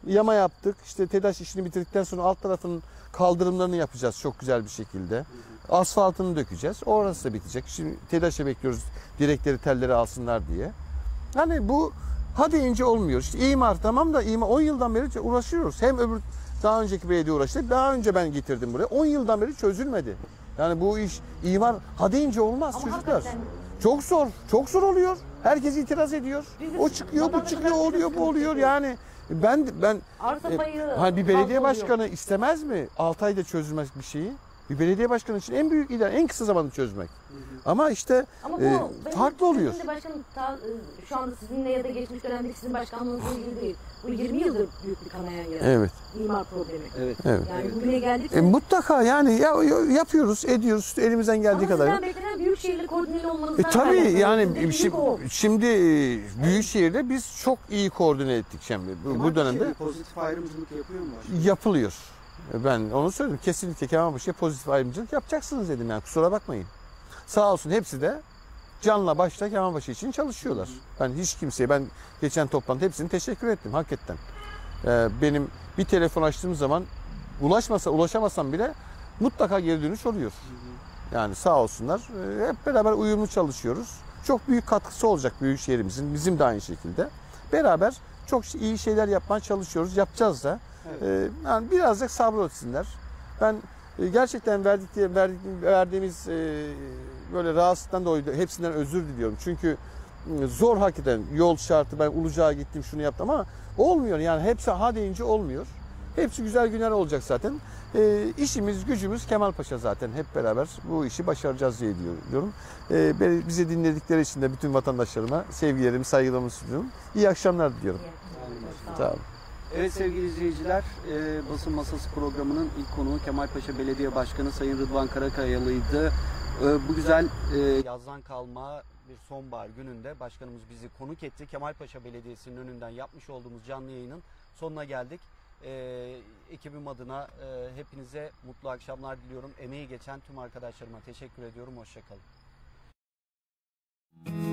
Yama yaptık. İşte TEDAŞ işini bitirdikten sonra alt tarafının kaldırımlarını yapacağız çok güzel bir şekilde. Asfaltını dökeceğiz. Orası da bitecek. Şimdi TEDAŞ'a bekliyoruz direkleri, telleri alsınlar diye. Hani bu ha deyince olmuyor. İşte imar tamam da imar on yıldan beri uğraşıyoruz. Hem öbür daha önceki belediye uğraştı. Daha önce ben getirdim buraya. on yıldan beri çözülmedi. Yani bu iş imar ha deyince olmaz Ama çocuklar. hakikaten- Çok zor. Çok zor oluyor. Herkes itiraz ediyor. Biz de O çıkıyor, bu vatandaş çıkıyor, olarak oluyor, sıkıntı bu oluyor. çekiyoruz. Yani ben ben Arsa e, payı hani bir belediye fazla oluyor. başkanı istemez mi altı ayda çözülmez bir şeyi? Bir belediye başkanı için en büyük ideal en kısa zamanda çözmek. Ama işte Ama bu e, benim- farklı oluyor. Sizin de başkanım ta- e, şu anda sizinle ya da geçmiş dönemdeki sizin başkanlığınızla ilgili değil. Bu yirmi yıldır büyük bir kanayan yara. Evet. İmar problemi. Evet. Evet. Yani bugüne geldik. E, mutlaka yani ya, ya- yapıyoruz, ediyoruz elimizden geldiği Ama kadar. sizden beklenen büyük şehirle koordineli olmanızdan E, tabii kaynaklı. yani Sizdeki yük şimdi, o. şimdi e, Büyükşehir'de biz çok iyi koordine ettik şimdi. Bu, bu dönemde Kemalpaşa'ya pozitif ayrımcılık yapıyor mu başkanım? yapılıyor. Ben onu söyledim. Kesinlikle Kemalpaşa'ya pozitif ayrımcılık yapacaksınız dedim yani kusura bakmayın. Sağ olsun hepsi de canla başla Kemalpaşa için çalışıyorlar. Ben hiç kimseye ben geçen toplantıda hepsini teşekkür ettim hakikaten. Ee, benim bir telefon açtığım zaman ulaşmasa ulaşamasam bile mutlaka geri dönüş oluyor. Yani sağ olsunlar. Ee, hep beraber uyumlu çalışıyoruz. Çok büyük katkısı olacak Büyükşehirimizin. Bizim de aynı şekilde. Beraber çok iyi şeyler yapmaya çalışıyoruz. Yapacağız da. Evet. Ee, yani birazcık sabretsinler. Ben e, gerçekten verdik diye verdik, verdiğimiz e, böyle rahatsızlıktan dolayı hepsinden özür diliyorum. Çünkü e, zor hakikaten yol şartı. Ben Ulucak'a gittim şunu yaptım ama olmuyor. Yani hepsi ha deyince olmuyor. Hepsi güzel günler olacak zaten. E, işimiz gücümüz Kemalpaşa zaten. Hep beraber bu işi başaracağız diye diyorum. E, beni- bizi dinledikleri için de bütün vatandaşlarıma sevgilerimi, saygılarımı sunuyorum. İyi akşamlar diliyorum. Sağ olun. Evet sevgili izleyiciler, e, Basın Masası programının ilk konuğu Kemalpaşa Belediye Başkanı Sayın Rıdvan Karakayalı'ydı. E, bu güzel e, yazdan kalma bir sonbahar gününde başkanımız bizi konuk etti. Kemalpaşa Belediyesi'nin önünden yapmış olduğumuz canlı yayının sonuna geldik. E, ekibim adına e, hepinize mutlu akşamlar diliyorum. Emeği geçen tüm arkadaşlarıma teşekkür ediyorum. Hoşça kalın.